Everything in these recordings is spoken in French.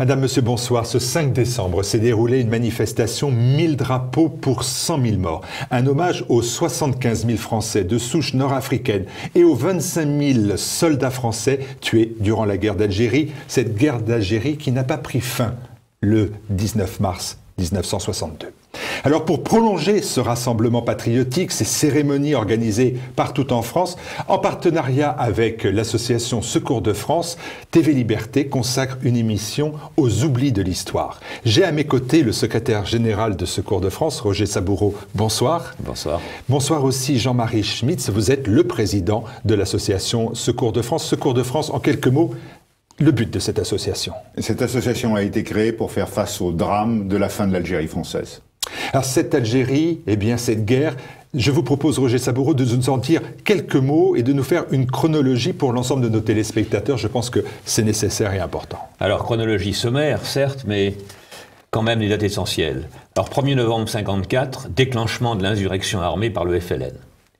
Madame, Monsieur, bonsoir. Ce 5 décembre s'est déroulée une manifestation 1000 drapeaux pour 100 000 morts. Un hommage aux 75 000 Français de souche nord-africaine et aux 25 000 soldats français tués durant la guerre d'Algérie. Cette guerre d'Algérie qui n'a pas pris fin le 19 mars 1962. Alors pour prolonger ce rassemblement patriotique, ces cérémonies organisées partout en France, en partenariat avec l'association Secours de France, TV Liberté consacre une émission aux oublis de l'histoire. J'ai à mes côtés le secrétaire général de Secours de France, Roger Saboureau. Bonsoir. Bonsoir. Bonsoir aussi Jean-Marie Schmitz, vous êtes le président de l'association Secours de France. Secours de France, en quelques mots, le but de cette association. Cette association a été créée pour faire face au drame de la fin de l'Algérie française. Alors cette Algérie, eh bien cette guerre, je vous propose, Roger Saboureau, de nous en dire quelques mots et de nous faire une chronologie pour l'ensemble de nos téléspectateurs. Je pense que c'est nécessaire et important. Alors, chronologie sommaire, certes, mais quand même des dates essentielles. Alors, 1er novembre 54, déclenchement de l'insurrection armée par le FLN.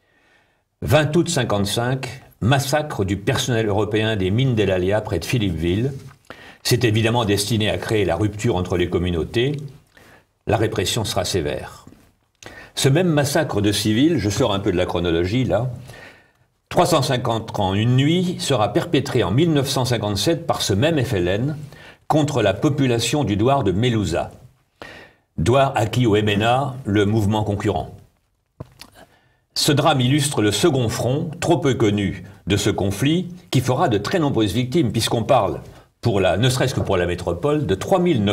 20 août 55, massacre du personnel européen des mines d'El Alia près de Philippeville. C'est évidemment destiné à créer la rupture entre les communautés. La répression sera sévère. Ce même massacre de civils, je sors un peu de la chronologie là, 350 ans, une nuit, sera perpétré en 1957 par ce même FLN contre la population du douar de Melouza. Douar acquis au MNA, le mouvement concurrent. Ce drame illustre le second front, trop peu connu de ce conflit, qui fera de très nombreuses victimes, puisqu'on parle, ne serait-ce que pour la métropole, de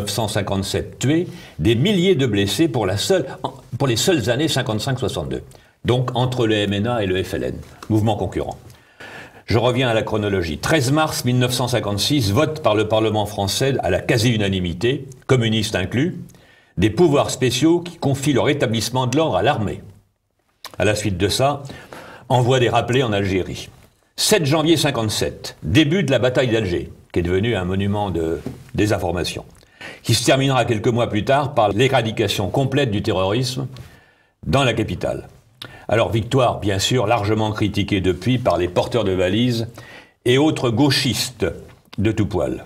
3957 tués, des milliers de blessés pour les seules années 55-62. Donc entre le MNA et le FLN, mouvement concurrent. Je reviens à la chronologie. 13 mars 1956, vote par le Parlement français à la quasi-unanimité, communistes inclus, des pouvoirs spéciaux qui confient leur établissement de l'ordre à l'armée. À la suite de ça, envoi des rappelés en Algérie. 7 janvier 57, début de la bataille d'Alger, qui est devenue un monument de désinformation, qui se terminera quelques mois plus tard par l'éradication complète du terrorisme dans la capitale. Alors victoire, bien sûr, largement critiquée depuis par les porteurs de valises et autres gauchistes de tout poil.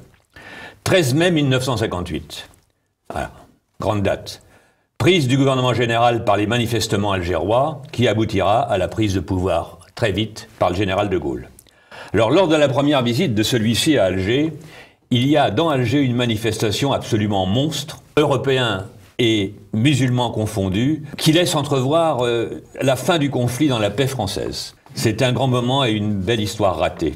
13 mai 1958, voilà, grande date. Prise du gouvernement général par les manifestements algérois, qui aboutira à la prise de pouvoir très vite par le général de Gaulle. Alors, lors de la première visite de celui-ci à Alger, il y a dans Alger une manifestation absolument monstre, européens et musulmans confondus, qui laisse entrevoir la fin du conflit dans la paix française. C'est un grand moment et une belle histoire ratée.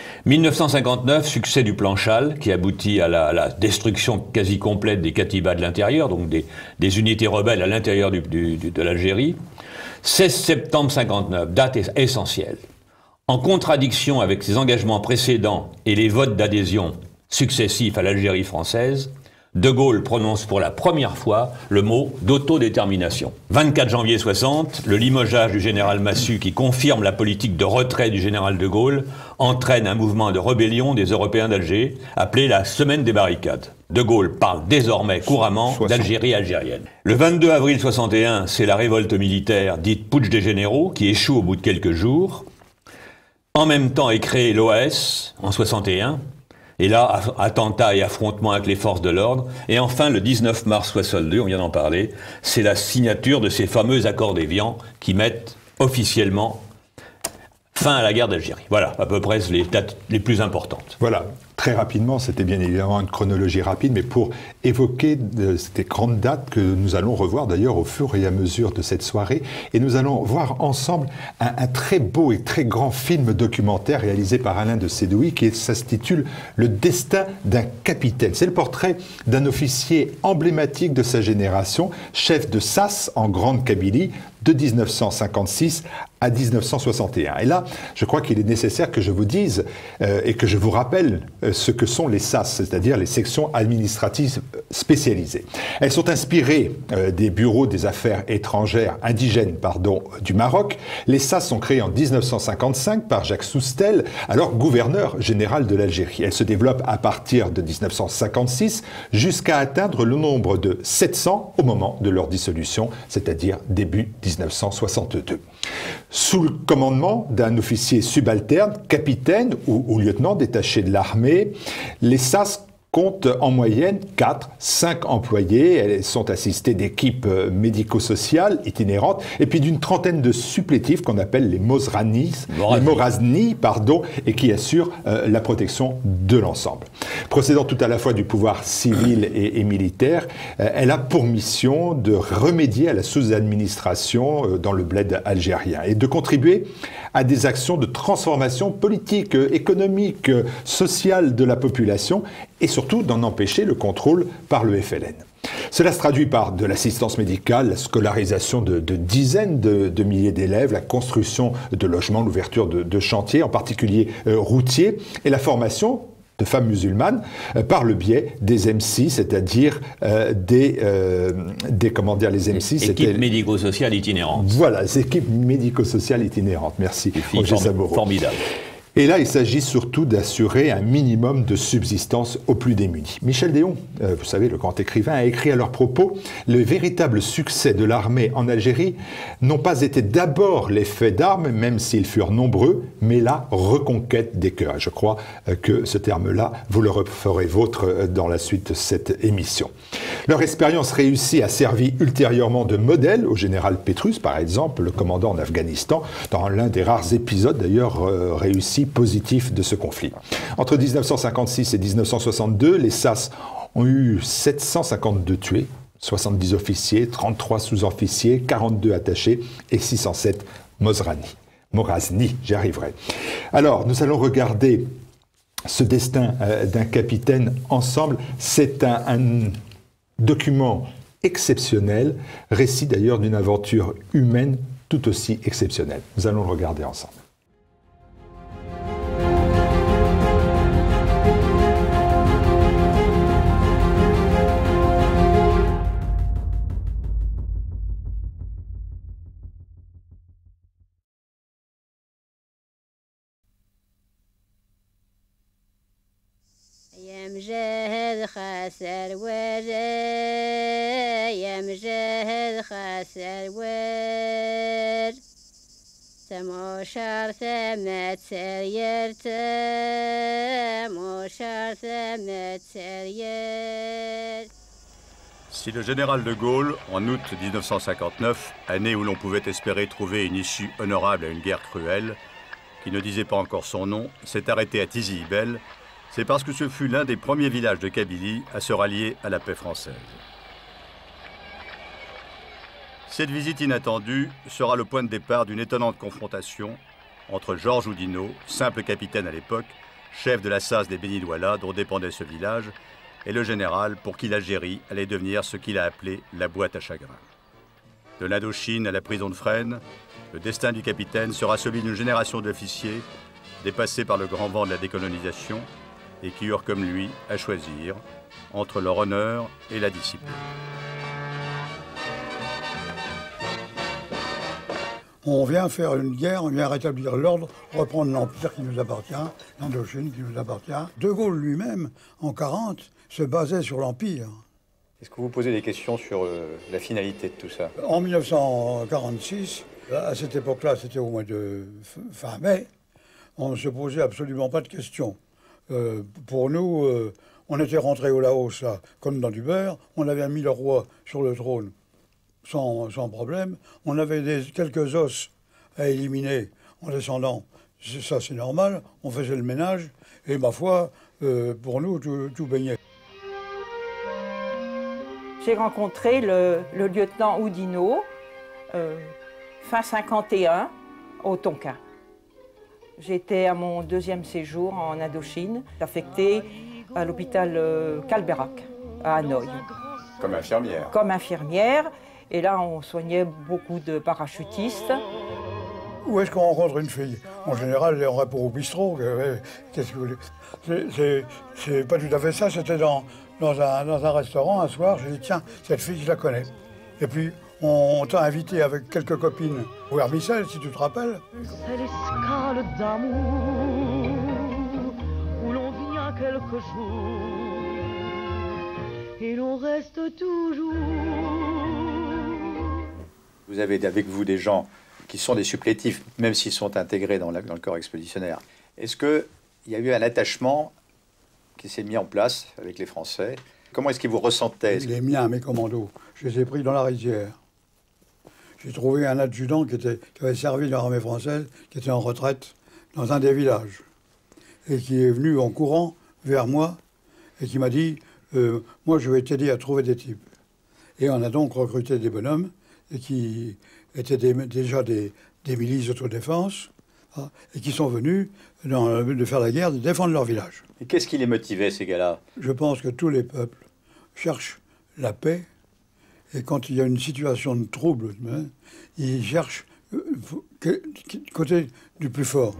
1959, succès du plan Chal, qui aboutit à la destruction quasi complète des katibas de l'intérieur, donc des unités rebelles à l'intérieur de l'Algérie. 16 septembre 59, date essentielle. En contradiction avec ses engagements précédents et les votes d'adhésion successifs à l'Algérie française, De Gaulle prononce pour la première fois le mot d'autodétermination. 24 janvier 60, le limogeage du général Massu, qui confirme la politique de retrait du général de Gaulle, entraîne un mouvement de rébellion des Européens d'Alger, appelé la Semaine des barricades. De Gaulle parle désormais couramment d'Algérie algérienne. Le 22 avril 61, c'est la révolte militaire dite Putsch des généraux, qui échoue au bout de quelques jours. En même temps est créé l'OAS, en 61, et là, attentats et affrontements avec les forces de l'ordre. Et enfin, le 19 mars 62, on vient d'en parler, c'est la signature de ces fameux accords d'Évian qui mettent officiellement fin à la guerre d'Algérie. Voilà, à peu près les dates les plus importantes. Voilà, très rapidement, c'était bien évidemment une chronologie rapide, mais pour évoquer ces grandes dates que nous allons revoir d'ailleurs au fur et à mesure de cette soirée, et nous allons voir ensemble un très beau et très grand film documentaire réalisé par Alain de Sédouy qui s'intitule « Le destin d'un capitaine ». C'est le portrait d'un officier emblématique de sa génération, chef de SAS en Grande Kabylie, de 1956 à 1961. Et là, je crois qu'il est nécessaire que je vous dise et que je vous rappelle ce que sont les SAS, c'est-à-dire les sections administratives spécialisées. Elles sont inspirées des bureaux des affaires étrangères indigènes du Maroc. Les SAS sont créées en 1955 par Jacques Soustel, alors gouverneur général de l'Algérie. Elles se développent à partir de 1956 jusqu'à atteindre le nombre de 700 au moment de leur dissolution, c'est-à-dire début 1962. Sous le commandement d'un officier subalterne, capitaine ou lieutenant détaché de l'armée, les SAS comptent en moyenne 4-5 employés. Elles sont assistées d'équipes médico-sociales itinérantes et puis d'une trentaine de supplétifs qu'on appelle les Morazni, et qui assurent la protection de l'ensemble. Procédant tout à la fois du pouvoir civil et militaire, elle a pour mission de remédier à la sous-administration dans le bled algérien et de contribuer à des actions de transformation politique, économique, sociale de la population et surtout d'en empêcher le contrôle par le FLN. Cela se traduit par de l'assistance médicale, la scolarisation de dizaines de milliers d'élèves, la construction de logements, l'ouverture de chantiers, en particulier routiers, et la formation de femmes musulmanes par le biais des MC, c'est-à-dire les MC, équipes médico-sociales itinérantes. Voilà, les équipes médico-sociales itinérantes. Merci, Roger Saboureau. Formidable. Et là, il s'agit surtout d'assurer un minimum de subsistance aux plus démunis. Michel Déon, vous savez, le grand écrivain, a écrit à leur propos « Le véritable succès de l'armée en Algérie n'ont pas été d'abord les faits d'armes, même s'ils furent nombreux, mais la reconquête des cœurs. » Je crois que ce terme-là, vous le referez vôtre dans la suite de cette émission. Leur expérience réussie a servi ultérieurement de modèle au général Pétrus, par exemple, le commandant en Afghanistan, dans l'un des rares épisodes d'ailleurs réussis positif de ce conflit. Entre 1956 et 1962, les SAS ont eu 752 tués, 70 officiers, 33 sous-officiers, 42 attachés et 607 Morazni, j'y arriverai. Alors, nous allons regarder ce destin d'un capitaine ensemble. C'est un document exceptionnel, récit d'ailleurs d'une aventure humaine tout aussi exceptionnelle. Nous allons le regarder ensemble. مجاهد خاسر وجه يا مجاهد خاسر وجه تموشار ثمت سريرت موشار ثمت سريرت. Si le général de Gaulle, en août 1959, année où l'on pouvait espérer trouver une issue honorable à une guerre cruelle, qui ne disait pas encore son nom, s'est arrêté à Tizi-Ibel, c'est parce que ce fut l'un des premiers villages de Kabylie à se rallier à la paix française. Cette visite inattendue sera le point de départ d'une étonnante confrontation entre Georges Oudinot, simple capitaine à l'époque, chef de la SAS des Bénidouala dont dépendait ce village, et le général pour qui l'Algérie allait devenir ce qu'il a appelé la boîte à chagrin. De l'Indochine à la prison de Fresnes, le destin du capitaine sera celui d'une génération d'officiers dépassés par le grand vent de la décolonisation et qui eurent comme lui à choisir entre leur honneur et la discipline. On vient faire une guerre, on vient rétablir l'ordre, reprendre l'Empire qui nous appartient, l'Indochine qui nous appartient. De Gaulle lui-même, en 1940, se basait sur l'Empire. Est-ce que vous posez des questions sur la finalité de tout ça? En 1946, à cette époque-là, c'était au mois de fin mai, on ne se posait absolument pas de questions. Pour nous, on était rentrés au Laos, là, comme dans du beurre. On avait mis le roi sur le trône sans problème. On avait quelques os à éliminer en descendant. Ça, c'est normal. On faisait le ménage. Et ma foi, pour nous, tout baignait. J'ai rencontré le lieutenant Oudinot, fin 51, au Tonkin. J'étais à mon deuxième séjour en Indochine, affectée à l'hôpital Calberac, à Hanoï. Comme infirmière? Comme infirmière. Et là, on soignait beaucoup de parachutistes. Où est-ce qu'on rencontre une fille? En général, on répond au bistrot. Qu'est-ce que vous voulez? C'est pas tout à fait ça. C'était dans un restaurant un soir. J'ai dit, tiens, cette fille, je la connais. Et puis, on t'a invité avec quelques copines au Hermissel, si tu te rappelles. C'est l'escale d'amour où l'on vient quelques jours et l'on reste toujours. Vous avez avec vous des gens qui sont des supplétifs, même s'ils sont intégrés dans le corps expéditionnaire. Est-ce qu'il y a eu un attachement qui s'est mis en place avec les Français. Comment est-ce qu'ils vous ressentaient? Les miens, mes commandos, je les ai pris dans la rizière. J'ai trouvé un adjudant qui avait servi dans l'armée française, qui était en retraite dans un des villages, et qui est venu en courant vers moi, et qui m'a dit moi, je vais t'aider à trouver des types. Et on a donc recruté des bonhommes, et qui étaient déjà des milices d'autodéfense, hein, et qui sont venus dans le but de faire la guerre, de défendre leur village. Et qu'est-ce qui les motivait, ces gars-là? Je pense que tous les peuples cherchent la paix, et quand il y a une situation de trouble, hein, ils cherchent côté du plus fort.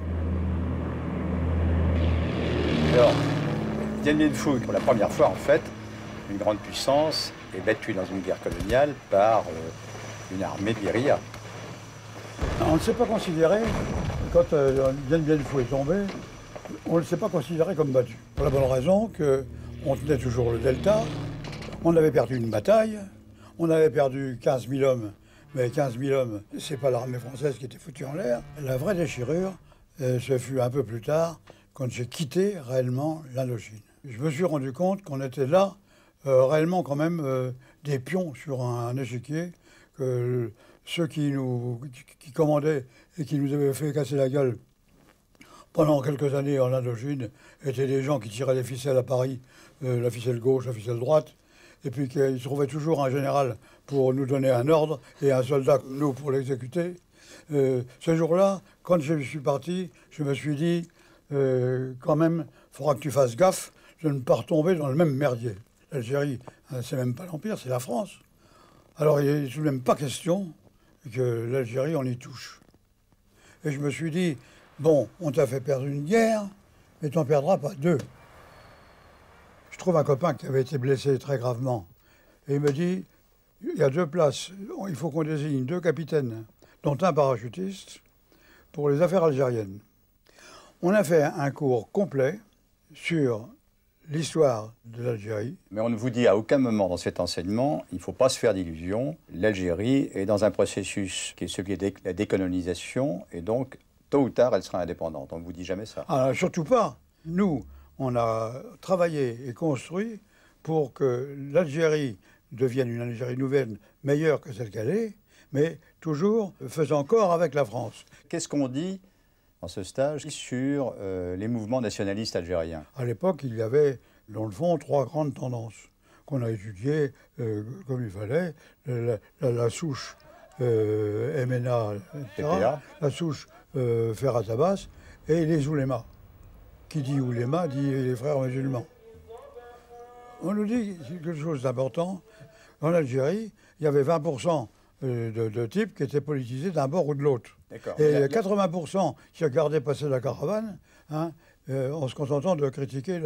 Alors, Dien Bien Phu, pour la première fois, en fait, une grande puissance est battue dans une guerre coloniale par une armée de guérilla. On ne s'est pas considéré, quand Dien Bien Phu est tombé, on ne s'est pas considéré comme battu. Pour la bonne raison qu'on tenait toujours le delta, on avait perdu une bataille, on avait perdu 15 000 hommes, mais 15 000 hommes, c'est pas l'armée française qui était foutue en l'air. La vraie déchirure, ce fut un peu plus tard, quand j'ai quitté réellement l'Indochine. Je me suis rendu compte qu'on était là, réellement quand même, des pions sur un échiquier, que ceux qui commandaient et qui nous avaient fait casser la gueule pendant quelques années en Indochine étaient des gens qui tiraient les ficelles à Paris, la ficelle gauche, la ficelle droite, et puis qu'ils trouvaient toujours un général pour nous donner un ordre et un soldat, nous, pour l'exécuter. Ce jour-là, quand je suis parti, je me suis dit, quand même, il faudra que tu fasses gaffe de ne pas retomber dans le même merdier. L'Algérie, c'est même pas l'Empire, c'est la France. Alors, il n'est tout de même pas question que l'Algérie, on y touche. Et je me suis dit, bon, on t'a fait perdre une guerre, mais tu n'en perdras pas deux. Je trouve un copain qui avait été blessé très gravement. Et il me dit, il y a 2 places, il faut qu'on désigne 2 capitaines, dont un parachutiste, pour les affaires algériennes. On a fait un cours complet sur l'histoire de l'Algérie. Mais on ne vous dit à aucun moment dans cet enseignement, il ne faut pas se faire d'illusions. L'Algérie est dans un processus qui est celui de la décolonisation, et donc, tôt ou tard, elle sera indépendante. On ne vous dit jamais ça. Ah, surtout pas. Nous, on a travaillé et construit pour que l'Algérie devienne une Algérie nouvelle, meilleure que celle qu'elle est, mais toujours faisant corps avec la France. Qu'est-ce qu'on dit dans ce stage sur les mouvements nationalistes algériens? À l'époque, il y avait, dans le fond, 3 grandes tendances qu'on a étudiées comme il fallait. La souche MNA, etc., la souche Ferhat Abbas et les oulémas. Qui dit ouléma dit les frères musulmans. On nous dit quelque chose d'important. En Algérie, il y avait 20% de types qui étaient politisés d'un bord ou de l'autre. Et 80% qui regardaient passer la caravane, hein, en se contentant de critiquer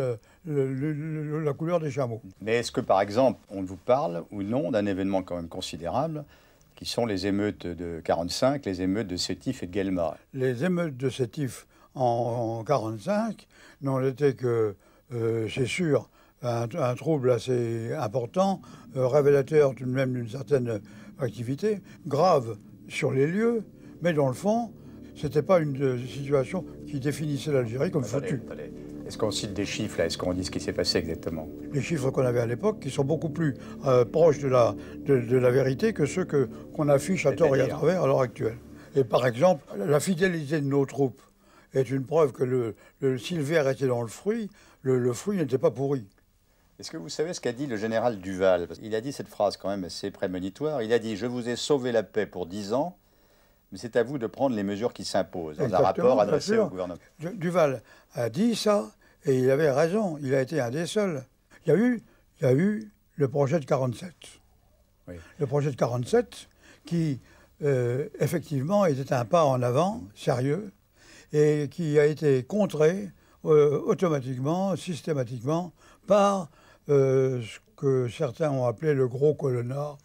la couleur des chameaux. Mais est-ce que, par exemple, on vous parle ou non d'un événement quand même considérable, qui sont les émeutes de 1945, les émeutes de Sétif et de Guelma? Les émeutes de Sétif en 1945 n'ont été que, c'est sûr, un trouble assez important, révélateur tout de même d'une certaine activité, grave sur les lieux, mais dans le fond, ce n'était pas une situation qui définissait l'Algérie comme foutue. Est-ce qu'on cite des chiffres, là? Est-ce qu'on dit ce qui s'est passé exactement? Les chiffres qu'on avait à l'époque, qui sont beaucoup plus proches de la vérité que ceux qu'on affiche à tort et à travers à l'heure actuelle. Et par exemple, la fidélité de nos troupes est une preuve que si le verre était dans le fruit n'était pas pourri. Est-ce que vous savez ce qu'a dit le général Duval? Il a dit cette phrase quand même assez prémonitoire. Il a dit « Je vous ai sauvé la paix pour 10 ans, mais c'est à vous de prendre les mesures qui s'imposent », dans un rapport adressé au gouvernement. Duval a dit ça, et il avait raison. Il a été un des seuls. Il y a eu le projet de 47. Oui. Le projet de 47 qui, effectivement, était un pas en avant, sérieux, et qui a été contré automatiquement, systématiquement, par ce que certains ont appelé le gros colonna,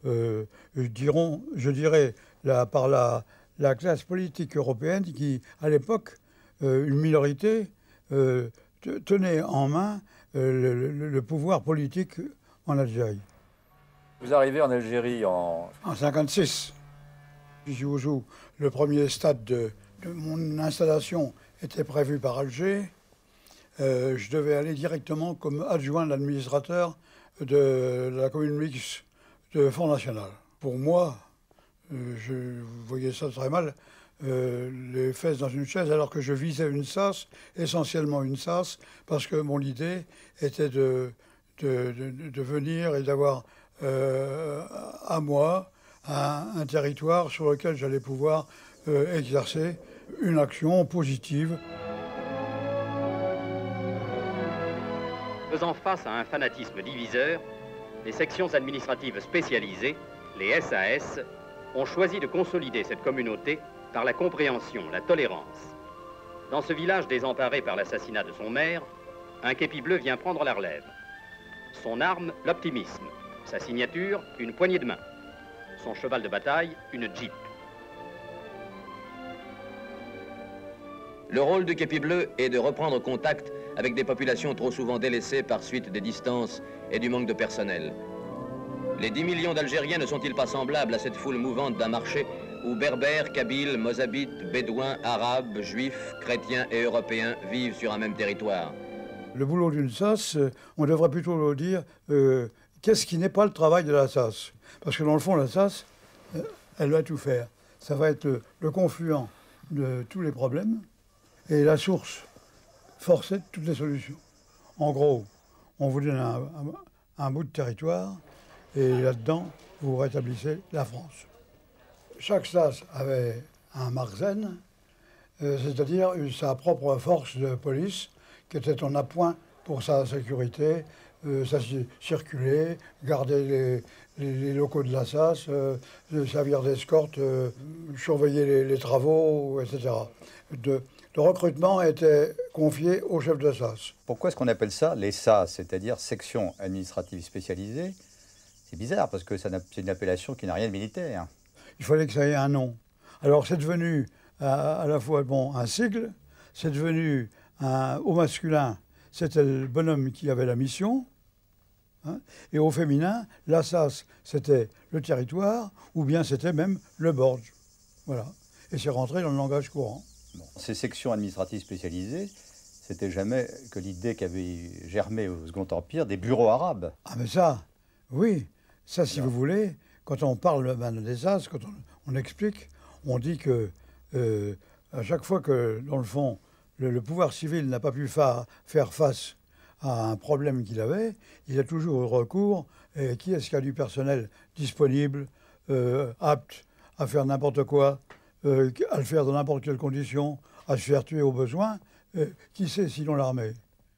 je dirais par la classe politique européenne qui, à l'époque, une minorité, tenait en main le pouvoir politique en Algérie. Vous arrivez en Algérie en... En 1956. Le premier stade de mon installation était prévu par Alger. je devais aller directement comme adjoint de l'administrateur de la commune mixte de Front National. Pour moi, je voyais ça très mal, les fesses dans une chaise, alors que je visais une SAS, essentiellement une SAS, parce que mon idée était de venir et d'avoir à moi un territoire sur lequel j'allais pouvoir exercer une action positive. Faisant face à un fanatisme diviseur, les sections administratives spécialisées, les SAS, ont choisi de consolider cette communauté par la compréhension, la tolérance. Dans ce village désemparé par l'assassinat de son maire, un képi bleu vient prendre la relève. Son arme, l'optimisme. Sa signature, une poignée de main. Son cheval de bataille, une Jeep. Le rôle du képi bleu est de reprendre contact avec des populations trop souvent délaissées par suite des distances et du manque de personnel. Les 10 millions d'Algériens ne sont-ils pas semblables à cette foule mouvante d'un marché où berbères, kabyles, mozabites, bédouins, arabes, juifs, chrétiens et européens vivent sur un même territoire? Le boulot d'une SAS, on devrait plutôt dire qu'est-ce qui n'est pas le travail de la SAS. Parce que dans le fond, la SAS, elle va tout faire. Ça va être le confluent de tous les problèmes et la source forcée de toutes les solutions. En gros, on vous donne un bout de territoire et là-dedans, vous rétablissez la France. Chaque SAS avait un Marzen, c'est-à-dire sa propre force de police qui était en appoint pour sa sécurité, ça circuler, garder les locaux de la SAS, servir d'escorte, surveiller les travaux, etc. Le recrutement était confié au chef de SAS. Pourquoi est-ce qu'on appelle ça les SAS, c'est-à-dire sections administratives spécialisées? C'est bizarre parce que c'est une appellation qui n'a rien de militaire. Il fallait que ça ait un nom. Alors c'est devenu à la fois un sigle, c'est devenu au masculin, c'était le bonhomme qui avait la mission, hein, et au féminin, la SAS, c'était le territoire, ou bien c'était même le borge. Voilà. Et c'est rentré dans le langage courant. Bon. Ces sections administratives spécialisées, c'était jamais que l'idée qu'avait germé au Second Empire des bureaux arabes. Ah mais ça, oui, ça si vous voulez, quand on parle des SAS, quand on explique, on dit que à chaque fois que, dans le fond, le pouvoir civil n'a pas pu faire face à un problème qu'il avait, il a toujours eu recours, et qui est-ce qui a du personnel disponible, apte à faire n'importe quoi, à le faire dans n'importe quelle condition, à se faire tuer au besoin, qui sait sinon l'armée?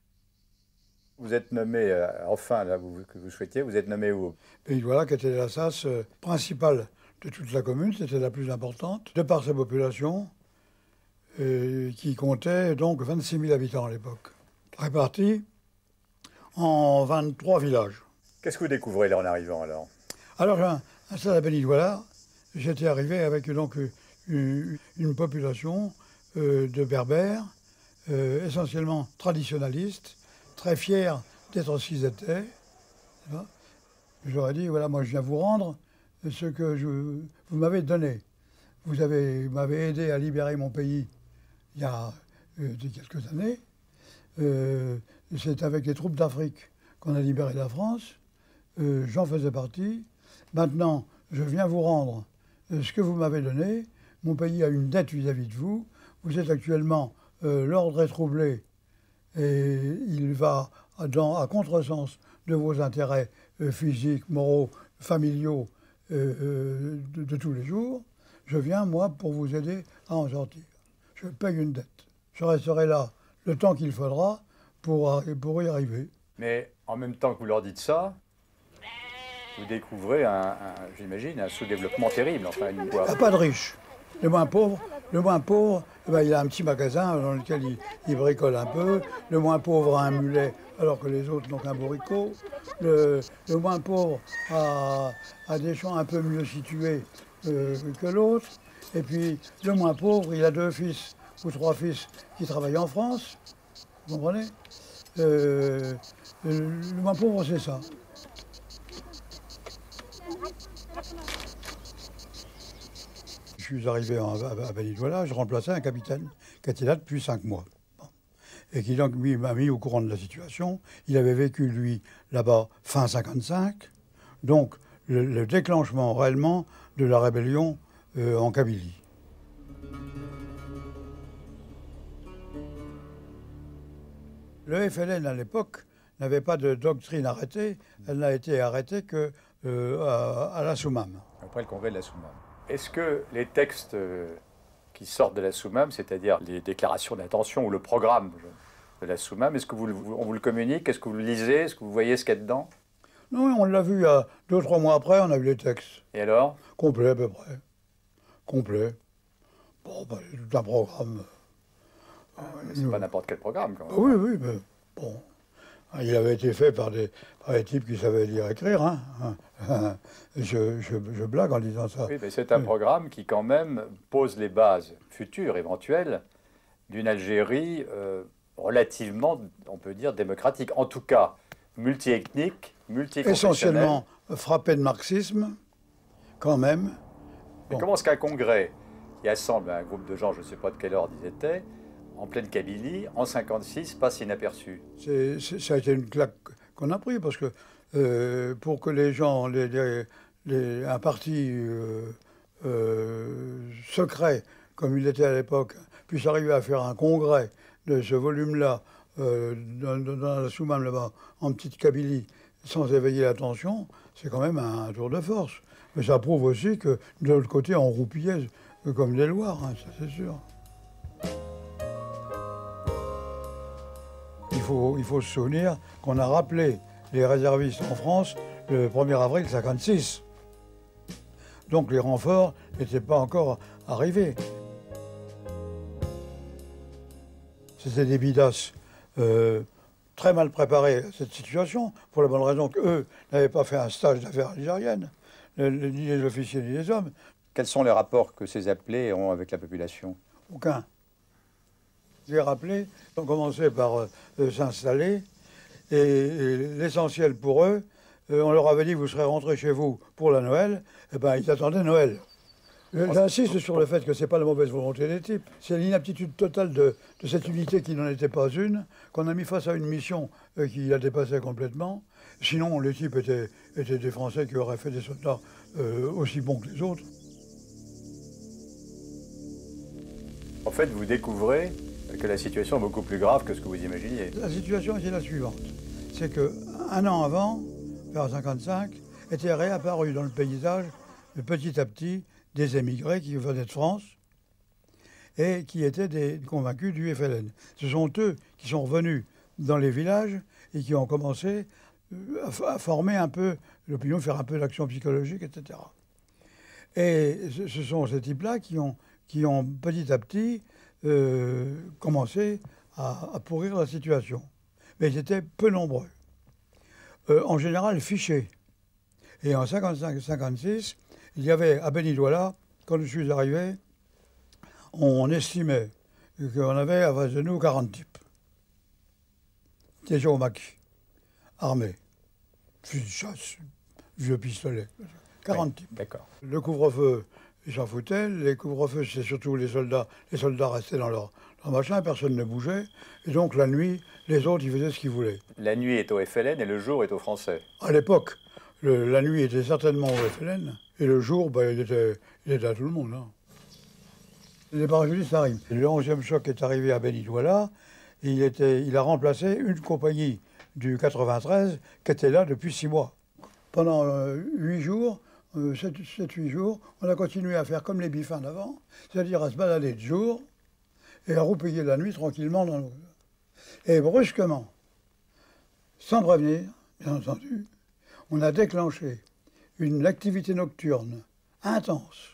Vous êtes nommé, enfin, là, que vous souhaitiez, vous êtes nommé où? Et voilà, qui était la SAS principale de toute la commune, c'était la plus importante, de par sa population, qui comptait donc 26 000 habitants à l'époque, répartis en 23 villages. Qu'est-ce que vous découvrez là en arrivant alors? Alors, installé à Bénidouala, j'étais arrivé avec donc une population de berbères, essentiellement traditionnalistes, très fiers d'être ce qu'ils étaient. J'aurais dit, voilà, moi je viens vous rendre ce que vous m'avez donné. Vous m'avez aidé à libérer mon pays il y a quelques années. C'est avec les troupes d'Afrique qu'on a libéré la France. J'en faisais partie. Maintenant, je viens vous rendre ce que vous m'avez donné. Mon pays a une dette vis-à-vis de vous. Vous êtes actuellement, l'ordre est troublé et il va à contresens de vos intérêts physiques, moraux, familiaux de tous les jours. Je viens, moi, pour vous aider à en sortir. Je paye une dette. Je resterai là le temps qu'il faudra pour y arriver. Mais en même temps que vous leur dites ça, vous découvrez, j'imagine, un sous-développement terrible. Enfin, il n'y a pas de riches. Le moins pauvre, il a un petit magasin dans lequel il bricole un peu. Le moins pauvre a un mulet alors que les autres n'ont qu'un bourricot. Le moins pauvre a des champs un peu mieux situés que l'autre. Et puis le moins pauvre, il a 2 fils ou 3 fils qui travaillent en France. Vous comprenez? Le moins pauvre, c'est ça. Je suis arrivé à Bénidouala, je remplaçais un capitaine qui était là depuis 5 mois. Bon. et qui donc m'a mis au courant de la situation. Il avait vécu, lui, là-bas, fin 55, donc le déclenchement réellement de la rébellion en Kabylie. Le FLN, à l'époque, n'avait pas de doctrine arrêtée. Elle n'a été arrêtée que à la Soumam. Après le congrès de la Soumam. Est-ce que les textes qui sortent de la Soumam, c'est-à-dire les déclarations d'intention ou le programme de la Soumam, est-ce que on vous le communique? Est-ce que vous le lisez? Est-ce que vous voyez ce qu'il y a dedans? Non, on l'a vu 2 ou 3 mois après, on a vu les textes. Et alors? Complet à peu près. Complet. Bon, ben, tout un programme. C'est pas n'importe quel programme, quand même. Oui, oui, mais bon. Il avait été fait par des types qui savaient lire et écrire. Hein. Je blague en disant ça. Oui, mais c'est un programme qui, quand même, pose les bases futures, éventuelles, d'une Algérie relativement, on peut dire, démocratique. En tout cas, multiethnique, multiconfessionnelle. Essentiellement frappé de marxisme, quand même. Mais comment est-ce qu'un congrès qui assemble un groupe de gens, je ne sais pas de quel ordre ils étaient, en pleine Kabylie, en 56, passe inaperçu? Ça a été une claque qu'on a pris, parce que pour que les gens, un parti secret, comme il était à l'époque, puisse arriver à faire un congrès de ce volume-là, dans la Soumam, là-bas, en petite Kabylie, sans éveiller l'attention, c'est quand même un tour de force. Mais ça prouve aussi que, de l'autre côté, on roupillait comme des loirs, hein, ça c'est sûr. Il faut se souvenir qu'on a rappelé les réservistes en France le 1er avril 1956. Donc les renforts n'étaient pas encore arrivés. C'était des bidasses très mal préparés à cette situation, pour la bonne raison qu'eux n'avaient pas fait un stage d'affaires algériennes, ni les officiers ni les hommes. Quels sont les rapports que ces appelés ont avec la population? Aucun. Les rappelés ont commencé par s'installer, et l'essentiel pour eux, on leur avait dit vous serez rentrés chez vous pour la Noël, et ben ils attendaient Noël. J'insiste sur le fait que ce n'est pas la mauvaise volonté des types, c'est l'inaptitude totale de cette unité qui n'en était pas une, qu'on a mis face à une mission qui la dépassait complètement. Sinon, les types étaient des Français qui auraient fait des soldats aussi bons que les autres. En fait, vous découvrez que la situation est beaucoup plus grave que ce que vous imaginiez. La situation était la suivante. C'est qu'un an avant, vers 1955, étaient réapparus dans le paysage, petit à petit, des émigrés qui venaient de France et qui étaient des convaincus du FLN. Ce sont eux qui sont revenus dans les villages et qui ont commencé à former un peu l'opinion, faire un peu d'action psychologique, etc. Et ce sont ces types-là qui ont petit à petit commencé à pourrir la situation. Mais ils étaient peu nombreux. En général, fichés. Et en 1955-1956, il y avait à Béni-Douala, quand je suis arrivé, on estimait qu'on avait à face de nous 40 types. Des gens au maquis, armés, fusils de chasse, vieux pistolets, 40 types. D'accord. Le couvre-feu, ils s'en foutaient. Les couvre-feux, c'est surtout les soldats. Les soldats restaient dans leur machin, personne ne bougeait. Et donc la nuit, les autres, ils faisaient ce qu'ils voulaient. La nuit est au FLN et le jour est aux Français. À l'époque, la nuit était certainement au FLN. Et le jour, ben, il était à tout le monde. Hein. Les parachutistes arrivent. Le 11e choc est arrivé à Béni-Douala. Il a remplacé une compagnie du 93 qui était là depuis 6 mois. Pendant 8 jours, 7-8 jours, on a continué à faire comme les bifins d'avant, c'est-à-dire à se balader de jour et à roupiller la nuit tranquillement dans l'eau. Et brusquement, sans prévenir, bien entendu, on a déclenché une activité nocturne intense,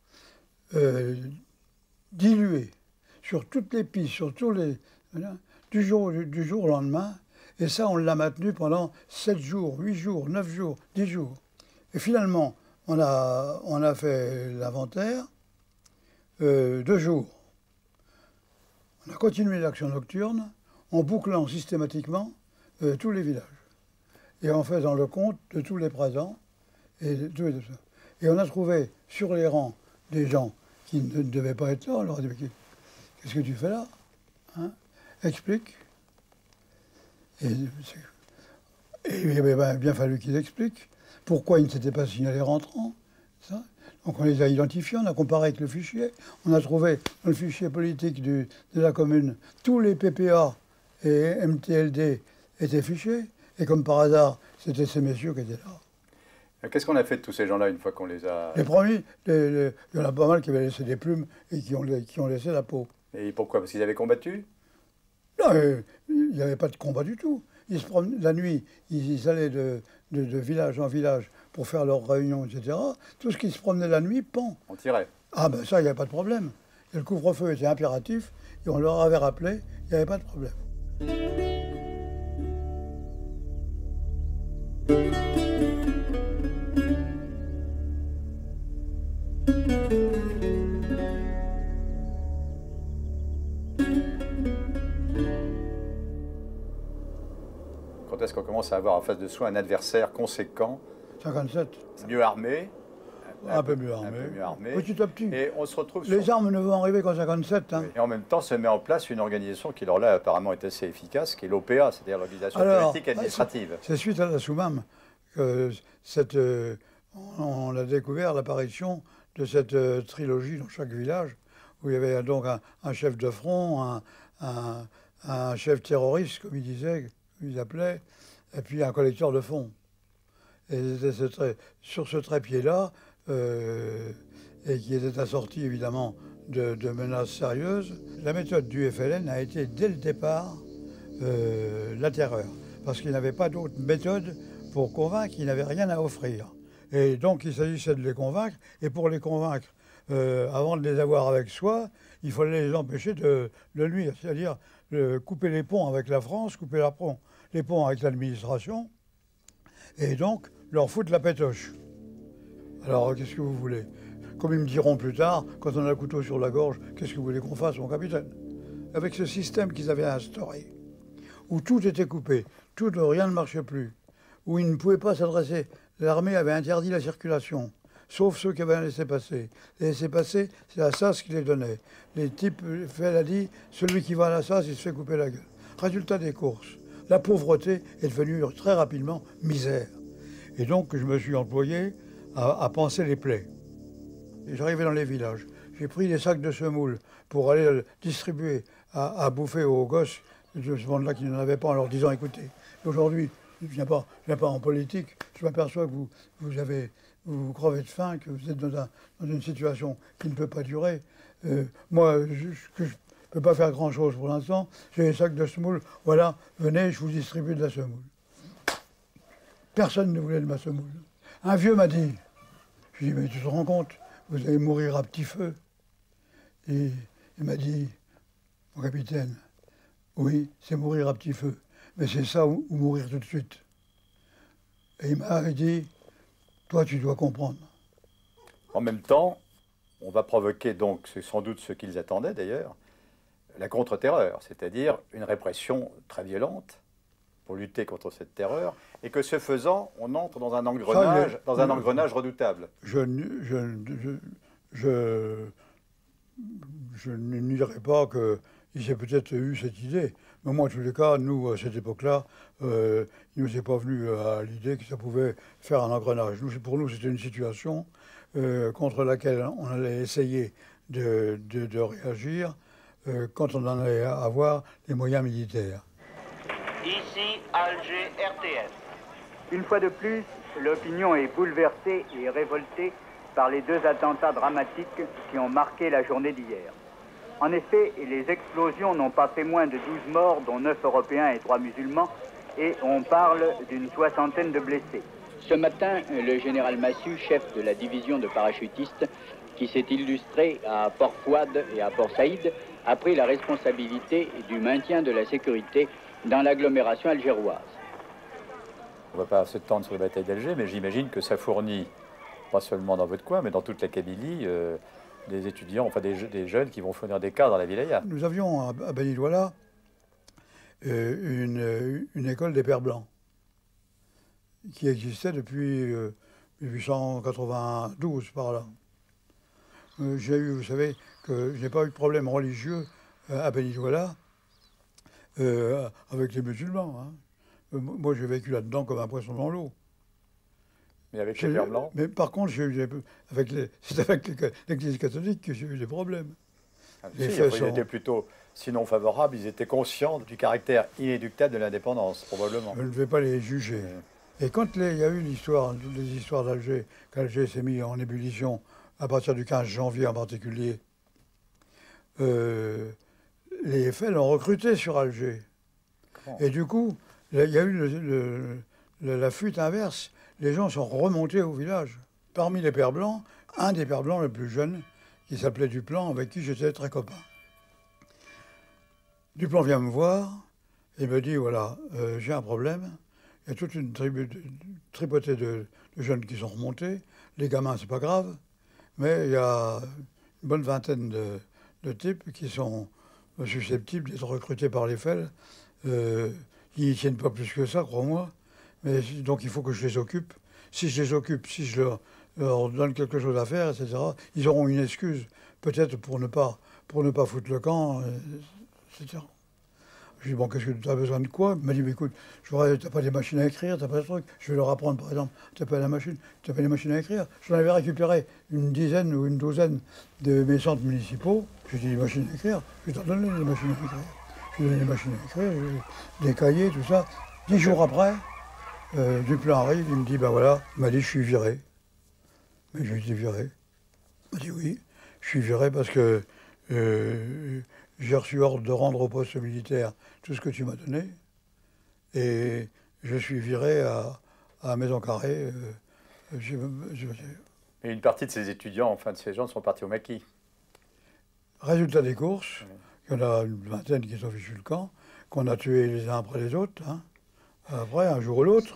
diluée, sur toutes les pistes, sur tous les... du jour au lendemain, et ça, on l'a maintenu pendant 7 jours, 8 jours, 9 jours, 10 jours. Et finalement, on a fait l'inventaire 2 jours. On a continué l'action nocturne en bouclant systématiquement tous les villages et en faisant le compte de tous les présents et de tout ça. Et on a trouvé sur les rangs des gens qui ne devaient pas être là. On leur a dit, qu'est-ce que tu fais là, hein? expliquent. Et il avait bien fallu qu'ils expliquent pourquoi ils ne s'étaient pas signalés rentrants. Ça. Donc on les a identifiés, on a comparé avec le fichier. On a trouvé dans le fichier politique de la commune tous les PPA et MTLD étaient fichés. Et comme par hasard, c'était ces messieurs qui étaient là. Qu'est-ce qu'on a fait de tous ces gens-là une fois qu'on les a... Les premiers, il y en a pas mal qui avaient laissé des plumes et qui ont laissé la peau. Et pourquoi? Parce qu'ils avaient combattu? Non, il n'y avait pas de combat du tout. Ils se promenaient, la nuit, ils allaient de village en village pour faire leurs réunions, etc. Tout ce qui se promenait la nuit, pan. On tirait. Ah ben ça, il n'y avait pas de problème. Et le couvre-feu était impératif, et on leur avait rappelé, il n'y avait pas de problème. Quand est-ce qu'on commence à avoir en face de soi un adversaire conséquent, 57. mieux armé, Un peu mieux armé. Petit à petit. Et on se retrouve Les armes ne vont arriver qu'en 57. Hein. Oui. Et en même temps se met en place une organisation qui, alors là, apparemment est assez efficace, qui est l'OPA, c'est-à-dire l'organisation politique administrative. C'est suite à la Soumam que on a découvert l'apparition de cette trilogie dans chaque village, où il y avait donc un chef de front, un chef terroriste, comme il disait, comme il appelait, et puis un collecteur de fonds. Et sur ce trépied-là, et qui était assorti évidemment de menaces sérieuses, la méthode du FLN a été dès le départ la terreur, parce qu'il n'avait pas d'autre méthode pour convaincre, il n'avait rien à offrir. Et donc il s'agissait de les convaincre, et pour les convaincre, avant de les avoir avec soi, il fallait les empêcher de nuire, c'est-à-dire couper les ponts avec la France, couper les ponts avec l'administration, et donc leur foutre la pétoche. Alors, qu'est-ce que vous voulez? Comme ils me diront plus tard, quand on a le couteau sur la gorge, qu'est-ce que vous voulez qu'on fasse, mon capitaine? Avec ce système qu'ils avaient instauré, où tout était coupé, rien ne marchait plus, où ils ne pouvaient pas s'adresser, l'armée avait interdit la circulation, sauf ceux qui avaient un laissez-passer. Les laissez-passer, c'est la SAS qui les donnait. Les types, elle a dit, celui qui va à la SAS, il se fait couper la gueule. Résultat des courses, la pauvreté est devenue très rapidement misère. Et donc, je me suis employé à panser les plaies. J'arrivais dans les villages. J'ai pris des sacs de semoule pour aller distribuer à bouffer aux gosses de ce monde-là qui n'en avaient pas, en leur disant, écoutez, aujourd'hui, je ne viens pas en politique, je m'aperçois que vous crevez de faim, que vous êtes dans une situation qui ne peut pas durer. Moi, je ne peux pas faire grand-chose pour l'instant. J'ai des sacs de semoule, voilà, venez, je vous distribue de la semoule. Personne ne voulait de ma semoule. Un vieux m'a dit, je lui ai dit, mais tu te rends compte, vous allez mourir à petit feu. Et il m'a dit, mon capitaine, oui, c'est mourir à petit feu, mais c'est ça ou mourir tout de suite. Et il m'a dit, toi tu dois comprendre. En même temps, on va provoquer donc, c'est sans doute ce qu'ils attendaient d'ailleurs, la contre-terreur, c'est-à-dire une répression très violente pour lutter contre cette terreur, et que ce faisant, on entre dans un engrenage redoutable. Je ne dirais pas qu'ils aient peut-être eu cette idée, mais moi, en tous les cas, nous, à cette époque-là, il ne nous est pas venu à l'idée que ça pouvait faire un engrenage. Pour nous, c'était une situation contre laquelle on allait essayer de réagir quand on en allait avoir les moyens militaires. Ici Alger RTS. Une fois de plus, l'opinion est bouleversée et révoltée par les deux attentats dramatiques qui ont marqué la journée d'hier. En effet, les explosions n'ont pas fait moins de 12 morts, dont 9 Européens et 3 musulmans, et on parle d'une 60aine de blessés. Ce matin, le général Massu, chef de la division de parachutistes, qui s'est illustré à Port Fouad et à Port Saïd, a pris la responsabilité du maintien de la sécurité dans l'agglomération algéroise. On ne va pas s'étendre sur la bataille d'Alger, mais j'imagine que ça fournit, pas seulement dans votre coin, mais dans toute la Kabylie, des étudiants, enfin des jeunes qui vont fournir des cas dans la wilaya. Nous avions à Beni Douala une école des Pères Blancs qui existait depuis 1892 par là. J'ai eu, vous savez, que je n'ai pas eu de problème religieux à Beni Douala, avec les musulmans. Hein. Moi, j'ai vécu là-dedans comme un poisson dans l'eau. Mais avec les Pères Blancs? Mais par contre, c'est avec l'Église catholique que j'ai eu des problèmes. Ils étaient plutôt, sinon favorables, ils étaient conscients du caractère inéluctable de l'indépendance, probablement. Je ne vais pas les juger. Et quand il y a eu les histoires d'Alger, qu'Alger s'est mis en ébullition à partir du 15 janvier en particulier, les FL ont recruté sur Alger. Et du coup, il y a eu la fuite inverse. Les gens sont remontés au village. Parmi les Pères Blancs, un des Pères Blancs les plus jeunes, qui s'appelait Duplan, avec qui j'étais très copain. Duplan vient me voir et me dit, voilà, j'ai un problème. Il y a toute une tripotée de jeunes qui sont remontés. Les gamins, c'est pas grave. Mais il y a une bonne vingtaine de types qui sont susceptibles d'être recrutés par les FEL. Ils n'y tiennent pas plus que ça, crois-moi. Mais donc il faut que je les occupe. Si je les occupe, si je leur donne quelque chose à faire, etc., ils auront une excuse, peut-être pour ne pas foutre le camp, etc. Je lui dis, bon, qu'est-ce que tu as besoin de quoi? Il m'a dit, mais écoute, t'as pas des machines à écrire, t'as pas de trucs. Je vais leur apprendre, par exemple, t'as pas des machines à écrire. J'en avais récupéré une dizaine ou une douzaine de mes centres municipaux. J'ai dit, les machines à écrire, je vais t'en donner les machines à écrire. Je lui ai donné les machines à écrire, des cahiers, tout ça. 10 jours après, Duplan arrive, il me dit, ben voilà, il m'a dit, je suis viré. Mais j'ai été viré. Il m'a dit, oui, je suis viré parce que j'ai reçu ordre de rendre au poste militaire tout ce que tu m'as donné. Et je suis viré à Maison Carrée. Et une partie de ces étudiants, enfin de ces gens, sont partis au maquis. Résultat des courses, il y en a une vingtaine qui sont fichus le camp, qu'on a tués les uns après les autres. Hein. Après, un jour ou l'autre.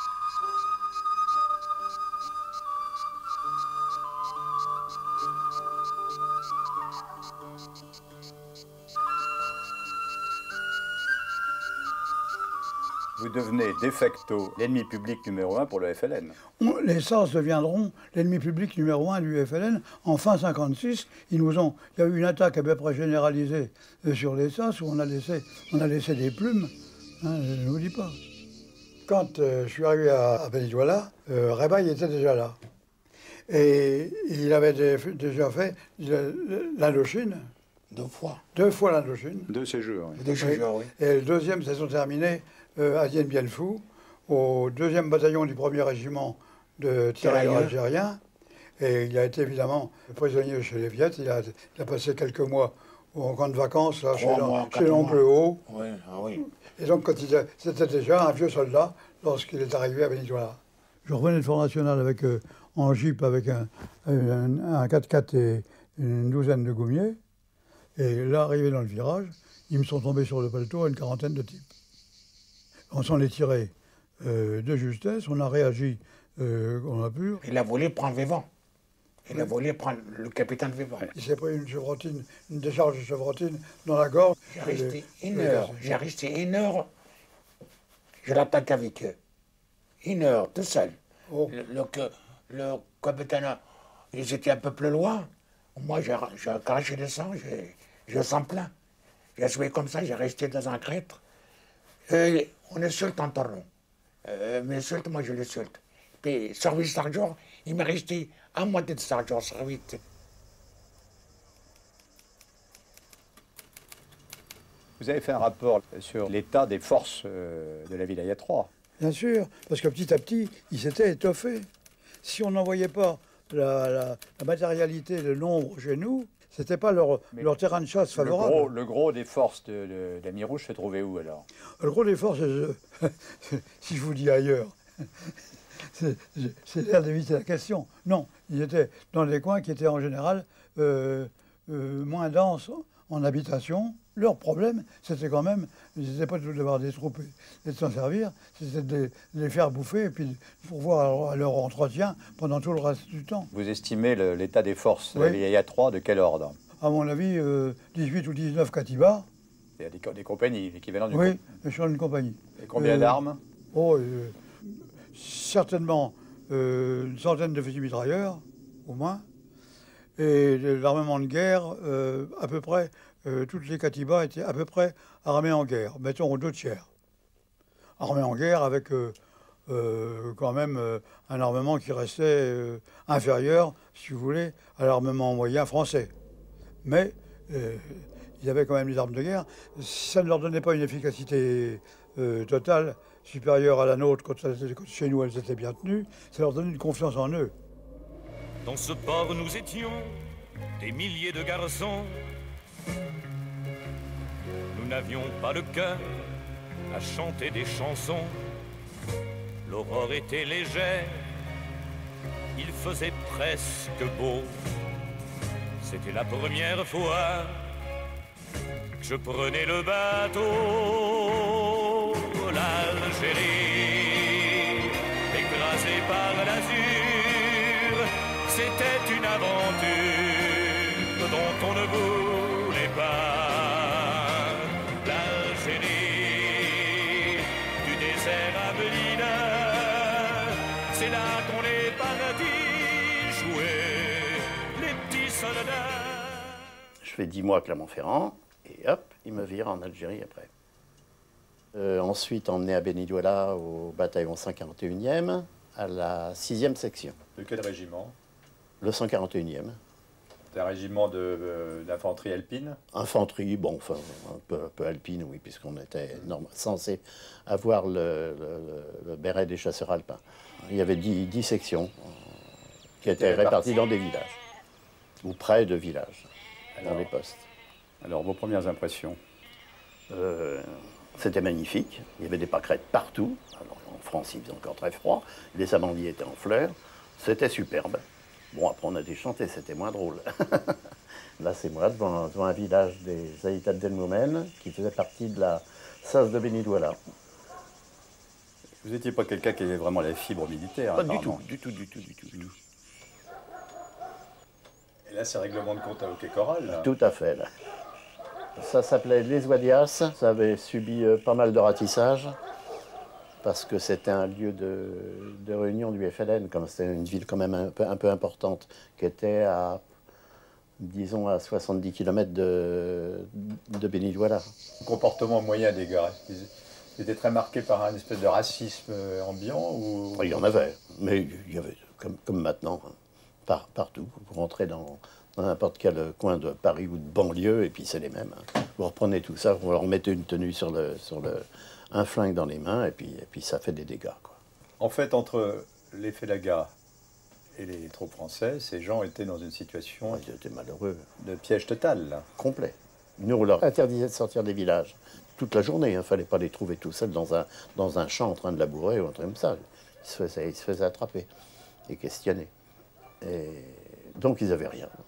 Vous devenez de facto l'ennemi public numéro 1 pour le FLN. Les SAS deviendront l'ennemi public numéro 1 du FLN. En fin 1956, il y a eu une attaque à peu près généralisée sur les SAS où on a laissé des plumes. Hein, je ne vous dis pas. Quand je suis arrivé à Béni-Douala, Rebaille était déjà là. Et il avait déjà fait l'Indochine. 2 fois. 2 fois l'Indochine. 2 séjours, oui. 2 séjours, oui. Et le deuxième, ça s'est terminé à Dien Bien Phu, au 2e bataillon du 1er régiment de tirailleurs algériens. Et il a été évidemment prisonnier chez les Viettes. Il a passé quelques mois en camp de vacances là, chez l'oncle Haut. Oui, ah oui. Et donc, c'était déjà un vieux soldat lorsqu'il est arrivé à Béni-Douala. Je revenais de Front National en Jeep avec un 4x4 et une douzaine de gommiers. Et là, arrivé dans le virage, ils me sont tombés sur le paletot à une quarantaine de types. On s'en est tiré de justesse, on a réagi on a pu. Il a voulu prendre Vévan. Il a voulu prendre le capitaine Vévan. Il s'est pris une décharge de chevrotine dans la gorge. J'ai resté une heure. Je l'attaque avec eux. 1 heure, tout seul. Oh. Le capitaine, ils étaient un peu plus loin. Moi, j'ai craché le sang, je sens plein. J'ai joué comme ça, j'ai resté dans un crêtre. Et on insulte en torrent. Mais insulte, moi je l'insulte. Puis, service sergent, il m'est resté à moitié de sergent, service. Vous avez fait un rapport sur l'état des forces de la Wilaya 3. Bien sûr, parce que petit à petit, ils s'étaient étoffés. Si on n'envoyait pas la matérialité, le nombre chez nous, c'était pas leur terrain de chasse favorable. Le gros des forces de l'Ami Rouge se trouvait où alors? Le gros des forces, si je vous dis ailleurs, c'est l'air d'éviter la question. Non, ils étaient dans des coins qui étaient en général moins denses en habitation. Leur problème, c'était quand même, c'était pas d'avoir des troupes et de s'en servir, c'était de les faire bouffer et puis pour voir leur entretien pendant tout le reste du temps. Vous estimez l'état des forces de la Wilaya 3 de quel ordre? À mon avis, 18 ou 19 katibas. Il y a des compagnies, l'équivalent d'une compagnie. Oui, sur une compagnie. Et combien d'armes? Certainement une centaine de fusils mitrailleurs, au moins. Et l'armement de guerre, à peu près toutes les katibas étaient à peu près armées en guerre, mettons aux 2/3. Armées en guerre avec quand même un armement qui restait inférieur, si vous voulez, à l'armement moyen français. Mais il y avait quand même des armes de guerre. Ça ne leur donnait pas une efficacité totale, supérieure à la nôtre, quand chez nous elles étaient bien tenues. Ça leur donnait une confiance en eux. Dans ce port nous étions des milliers de garçons. Nous n'avions pas le cœur à chanter des chansons. L'aurore était légère, il faisait presque beau. C'était la première fois que je prenais le bateau. L'Algérie, écrasée par l'azur, c'était une aventure dont on ne voulait pas. L'Algérie, du désert à Melina, c'est là qu'on est parti jouer les petits soldats. Je fais 10 mois à Clermont-Ferrand, et hop, ils me virent en Algérie après. Ensuite, emmené à Béni-Douala au bataillon 141e, à la 6e section. De quel régiment? Le 141e. C'est un régiment d'infanterie alpine? Infanterie, bon, enfin, un peu alpine, oui, puisqu'on était censé avoir le béret des chasseurs alpins. Il y avait 10 sections qui étaient réparties dans des villages, ou près de villages, dans les postes. Alors, vos premières impressions? C'était magnifique, il y avait des pâquerettes partout. Alors, en France, il faisait encore très froid, les amandiers étaient en fleurs, c'était superbe. Bon, après, on a dû chanter, c'était moins drôle. Là, c'est moi, devant un village des Aïtas d'El-Moumen, qui faisait partie de la SAS de Béni-Douala. Vous n'étiez pas quelqu'un qui avait vraiment la fibre militaire? Pas du tout, du tout. Et là, c'est règlement de compte à hockey choral, là. Tout à fait, là. Ça s'appelait Les Ouadias, ça avait subi pas mal de ratissage, parce que c'était un lieu de réunion du FLN, comme c'était une ville quand même un peu importante, qui était à, disons, à 70 km de Béni-Douala. Le comportement moyen des gars, ils étaient très marqués par un espèce de racisme ambiant ou... Il y en avait, mais il y avait, comme maintenant, partout. Vous rentrez dans n'importe quel coin de Paris ou de banlieue, et puis c'est les mêmes. Vous reprenez tout ça, vous leur mettez une tenue un flingue dans les mains, et puis ça fait des dégâts, quoi. En fait, entre les Félagas et les troupes françaises, ces gens étaient dans une situation... Ils étaient malheureux. De piège total, là. Complet. Nous, on leur interdisait de sortir des villages toute la journée. Il ne fallait pas les trouver tout seuls dans un champ en train de labourer ou un truc comme ça. Ils se faisaient attraper et questionner. Et donc, ils n'avaient rien.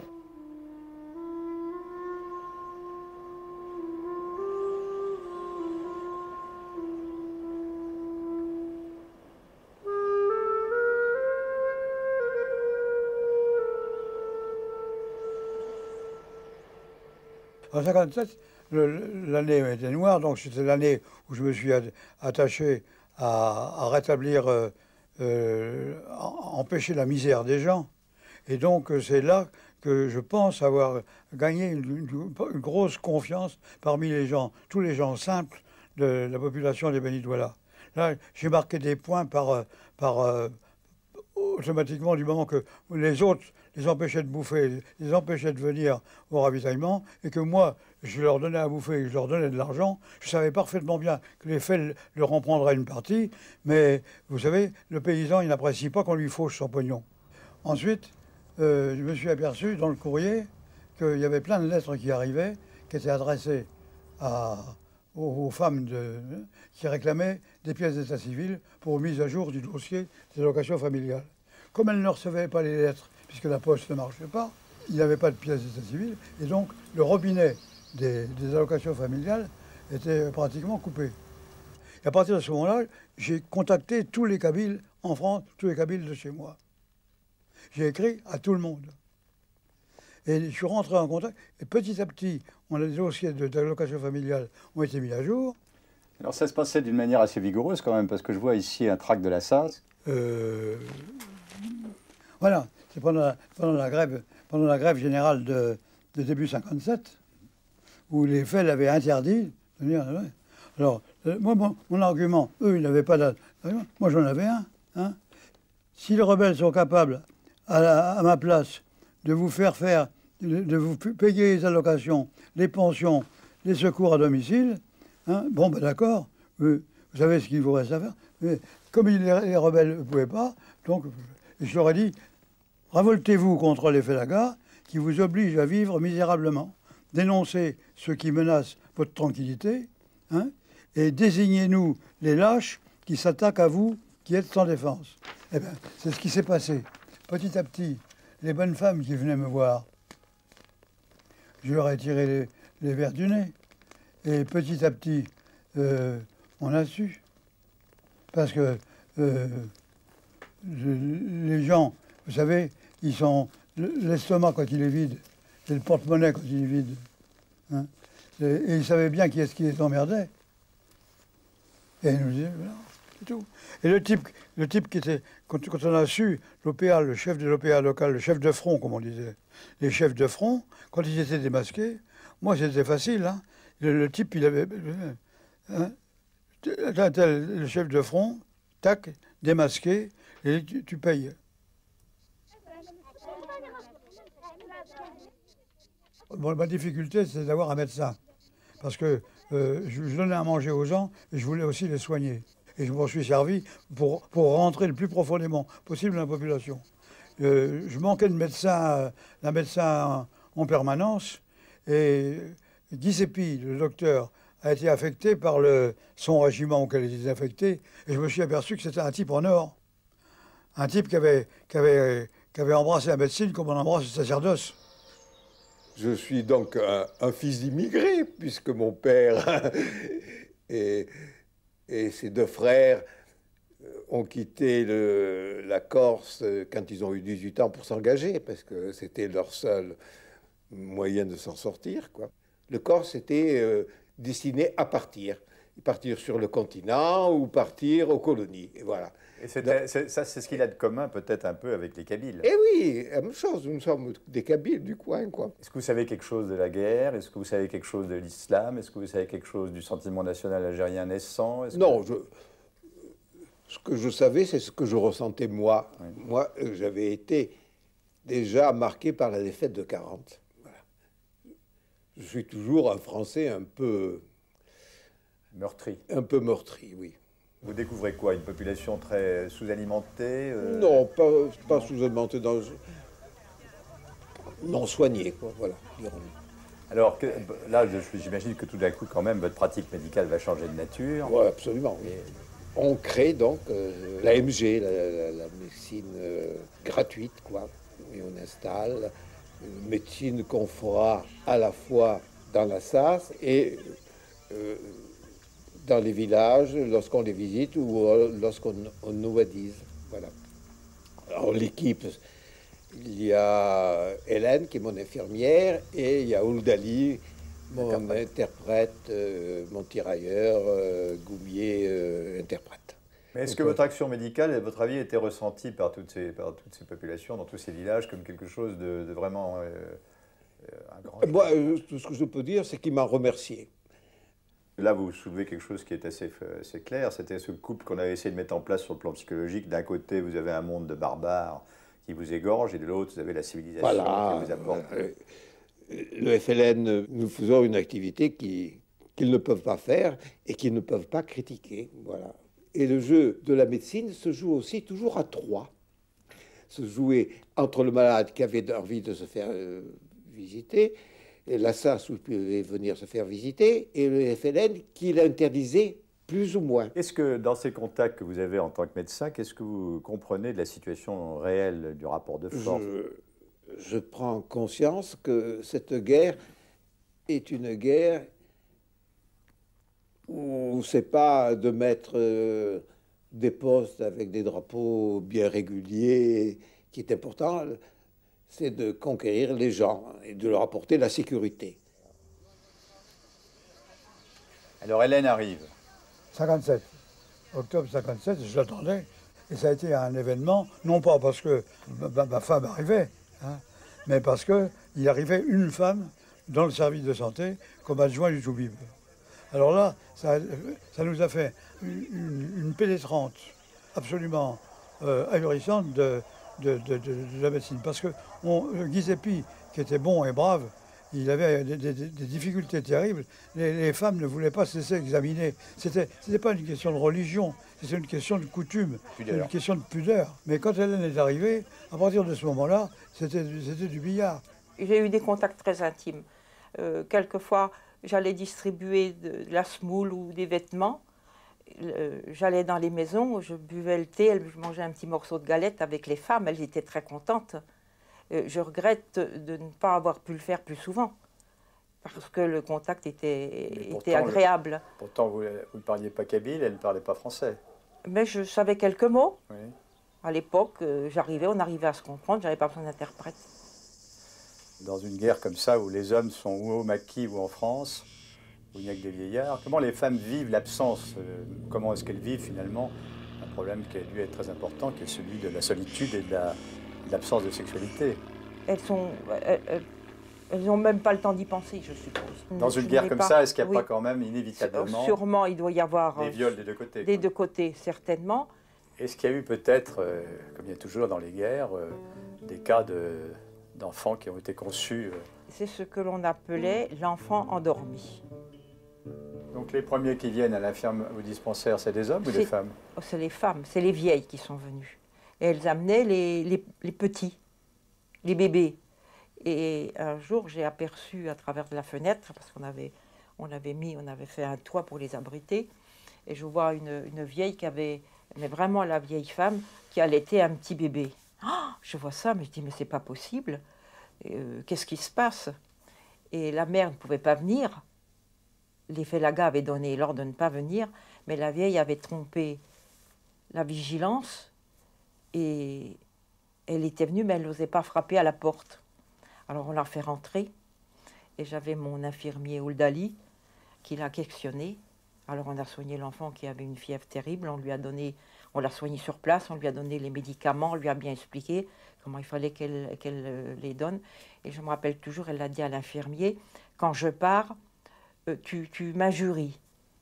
En 1957, l'année était noire, donc c'était l'année où je me suis attaché à rétablir, empêcher la misère des gens. Et donc c'est là que je pense avoir gagné une grosse confiance parmi les gens, tous les gens simples de la population des Béni-Douala. Là, j'ai marqué des points automatiquement du moment que les autres les empêchaient de bouffer, les empêchaient de venir au ravitaillement, et que moi, je leur donnais à bouffer et je leur donnais de l'argent. Je savais parfaitement bien que les faits leur en prendraient une partie, mais vous savez, le paysan, il n'apprécie pas qu'on lui fauche son pognon. Ensuite, je me suis aperçu dans le courrier qu'il y avait plein de lettres qui arrivaient, qui étaient adressées aux femmes qui réclamaient des pièces d'état civil pour mise à jour du dossier des allocations familiales. Comme elles ne recevaient pas les lettres, puisque la poste ne marchait pas, il n'y avait pas de pièces d'état civil, et donc le robinet des allocations familiales était pratiquement coupé. Et à partir de ce moment-là, j'ai contacté tous les Kabyles en France, tous les Kabyles de chez moi. J'ai écrit à tout le monde. Et je suis rentré en contact, et petit à petit, les dossiers d'allocation familiale ont été mis à jour. Alors ça se passait d'une manière assez vigoureuse quand même, parce que je vois ici un tract de la SAS. Voilà, c'est pendant la grève générale de début 57. où les faits l'avaient interdit de venir. Alors, moi, mon argument, eux, ils n'avaient pas d'argument. Moi, j'en avais un. Hein. Si les rebelles sont capables, à ma place, de vous de vous payer les allocations, les pensions, les secours à domicile, hein, bon, ben d'accord, vous savez ce qu'il vous reste à faire. Mais comme les rebelles ne pouvaient pas, donc je leur ai dit, révoltez-vous contre les Félagas qui vous obligent à vivre misérablement. Dénoncez ceux qui menacent votre tranquillité, hein, et désignez-nous les lâches qui s'attaquent à vous, qui êtes sans défense. Eh bien, c'est ce qui s'est passé. Petit à petit, les bonnes femmes qui venaient me voir, je leur ai tiré les verres du nez. Et petit à petit, on a su. Parce que les gens, vous savez, ils sont... L'estomac, quand il est vide, et le porte-monnaie, quand il est vide. Hein, et ils savaient bien qui est-ce qui les emmerdait. Et ils nous disaient, voilà, c'est tout. Et le type qui était... Quand on a su, l'OPA, le chef de l'OPA local, le chef de front, comme on disait, les chefs de front, quand ils étaient démasqués, moi, c'était facile, hein. Le type, il avait... Hein, le chef de front, tac, démasqué, et tu payes. Bon, ma difficulté, c'est d'avoir un médecin. Parce que je donnais à manger aux gens et je voulais aussi les soigner. Et je m'en suis servi pour rentrer le plus profondément possible dans la population. Je manquais de médecins, d'un médecin en permanence. Et Giuseppe, le docteur, a été affecté par son régiment auquel il était affecté. Et je me suis aperçu que c'était un type en or. Un type qui avait embrassé la médecine comme on embrasse le sacerdoce. Je suis donc un fils d'immigré, puisque mon père et ses deux frères ont quitté la Corse quand ils ont eu 18 ans pour s'engager, parce que c'était leur seul moyen de s'en sortir, quoi. Le Corse était destiné à partir sur le continent ou partir aux colonies, et voilà. Et ça, c'est ce qu'il a de commun peut-être un peu avec les Kabyles. Eh oui, la même chose, nous sommes des Kabyles du coin, quoi. Est-ce que vous savez quelque chose de la guerre? Est-ce que vous savez quelque chose de l'islam? Est-ce que vous savez quelque chose du sentiment national algérien naissant? Non, ce que je savais, c'est ce que je ressentais moi. Oui. Moi, j'avais été déjà marqué par la défaite de 40. Voilà. Je suis toujours un Français un peu... meurtri. Un peu meurtri, oui. Vous découvrez quoi? Une population très sous-alimentée Non, pas sous-alimentée, non soignée, quoi, voilà. Alors là, j'imagine que tout d'un coup, quand même, votre pratique médicale va changer de nature. Oui, absolument. Et... On crée donc l'AMG, la médecine gratuite, quoi. Et on installe une médecine qu'on fera à la fois dans la SAS et... dans les villages, lorsqu'on les visite ou lorsqu'on nous adise. Voilà. Alors l'équipe, il y a Hélène qui est mon infirmière et il y a Ouldali, mon interprète, mon tirailleur, Goumier, interprète. Mais est-ce que votre action médicale, à votre avis, était ressentie par toutes ces populations, dans tous ces villages, comme quelque chose de vraiment un grand... Moi, tout ce que je peux dire, c'est qu'il m'a remercié. Là, vous soulevez quelque chose qui est assez clair, c'était ce couple qu'on avait essayé de mettre en place sur le plan psychologique. D'un côté, vous avez un monde de barbares qui vous égorge, et de l'autre, vous avez la civilisation qui vous apporte. Le FLN, nous faisons une activité qu'ils ne peuvent pas faire et qu'ils ne peuvent pas critiquer. Voilà. Et le jeu de la médecine se joue aussi toujours à trois. Se jouer entre le malade qui avait envie de se faire visiter, et la SAS où il pouvait venir se faire visiter, et le FLN qui l'interdisait plus ou moins. Est-ce que dans ces contacts que vous avez en tant que médecin, qu'est-ce que vous comprenez de la situation réelle du rapport de force? Je prends conscience que cette guerre est une guerre où c'est pas de mettre des postes avec des drapeaux bien réguliers qui est important. C'est de conquérir les gens et de leur apporter la sécurité. Alors Hélène arrive. 57. Octobre 57, je l'attendais. Et ça a été un événement, non pas parce que ma femme arrivait, hein, mais parce qu'il arrivait une femme dans le service de santé comme adjoint du Toubib. Alors là, ça nous a fait une pénétrante absolument ahurissante de la médecine. Parce que Giuseppe, qui était bon et brave, il avait des difficultés terribles. Les femmes ne voulaient pas se laisser examiner. C'était pas une question de religion, c'était une question de coutume, une question de pudeur. Mais quand Hélène est arrivée, à partir de ce moment-là, c'était du billard. J'ai eu des contacts très intimes. Quelquefois, j'allais distribuer de la semoule ou des vêtements. J'allais dans les maisons, je buvais le thé, je mangeais un petit morceau de galette avec les femmes. Elles étaient très contentes. Je regrette de ne pas avoir pu le faire plus souvent, parce que le contact était agréable. Pourtant, vous ne parliez pas kabyle, elle ne parlait pas français. Mais je savais quelques mots. Oui. À l'époque, on arrivait à se comprendre, je n'avais pas besoin d'interprète. Dans une guerre comme ça, où les hommes sont ou au maquis ou en France, où il n'y a que des vieillards, comment les femmes vivent l'absence? Comment est-ce qu'elles vivent finalement un problème qui a dû être très important, qui est celui de la solitude et de l'absence de sexualité? Elles n'ont même pas le temps d'y penser, je suppose. Dans une guerre comme ça, est-ce qu'il n'y a pas quand même inévitablement... Sûrement, il doit y avoir... des viols des deux côtés. Des deux côtés, certainement. Est-ce qu'il y a eu peut-être, comme il y a toujours dans les guerres, des cas d'enfants qui ont été conçus? C'est ce que l'on appelait l'enfant endormi. Donc les premiers qui viennent à l'infirme au dispensaire, c'est des hommes ou des femmes? C'est les femmes, c'est les vieilles qui sont venues. Et elles amenaient les petits, les bébés. Et un jour, j'ai aperçu à travers la fenêtre, parce qu'on avait fait un toit pour les abriter, et je vois une vieille qui avait, mais vraiment la vieille femme, qui allaitait un petit bébé. Oh, je vois ça, mais je dis, mais c'est pas possible. Qu'est-ce qui se passe? Et la mère ne pouvait pas venir. Les Félaga avaient donné l'ordre de ne pas venir, mais la vieille avait trompé la vigilance et elle était venue, mais elle n'osait pas frapper à la porte. Alors on l'a fait rentrer et j'avais mon infirmier Ouldali qui l'a questionné. Alors on a soigné l'enfant qui avait une fièvre terrible, on l'a soigné sur place, on lui a donné les médicaments, on lui a bien expliqué comment il fallait qu'elle les donne. Et je me rappelle toujours, elle l'a dit à l'infirmier, quand je pars, tu m'injuries.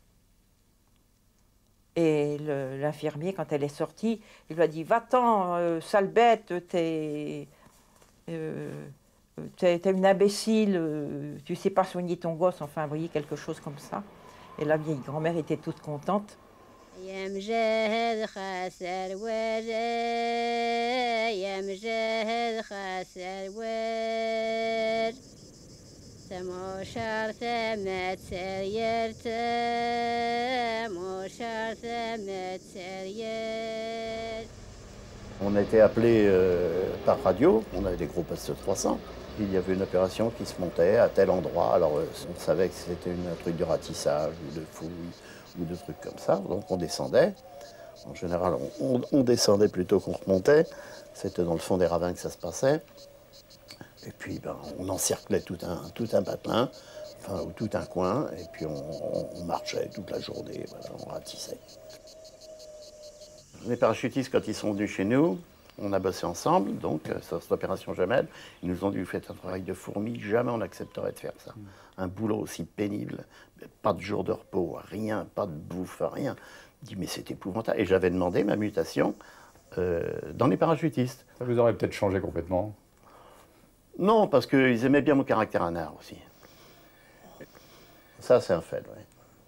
Et l'infirmier, quand elle est sortie, il lui a dit, va-t'en, sale bête, t'es une imbécile, tu sais pas soigner ton gosse, enfin, vous voyez, quelque chose comme ça. Et la vieille grand-mère était toute contente. On a été appelés par radio, on avait des groupes SE300. Il y avait une opération qui se montait à tel endroit. Alors on savait que c'était un truc de ratissage ou de fouille ou de trucs comme ça. Donc on descendait. En général, on descendait plutôt qu'on remontait. C'était dans le fond des ravins que ça se passait. Et puis on encerclait tout un patelin, enfin, ou tout un coin, et puis on marchait toute la journée, voilà, on ratissait. Les parachutistes, quand ils sont venus chez nous, on a bossé ensemble, donc, sur cette opération Jamel. Ils nous ont dit, vous faites un travail de fourmi, jamais on accepterait de faire ça. Un boulot aussi pénible, pas de jour de repos, rien, pas de bouffe, rien. Je dis, mais c'est épouvantable. Et j'avais demandé ma mutation dans les parachutistes. Ça vous aurait peut-être changé complètement? Non, parce qu'ils aimaient bien mon caractère anard aussi. Ça, c'est un fait, oui.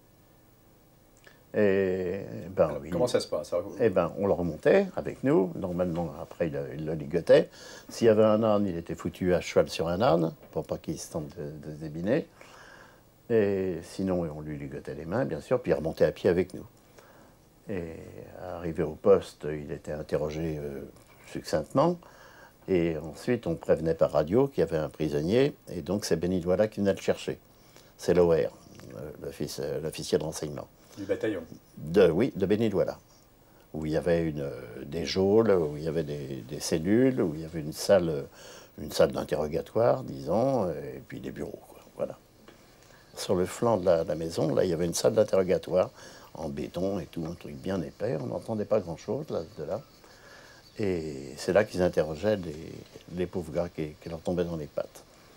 Et oui. Comment ça se passe? On le remontait avec nous. Normalement, après, il le ligotait. S'il y avait un âne, il était foutu à cheval sur un âne, pour pas qu'il se tente de se débiner. Et sinon, on lui ligotait les mains, bien sûr, puis il remontait à pied avec nous. Et arrivé au poste, il était interrogé succinctement. Et ensuite, on prévenait par radio qu'il y avait un prisonnier. Et donc, c'est Benidouala qui venait le chercher. C'est l'OR, l'officier de renseignement. Du bataillon? Oui, de Benidouala, où il y avait des geôles, où il y avait des cellules, où il y avait une salle d'interrogatoire, disons, et puis des bureaux, quoi, voilà. Sur le flanc de la maison, là, il y avait une salle d'interrogatoire en béton et tout, un truc bien épais, on n'entendait pas grand-chose de là. Et c'est là qu'ils interrogeaient les pauvres gars qui leur tombaient dans les pattes.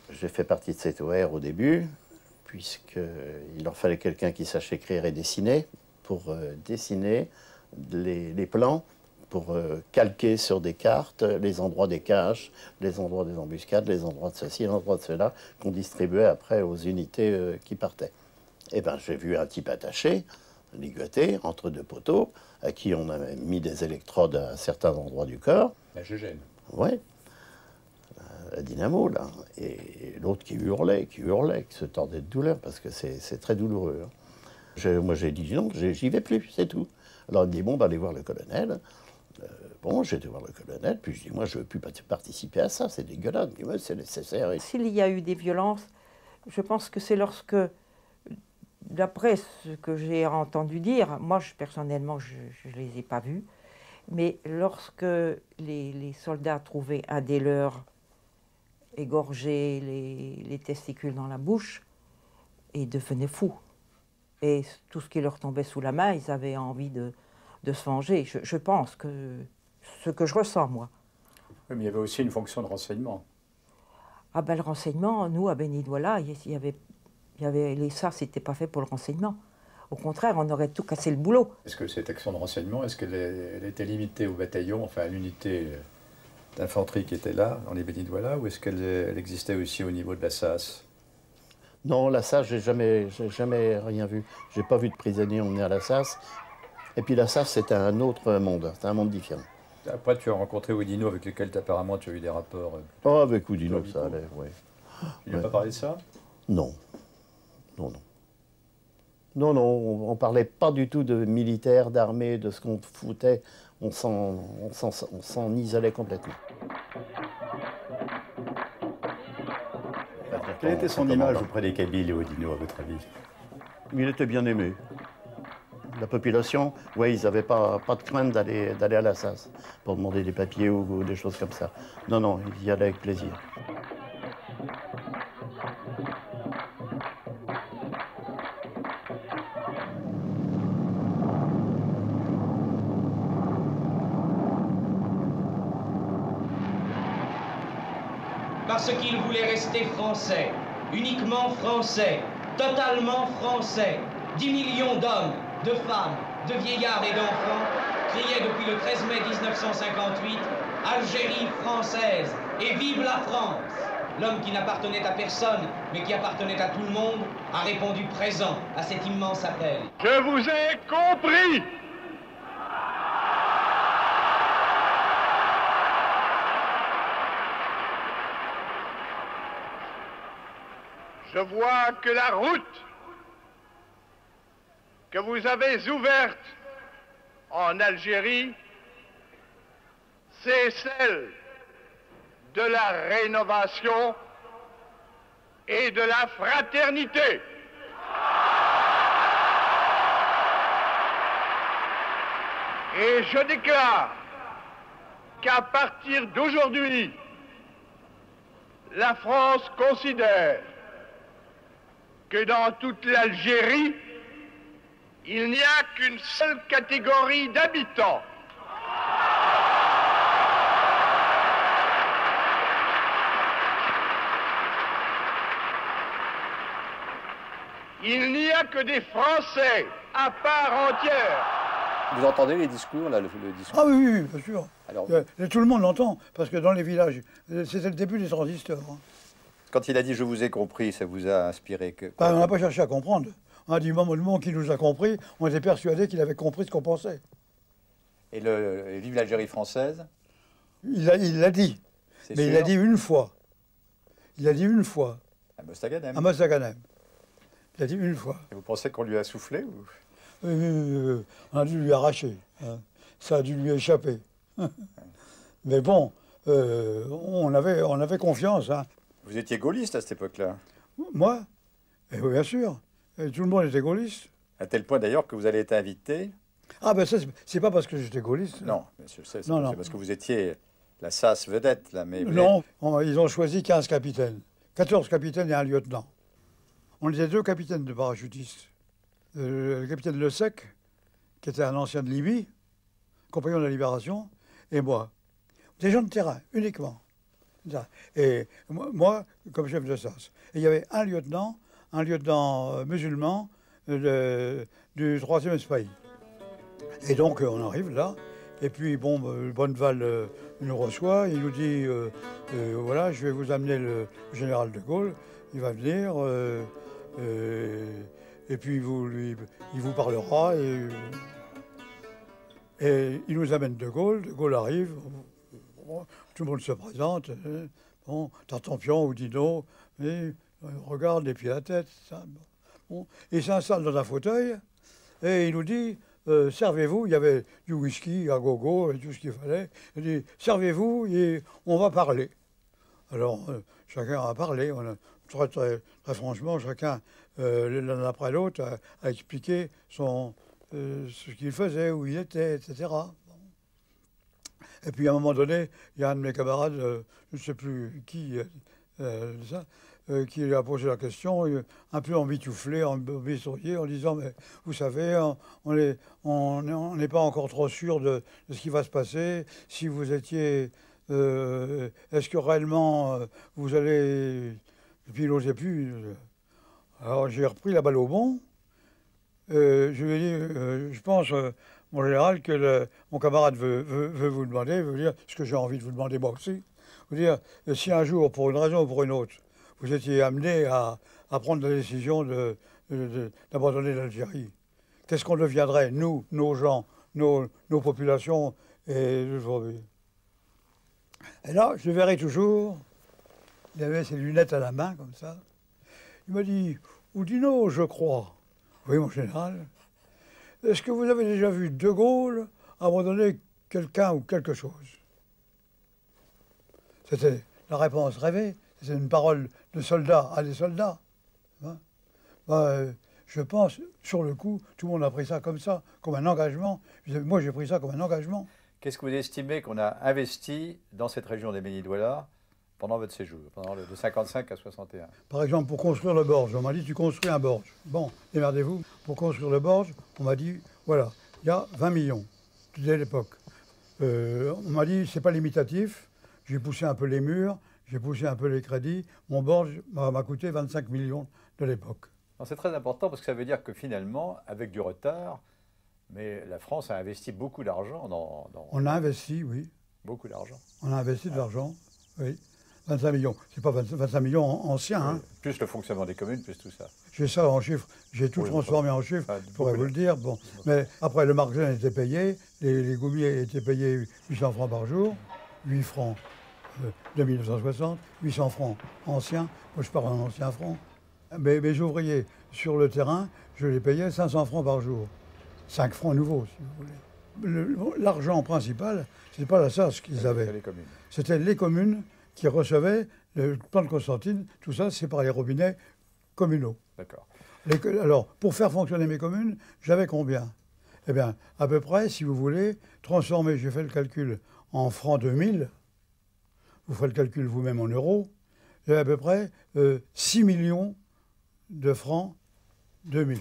J'ai fait partie de cette OR au début, puisqu'il leur fallait quelqu'un qui sache écrire et dessiner, pour dessiner les plans, pour calquer sur des cartes les endroits des caches, les endroits des embuscades, les endroits de ceci, les endroits de cela, qu'on distribuait après aux unités qui partaient. Eh bien, j'ai vu un type attaché, ligoté, entre deux poteaux, à qui on avait mis des électrodes à certains endroits du corps. La GGN. Oui, la dynamo, là. Et l'autre qui hurlait, qui se tordait de douleur, parce que c'est très douloureux. Hein. Moi, j'ai dit non, j'y vais plus, c'est tout. Alors, il me dit, bon, allez voir le colonel. Bon, j'ai été voir le colonel, puis je dis, moi, je ne veux plus participer à ça, c'est dégueulasse. Il dit, ouais, c'est nécessaire. S'il y a eu des violences, je pense que c'est lorsque, d'après ce que j'ai entendu dire, moi, personnellement, je ne les ai pas vus, mais lorsque les soldats trouvaient un des leurs égorgé les testicules dans la bouche, ils devenaient fous. Et tout ce qui leur tombait sous la main, ils avaient envie de se venger. Je pense que ce que je ressens, moi. Oui, mais il y avait aussi une fonction de renseignement. Ah ben le renseignement, nous, à Béni-Douala, les SAS n'étaient pas fait pour le renseignement. Au contraire, on aurait tout cassé le boulot. Est-ce que cette action de renseignement, est-ce qu'elle était limitée au bataillon, enfin à l'unité d'infanterie qui était là, dans les Béni-Douala, ou est-ce qu'elle existait aussi au niveau de la SAS? Non, la SAS, j'ai jamais rien vu. J'ai pas vu de prisonniers emmenés à la SAS. Et puis la SAS, c'était un autre monde, c'était un monde différent. Après, tu as rencontré Oudinot, avec lequel apparemment tu as eu des rapports. Oh, avec Oudinot, ça allait, oui. Tu lui as pas parlé de ça? Non. Non, non. Non, non, on ne parlait pas du tout de militaire, d'armée, de ce qu'on foutait. On s'en isolait complètement. Quelle était son image auprès des Kabyles et Oudinot, à votre avis? Il était bien aimé. La population, oui, ils n'avaient pas de crainte d'aller à la SAS pour demander des papiers ou des choses comme ça. Non, non, ils y allaient avec plaisir. Parce qu'ils voulaient rester français, uniquement français, totalement français. 10 millions d'hommes, de femmes, de vieillards et d'enfants criaient depuis le 13 mai 1958 « Algérie française et vive la France !» L'homme qui n'appartenait à personne, mais qui appartenait à tout le monde, a répondu présent à cet immense appel. Je vous ai compris! Je vois que la route que vous avez ouverte en Algérie, c'est celle de la rénovation et de la fraternité. Et je déclare qu'à partir d'aujourd'hui, la France considère que dans toute l'Algérie, il n'y a qu'une seule catégorie d'habitants. Il n'y a que des Français à part entière. Vous entendez les discours, là, le discours? Ah oui, oui, bien sûr. Alors, tout le monde l'entend, parce que dans les villages, c'était le début des transistors. Hein. Quand il a dit « je vous ai compris », ça vous a inspiré que... On n'a pas cherché à comprendre. On a dit « le moment qu'il nous a compris », on était persuadé qu'il avait compris ce qu'on pensait. Et vive l'Algérie française? Il l'a dit. Mais il l'a dit une fois. Il a dit une fois. À Mostaganem. À Mostaganem. Il a dit une fois. Et vous pensez qu'on lui a soufflé ou... On a dû lui arracher. Hein. Ça a dû lui échapper. Mais bon, on avait confiance. Hein. Vous étiez gaulliste à cette époque-là? Moi? Bien sûr. Et tout le monde était gaulliste. À tel point d'ailleurs que vous allez être invité. Ah ben ça, c'est pas parce que j'étais gaulliste. Non, monsieur, c'est parce que vous étiez la SAS vedette. Là, mais non, ils ont choisi 15 capitaines. 14 capitaines et un lieutenant. On était 2 capitaines de parachutistes. Le capitaine Le Sec, qui était un ancien de Libye, compagnon de la Libération, et moi. Des gens de terrain, uniquement. Et moi, comme chef de SAS. Et il y avait un lieutenant musulman du 3e SPAI. Et donc, on arrive là, et puis, bon, Bonneval nous reçoit, il nous dit, voilà, je vais vous amener le général de Gaulle, il va venir, et puis il vous parlera, et il nous amène de Gaulle arrive, tout le monde se présente, bon, Tartampion, Oudinot, et on regarde les pieds à la tête, ça, bon, il s'installe dans un fauteuil, et il nous dit, servez-vous, il y avait du whisky à gogo et tout ce qu'il fallait. Il dit, servez-vous et on va parler. Alors, chacun a parlé. Très franchement, chacun, l'un après l'autre, a expliqué ce qu'il faisait, où il était, etc. Et puis, à un moment donné, il y a un de mes camarades, je ne sais plus qui, qui lui a posé la question, un peu embitouflé, embitouré, en disant, mais vous savez, on n'est pas encore trop sûr de ce qui va se passer. Si vous étiez... est-ce que réellement vous allez... Et puis il n'osait plus. Alors j'ai repris la balle au bond. Je lui ai dit, je pense, mon général, que mon camarade veut vous demander, veut dire ce que j'ai envie de vous demander moi aussi. Vous dire, si un jour, pour une raison ou pour une autre, vous étiez amené à prendre la décision d'abandonner l'Algérie, qu'est-ce qu'on deviendrait, nous, nos gens, nos populations et aujourd'hui? Et là, je le verrai toujours. Il avait ses lunettes à la main, comme ça. Il m'a dit, Oudinot, je crois. Oui, mon général. Est-ce que vous avez déjà vu De Gaulle abandonner quelqu'un ou quelque chose? C'était la réponse rêvée. C'est une parole de soldat à des soldats. Hein? Je pense, sur le coup, tout le monde a pris ça comme un engagement. Moi, j'ai pris ça comme un engagement. Qu'est-ce que vous estimez qu'on a investi dans cette région des Béni-Douala pendant votre séjour, de 55 à 61? Par exemple, pour construire le Borge, on m'a dit, tu construis un Borge. Bon, démerdez-vous. Pour construire le Borge, on m'a dit, voilà, il y a 20 millions, dès l'époque. On m'a dit, c'est pas limitatif. J'ai poussé un peu les murs, j'ai poussé un peu les crédits. Mon Borge m'a coûté 25 millions de l'époque. C'est très important parce que ça veut dire que finalement, avec du retard, mais la France a investi beaucoup d'argent dans... On a investi, oui. Beaucoup d'argent. On a investi de l'argent, oui. 25 millions. C'est pas 25 millions anciens. Hein. Plus le fonctionnement des communes, plus tout ça. J'ai ça en chiffres. J'ai tout transformé en chiffres, je pourrais vous le dire. Bon. Mais après, le margin était payé, les goumiers étaient payés 800 francs par jour, 8 francs de 1960, 800 francs anciens. Moi, je parle en anciens francs. Mais mes ouvriers sur le terrain, je les payais 500 francs par jour. 5 francs nouveaux, si vous voulez. L'argent principal, ce n'était pas la SAS qu'ils avaient. C'était les communes qui recevaient le plan de Constantine. Tout ça, c'est par les robinets communaux. D'accord. Alors, pour faire fonctionner mes communes, j'avais combien? Eh bien, à peu près, si vous voulez, transformer, j'ai fait le calcul en francs 2000, vous ferez le calcul vous-même en euros, j'avais à peu près 6 millions de francs 2000.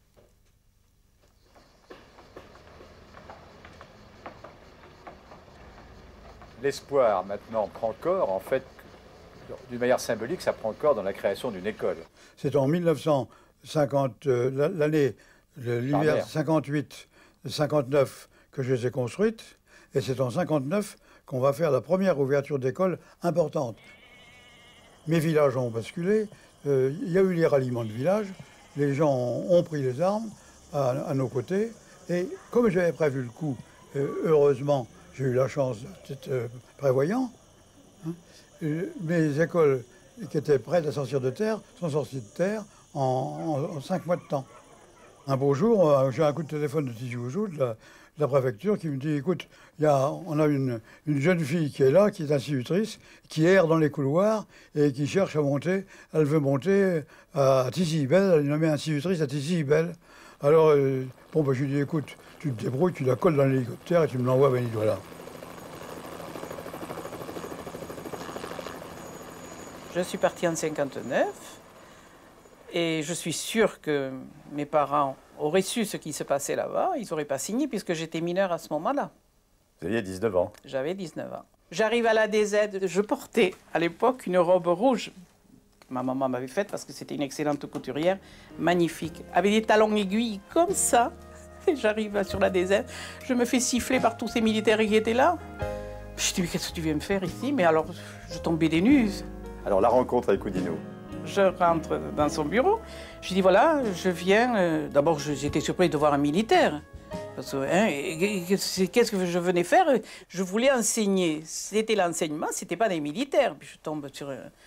L'espoir, maintenant, prend corps, en fait, d'une manière symbolique, ça prend corps dans la création d'une école. C'est en 1950, l'année, l'hiver 58-59 que je les ai construites, et c'est en 59 qu'on va faire la première ouverture d'école importante. Mes villages ont basculé, il y a eu les ralliements de villages, les gens ont pris les armes à nos côtés, et comme j'avais prévu le coup, heureusement, j'ai eu la chance d'être prévoyant. Hein. Mes écoles qui étaient prêtes à sortir de terre sont sorties de terre en 5 mois de temps. Un beau jour, j'ai un coup de téléphone de Tizi Ouzou, de la préfecture, qui me dit, écoute, on a une jeune fille qui est là, qui est institutrice, qui erre dans les couloirs et qui cherche à monter. Elle veut monter à Tizi-Ibel, elle est nommée institutrice à Tizi-Ibel. Alors, bon, je lui dis, écoute, tu te débrouilles, tu la colles dans l'hélicoptère et tu me l'envoies à Béni-Douala. Je suis partie en 59 et je suis sûre que mes parents auraient su ce qui se passait là-bas. Ils n'auraient pas signé puisque j'étais mineure à ce moment-là. Vous aviez 19 ans. J'avais 19 ans. J'arrive à la DZ, je portais à l'époque une robe rouge que ma maman m'avait faite parce que c'était une excellente couturière, magnifique, avec des talons aiguilles comme ça. Et j'arrive sur la DZ, je me fais siffler par tous ces militaires qui étaient là. Je dis, mais qu'est-ce que tu viens me faire ici? Mais alors, je tombais des nues. Alors la rencontre avec Oudinot. Je rentre dans son bureau, je dis voilà, je viens. D'abord, j'étais surprise de voir un militaire. Parce que, qu'est-ce que je venais faire? Je voulais enseigner. C'était l'enseignement, c'était pas des militaires. Puis je tombe sur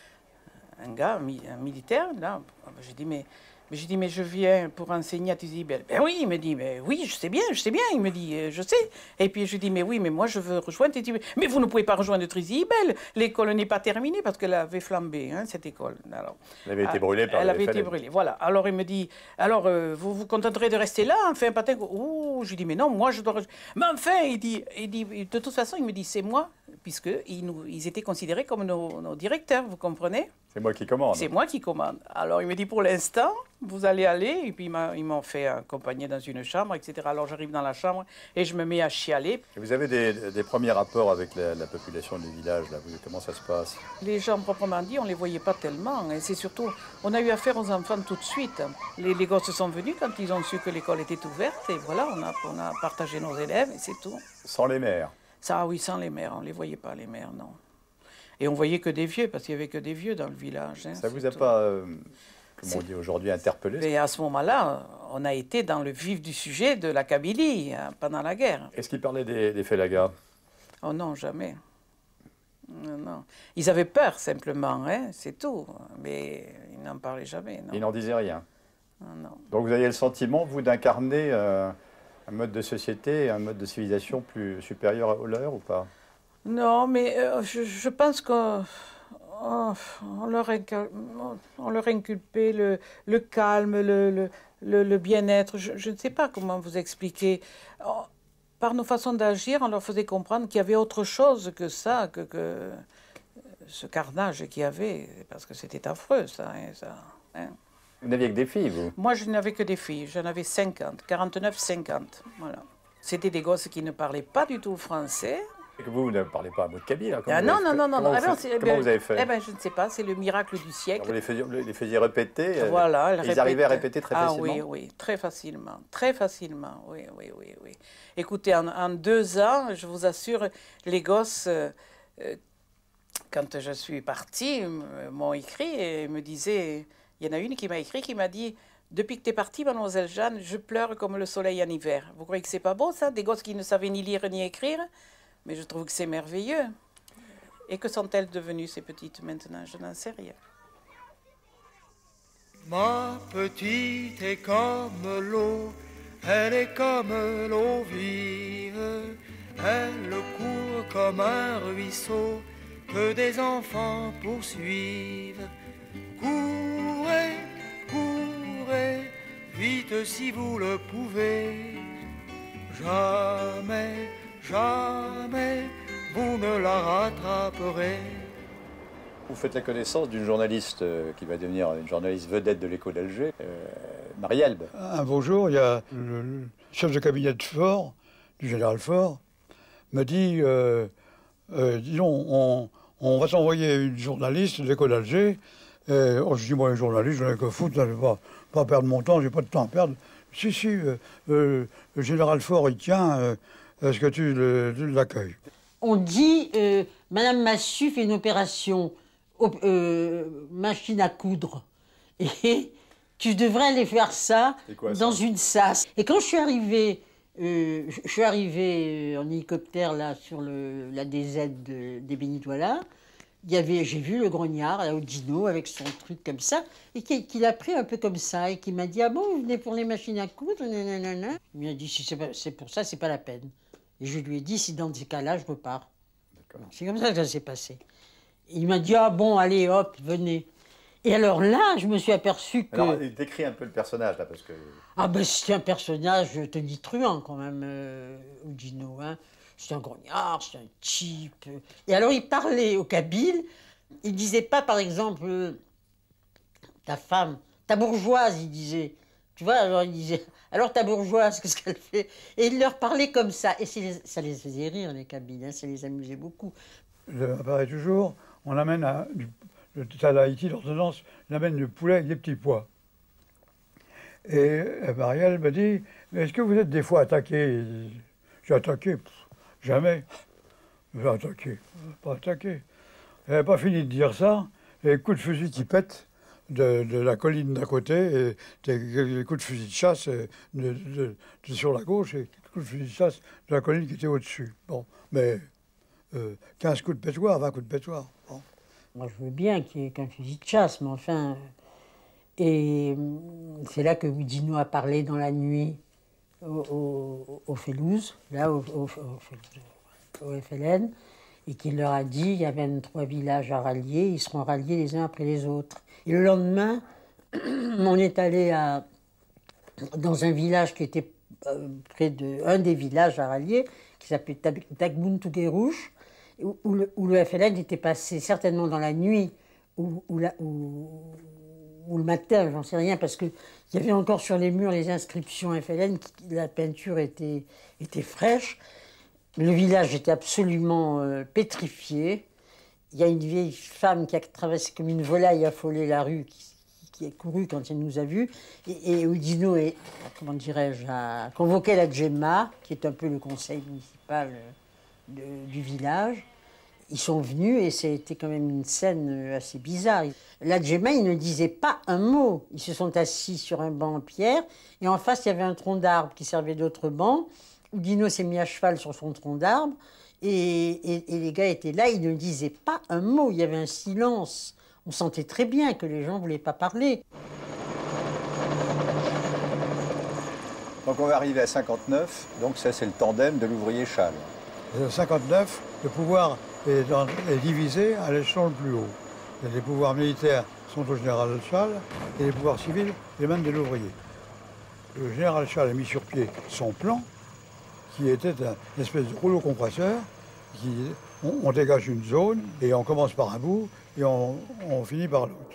un gars, un militaire, là. J'ai dit, mais je viens pour enseigner à Tisibel. Ben oui, il me dit, mais oui, je sais bien, il me dit, je sais. Et puis je dis, mais oui, mais moi je veux rejoindre Tisibel. Mais vous ne pouvez pas rejoindre Tisibel, l'école n'est pas terminée parce qu'elle avait flambé, hein, cette école. Alors, elle avait été brûlée par Elle le avait été FLN. brûlée, voilà. Alors il me dit, alors vous vous contenterez de rester là, enfin, patin. Ouh, je dis, mais non, moi je dois rejoindre. Mais enfin, il dit, de toute façon, il me dit, c'est moi, puisqu'ils étaient considérés comme nos directeurs, vous comprenez? C'est moi qui commande. C'est moi qui commande. Alors il me dit, pour l'instant, vous allez aller. Et puis ils m'ont fait accompagner dans une chambre, etc. Alors j'arrive dans la chambre et je me mets à chialer. Et vous avez des premiers rapports avec la population du village, là. Comment ça se passe? Les gens, proprement dit, on ne les voyait pas tellement. Et c'est surtout, on a eu affaire aux enfants tout de suite. Les gosses sont venus quand ils ont su que l'école était ouverte. Et voilà, on a partagé nos élèves et c'est tout. Sans les mères? Ça, oui, sans les mères. On ne les voyait pas, les mères, non. Et on voyait que des vieux, parce qu'il n'y avait que des vieux dans le village. Hein, ça vous a pas, comme on dit aujourd'hui, interpellé? Et à ce moment-là, on a été dans le vif du sujet de la Kabylie, hein, pendant la guerre. Est-ce qu'ils parlaient des Félagas? Oh non, jamais. Non, non. Ils avaient peur, simplement, hein, c'est tout. Mais ils n'en parlaient jamais. Non. Ils n'en disaient rien? Non, non. Donc vous aviez le sentiment, vous, d'incarner un mode de société, un mode de civilisation plus supérieur au leur, ou pas? Non, mais je pense qu'on leur inculpait le calme, le bien-être. Je ne sais pas comment vous expliquer. Par nos façons d'agir, on leur faisait comprendre qu'il y avait autre chose que ça, que ce carnage qu'il y avait, parce que c'était affreux, ça. Hein. Vous n'aviez que des filles, vous? Moi, je n'avais que des filles. J'en avais 50, 49, 50. Voilà. C'était des gosses qui ne parlaient pas du tout français. Et que vous ne parlez pas un mot de kabyle? Ah non. Comment vous avez fait? Eh ben, je ne sais pas, c'est le miracle du siècle. Alors vous les faisiez répéter? Voilà, ils arrivaient à répéter très facilement? Ah oui, très facilement. Très facilement, oui. Écoutez, en 2 ans, je vous assure, les gosses, quand je suis partie, m'ont écrit et me disaient... Il y en a une qui m'a écrit, qui m'a dit... Depuis que tu es partie, mademoiselle Jeanne, je pleure comme le soleil en hiver. Vous croyez que c'est pas beau, ça? Des gosses qui ne savaient ni lire ni écrire? Mais je trouve que c'est merveilleux. Et que sont-elles devenues, ces petites, maintenant? Je n'en sais rien. Ma petite est comme l'eau, elle est comme l'eau vive. Elle court comme un ruisseau que des enfants poursuivent. Courez, courez, vite si vous le pouvez. Jamais, jamais, vous ne la rattraperez. Vous faites la connaissance d'une journaliste qui va devenir une journaliste vedette de l'Écho d'Alger, Marie-Elbe. Un beau jour, il y a le chef de cabinet de Faure, du général Faure, me dit, disons, on va t'envoyer une journaliste de l'Écho d'Alger. Je dis, moi, les journalistes, je n'ai que foutre, je ne vais pas perdre mon temps, j'ai pas de temps à perdre. Si, le général Faure, il tient, est-ce que tu l'accueilles? On dit, Madame Massu fait une opération machine à coudre. Et tu devrais aller faire ça dans une sas. Et quand je suis arrivée en hélicoptère là, sur la DZ des Bénidouala, j'ai vu le grognard, là, Oudinot, avec son truc comme ça, et qu'il a pris un peu comme ça, et qui m'a dit « Ah bon, vous venez pour les machines à coudre ?» Il m'a dit « Si c'est pour ça, c'est pas la peine. » Et je lui ai dit « Si dans ces cas-là, je repars. » C'est comme ça que ça s'est passé. Il m'a dit « Ah bon, allez, hop, venez. » Et alors là, je me suis aperçu que... Alors, il décrit un peu le personnage, là, parce que... Ah ben, c'est un personnage tonitruant, quand même, Oudinot, hein. C'est un grognard, c'est un type. Et alors, il parlait au kabyle. Il disait pas, par exemple, ta femme, ta bourgeoise, il disait. Tu vois, alors il disait, alors ta bourgeoise, qu'est-ce qu'elle fait? Et il leur parlait comme ça. Et ça les faisait rire, les kabyles, hein, ça les amusait beaucoup. apparaît toujours, on amène le Haïti, l'ordonnance, on amène du poulet avec des petits pois. Et Marielle me dit, est-ce que vous êtes des fois attaqué? J'ai attaqué, jamais. J'ai attaqué, pas attaqué. Elle n'avait pas fini de dire ça, et coup de fusil qui pète de la colline d'à côté, et des coups de fusil de chasse sur la gauche, et des coups de fusil de chasse de la colline qui était au-dessus. Bon, mais 15 coups de pétoir, 20 coups de pétoir. Bon. Moi, je veux bien qu'il n'y ait qu'un fusil de chasse, mais enfin... Et c'est là que Oudinot a parlé dans la nuit au Félouz, là, au FLN, et qu'il leur a dit il y a 23 villages à rallier, ils seront ralliés les uns après les autres. Et le lendemain, on est allé dans un village qui était près d'un des villages à rallier, qui s'appelait Tagbountouguerouche, où le FLN était passé certainement dans la nuit ou le matin, j'en sais rien, parce qu'il y avait encore sur les murs les inscriptions FLN, la peinture était fraîche. Le village était absolument pétrifié. Il y a une vieille femme qui a traversé comme une volaille affolée la rue, qui a couru quand elle nous a vus. Et Oudinot a convoqué la Djemma, qui est un peu le conseil municipal du village. Ils sont venus et c'était quand même une scène assez bizarre. La Djemma, ils ne disaient pas un mot. Ils se sont assis sur un banc en pierre et en face, il y avait un tronc d'arbre qui servait d'autre banc. Oudinot s'est mis à cheval sur son tronc d'arbre et les gars étaient là, ils ne disaient pas un mot. Il y avait un silence. On sentait très bien que les gens ne voulaient pas parler. Donc on va arriver à 59, donc ça c'est le tandem de l'ouvrier Chasles. 59, le pouvoir est divisé à l'échelon le plus haut. Les pouvoirs militaires sont au général Chasles et les pouvoirs civils les mains de l'ouvrier. Le général Chasles a mis sur pied son plan, qui était une espèce de rouleau compresseur. On dégage une zone et on commence par un bout et on finit par l'autre.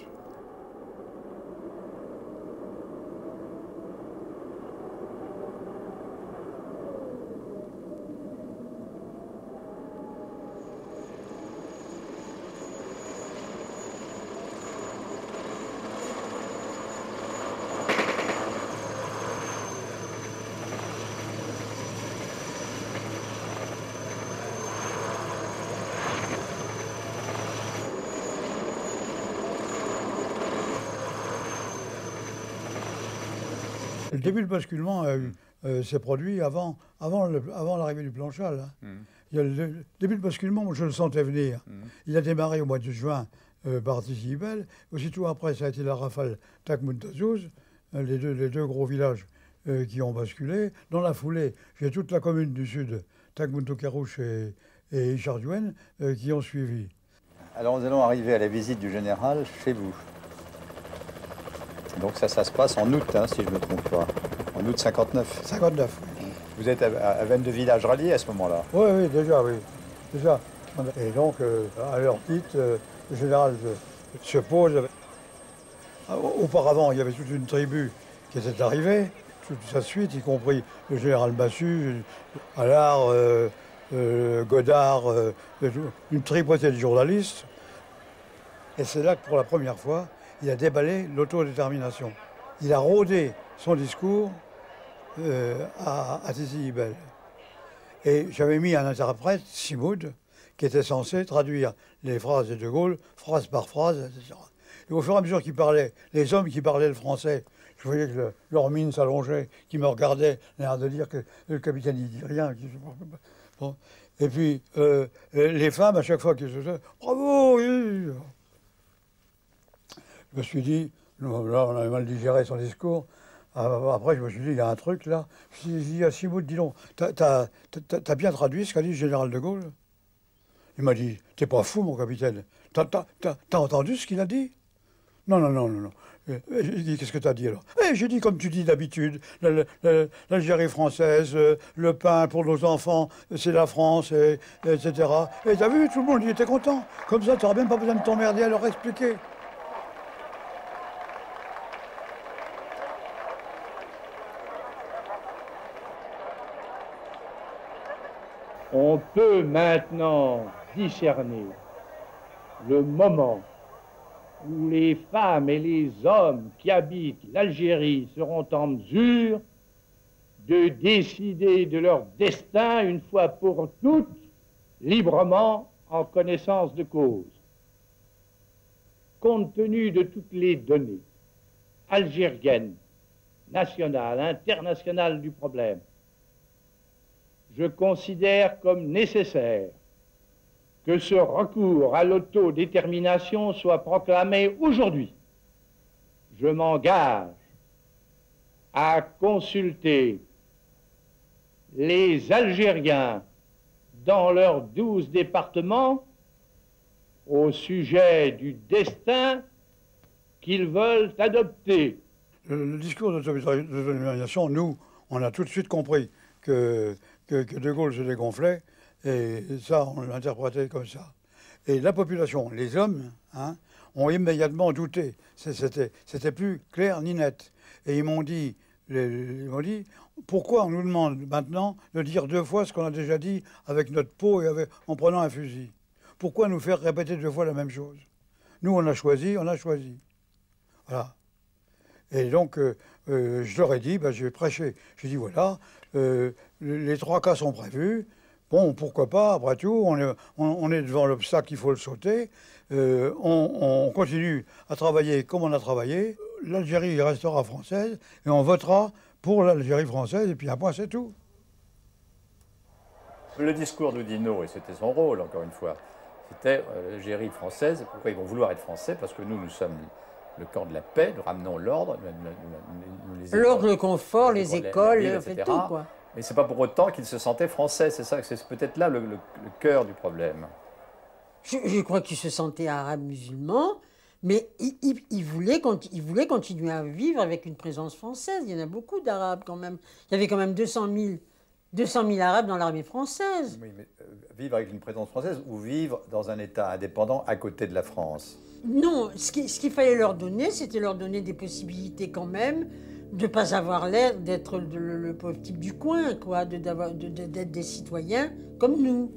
Le début de basculement s'est produit avant l'arrivée du plan Chasles. Il y a le début de basculement, moi, je le sentais venir. Il a démarré au mois de juin par Tizi Bel. Aussitôt après, ça a été la rafale Takmoutazouz, les deux gros villages qui ont basculé. Dans la foulée, j'ai toute la commune du sud, Takmoutoukerouche et Ichardiouen, qui ont suivi. Alors nous allons arriver à la visite du général chez vous. Donc ça se passe en août, hein, si je ne me trompe pas. En août 59. 59. Vous êtes à 22 villages ralliés à ce moment-là? Oui, déjà, oui. Déjà. Et donc, à leur titre, le général se pose. Auparavant, il y avait toute une tribu qui était arrivée, toute sa suite, y compris le général Massu, Allard, Godard, une tripotée de journalistes. Et c'est là que, pour la première fois, il a déballé l'autodétermination. Il a rodé son discours à Tizi Bel. Et j'avais mis un interprète, Simoud, qui était censé traduire les phrases de De Gaulle, phrase par phrase, etc. Et au fur et à mesure qu'il parlait, les hommes qui parlaient le français, je voyais que leur mine s'allongeait, qui me regardaient, l'air de dire que le capitaine il dit rien. Bon. Et puis les femmes, à chaque fois qu'ils se disaient « Bravo !» Je me suis dit, là on avait mal digéré son discours. Après je me suis dit, il y a un truc là. Je me suis dit à Simoud, dis donc, t'as bien traduit ce qu'a dit le général de Gaulle? Il m'a dit, t'es pas fou mon capitaine. T'as entendu ce qu'il a dit? Non. J'ai dit, qu'est-ce que t'as dit alors? J'ai dit, comme tu dis d'habitude, l'Algérie française, le pain pour nos enfants, c'est la France, etc. Et t'as vu, tout le monde y était content. Comme ça, t'auras même pas besoin de t'emmerder à leur expliquer. On peut maintenant discerner le moment où les femmes et les hommes qui habitent l'Algérie seront en mesure de décider de leur destin une fois pour toutes, librement, en connaissance de cause. Compte tenu de toutes les données algériennes, nationales, internationales du problème, je considère comme nécessaire que ce recours à l'autodétermination soit proclamé aujourd'hui. Je m'engage à consulter les Algériens dans leurs 12 départements au sujet du destin qu'ils veulent adopter. Le discours d'autodétermination, nous, on a tout de suite compris que De Gaulle se dégonflait, et ça, on l'interprétait comme ça. Et la population, les hommes, hein, ont immédiatement douté. C'était plus clair ni net. Et ils m'ont dit, pourquoi on nous demande maintenant de dire 2 fois ce qu'on a déjà dit avec notre peau et en prenant un fusil? Pourquoi nous faire répéter 2 fois la même chose? Nous, on a choisi, on a choisi. Voilà. Et donc, je leur ai dit, j'ai prêché. J'ai dit, voilà, les 3 cas sont prévus. Bon, pourquoi pas, après tout, on est devant l'obstacle, il faut le sauter. On continue à travailler comme on a travaillé. L'Algérie restera française et on votera pour l'Algérie française, et puis un point, c'est tout. Le discours d'Oudinot, et c'était son rôle, encore une fois, c'était l'Algérie française. Pourquoi ils vont vouloir être français? Parce que nous sommes le camp de la paix, nous ramenons l'ordre. L'ordre, le confort, les écoles, on fait tout, quoi. Mais c'est pas pour autant qu'ils se sentaient français, c'est ça, c'est peut-être là le cœur du problème. Je crois qu'ils se sentaient arabes musulmans, mais ils voulaient continuer à vivre avec une présence française. Il y en a beaucoup d'arabes quand même. Il y avait quand même 200 000 arabes dans l'armée française. Oui, mais vivre avec une présence française ou vivre dans un État indépendant à côté de la France? Non, ce qu'il fallait leur donner, c'était leur donner des possibilités quand même, de ne pas avoir l'air d'être le pauvre type du coin, quoi, d'être des citoyens comme nous.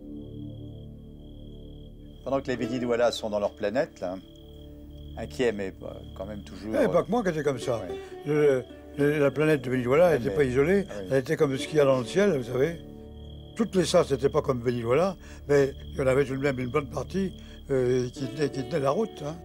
Pendant que les Béninois sont dans leur planète, là, inquiets, mais quand même toujours... Pas que moi qui était comme ça. Ouais. La planète de Béninois n'était pas isolée, elle était comme ce qu'il y a dans le ciel, vous savez. Toutes les sas n'étaient pas comme Béninois, mais il y en avait tout de même une bonne partie qui tenait la route. Hein.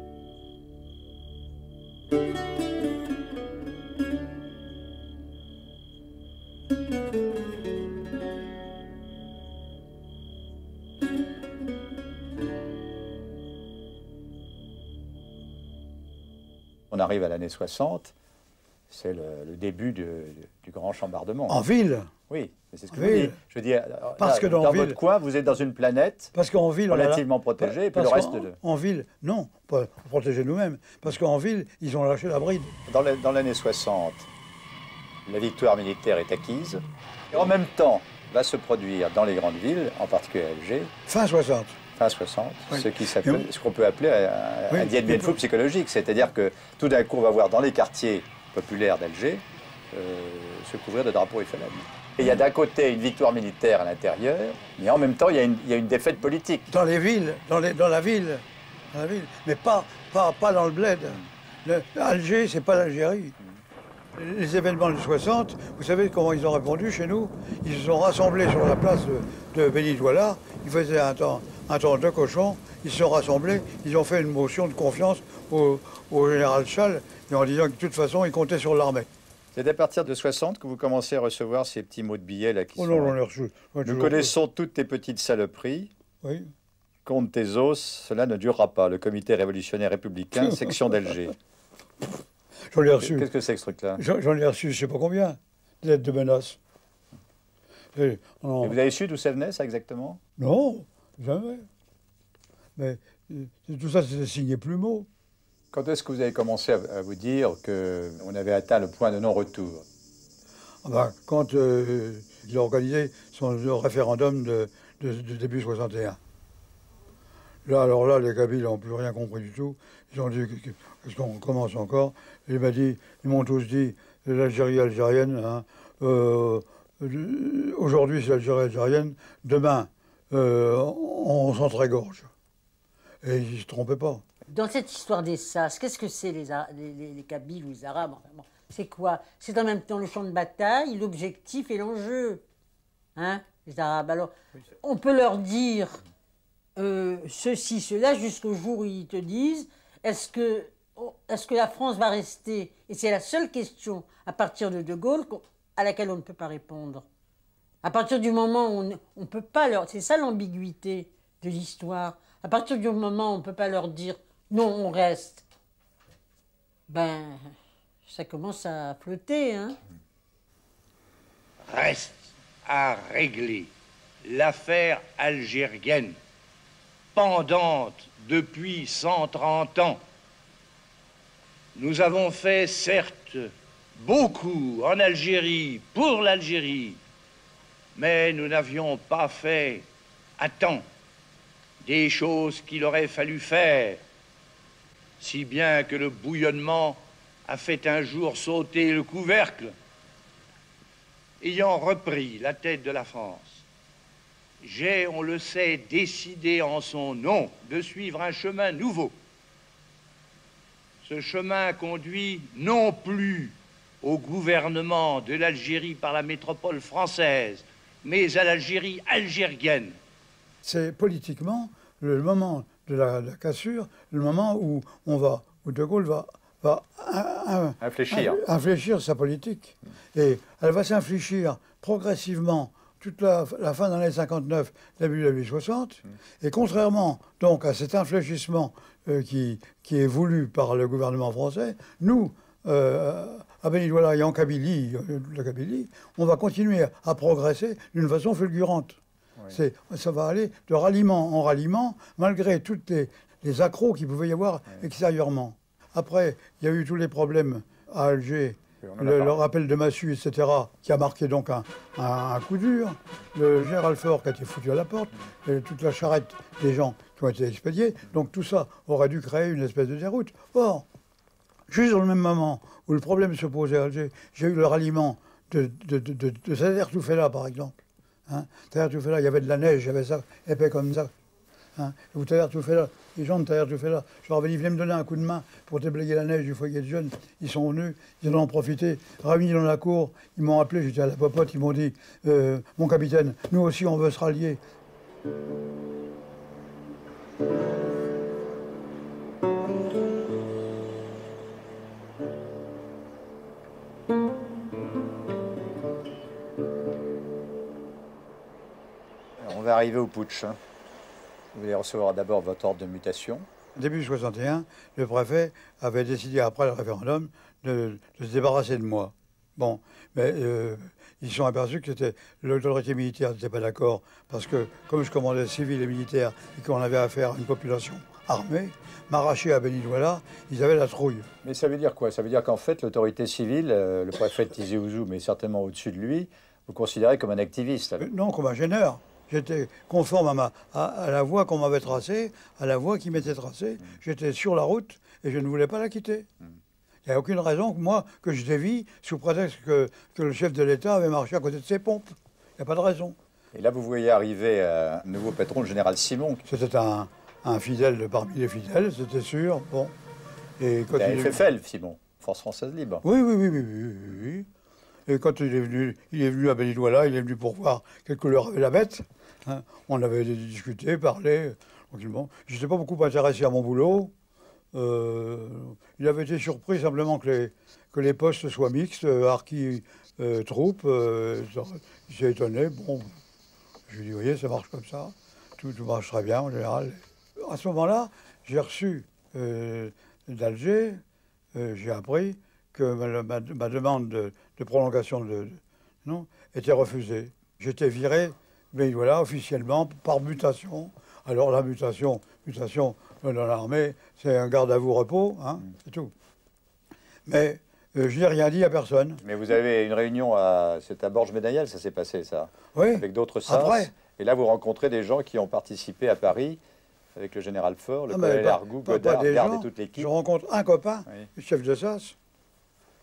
On arrive à l'année 60, c'est le début du grand chambardement. En ville? Oui, c'est ce que je dis. Je veux dire, parce que dans votre coin, vous êtes dans une planète relativement protégée, et puis le reste de... En ville, non, pas protéger nous-mêmes, parce qu'en ville, ils ont lâché la bride. Dans l'année 60, la victoire militaire est acquise, et en même temps va se produire dans les grandes villes, en particulier à Alger... Fin 60. Fin 60, oui. Ce qu'on peut appeler un Dien Bien Phu psychologique, c'est-à-dire que tout d'un coup, on va voir dans les quartiers populaires d'Alger se couvrir de drapeaux FLN. Et il y a d'un côté une victoire militaire à l'intérieur, mais en même temps, il y a une défaite politique. Dans les villes, dans la ville, mais pas dans le bled. Alger, c'est pas l'Algérie. Les événements du 60, vous savez comment ils ont répondu chez nous? Ils se sont rassemblés sur la place de Bénidouala, ils faisaient un temps de cochon, ils se sont rassemblés, ils ont fait une motion de confiance au général Schall, en disant que de toute façon, ils comptaient sur l'armée. C'est à partir de 60 que vous commencez à recevoir ces petits mots de billets là qui sont... Non, j'en ai reçu. Nous connaissons toutes tes petites saloperies. Oui. Compte tes os, cela ne durera pas. Le comité révolutionnaire républicain, section d'Alger. J'en ai reçu. Qu'est-ce que c'est que ce truc-là? J'en ai reçu, je ne sais pas combien, des lettres de menaces. Et vous avez su d'où ça venait, ça, exactement? Non, jamais. Mais tout ça, c'était signé Plumeau. Quand est-ce que vous avez commencé à vous dire qu'on avait atteint le point de non-retour? Quand il a organisé son référendum de début 61. Alors là, les Kabyles n'ont plus rien compris du tout. Ils ont dit, qu'est-ce qu'on commence encore? Ils m'ont tous dit, l'Algérie algérienne, hein, aujourd'hui c'est l'Algérie algérienne, demain on s'entrégorge. Et ils ne se trompaient pas. Dans cette histoire des Sas, qu'est-ce que c'est les Kabyles ou les Arabes? Enfin, bon, c'est quoi? C'est en même temps le champ de bataille, l'objectif et l'enjeu. Hein, les Arabes. Alors, on peut leur dire ceci, cela, jusqu'au jour où ils te disent est-ce que la France va rester? Et c'est la seule question, à partir de De Gaulle, à laquelle on ne peut pas répondre. À partir du moment où on ne peut pas leur... C'est ça l'ambiguïté de l'histoire. À partir du moment où on ne peut pas leur dire non, on reste, ben, ça commence à flotter, hein. Reste à régler l'affaire algérienne, pendante depuis 130 ans. Nous avons fait, certes, beaucoup en Algérie, pour l'Algérie, mais nous n'avions pas fait à temps des choses qu'il aurait fallu faire, si bien que le bouillonnement a fait un jour sauter le couvercle. Ayant repris la tête de la France, j'ai, on le sait, décidé en son nom de suivre un chemin nouveau. Ce chemin conduit non plus au gouvernement de l'Algérie par la métropole française, mais à l'Algérie algérienne. C'est politiquement le moment de la cassure, le moment où De Gaulle va infléchir sa politique. Et elle va s'infléchir progressivement toute la fin de l'année 59, début de l'année 60. Et contrairement donc à cet infléchissement qui est voulu par le gouvernement français, nous, à Béni-Douala et en Kabylie, la Kabylie, on va continuer à progresser d'une façon fulgurante. Oui. Ça va aller de ralliement en ralliement, malgré toutes les accros qu'il pouvait y avoir extérieurement. Après, il y a eu tous les problèmes à Alger, le rappel de Massu, etc., qui a marqué donc un coup dur, le général Faure qui a été foutu à la porte, et toute la charrette des gens qui ont été expédiés. Donc tout ça aurait dû créer une espèce de déroute. Or, juste dans le même moment où le problème se posait à Alger, j'ai eu le ralliement de Sader Toufela, par exemple. Hein, Sader Toufela, il y avait de la neige, il y avait ça, épais comme ça. Hein, et Sader Toufela, les gens de Sader Toufela, je leur avais dit, venez me donner un coup de main pour déblayer la neige du foyer de jeunes. Ils sont venus, ils en ont profité, réunis dans la cour, ils m'ont appelé, j'étais à la popote, ils m'ont dit, mon capitaine, nous aussi on veut se rallier. On va arriver au putsch. Vous allez recevoir d'abord votre ordre de mutation. Début 61, le préfet avait décidé, après le référendum, de se débarrasser de moi. Bon, mais ils se sont aperçus que l'autorité militaire n'était pas d'accord, parce que comme je commandais civil et militaire et qu'on avait affaire à une population armée, m'arracher à Béni-Douala, ils avaient la trouille. Mais ça veut dire quoi? Ça veut dire qu'en fait, l'autorité civile, le préfet de Tizi Ouzou, mais certainement au-dessus de lui, vous considérez comme un activiste? Non, comme un gêneur. J'étais conforme à la voie qu'on m'avait tracée, à la voie qui m'était tracée. J'étais sur la route et je ne voulais pas la quitter. Il n'y a aucune raison que je dévie sous prétexte que le chef de l'État avait marché à côté de ses pompes. Il n'y a pas de raison. Et là, vous voyez arriver un nouveau patron, le général Simon. C'était un fidèle parmi les fidèles, c'était sûr. Bon. Et quand il fait FFL, Simon, Force Française Libre. Oui. Et quand il est venu à Béni-Douala, il est venu pour voir quelle couleur avait la bête. Hein, on avait discuté, parlé, tranquillement. Je n'étais pas beaucoup intéressé à mon boulot. Il avait été surpris simplement que les postes soient mixtes, harkis, troupes. Il s'est étonné. Bon, je lui ai dit, vous voyez, ça marche comme ça. Tout marche très bien en général. À ce moment-là, j'ai reçu d'Alger, j'ai appris que ma demande de prolongation était refusée. J'étais viré, mais voilà, officiellement, par mutation. Alors la mutation dans l'armée, c'est un garde à vous repos, hein, c'est tout. Mais je n'ai rien dit à personne. Mais vous avez une réunion c'est à Borges-Médaillel, ça s'est passé, ça? Oui. Avec d'autres sas. Après. Et là, vous rencontrez des gens qui ont participé à Paris, avec le général Faure, le colonel Argout, Godard, Garde et toute l'équipe. Je rencontre un copain, le chef de SAS.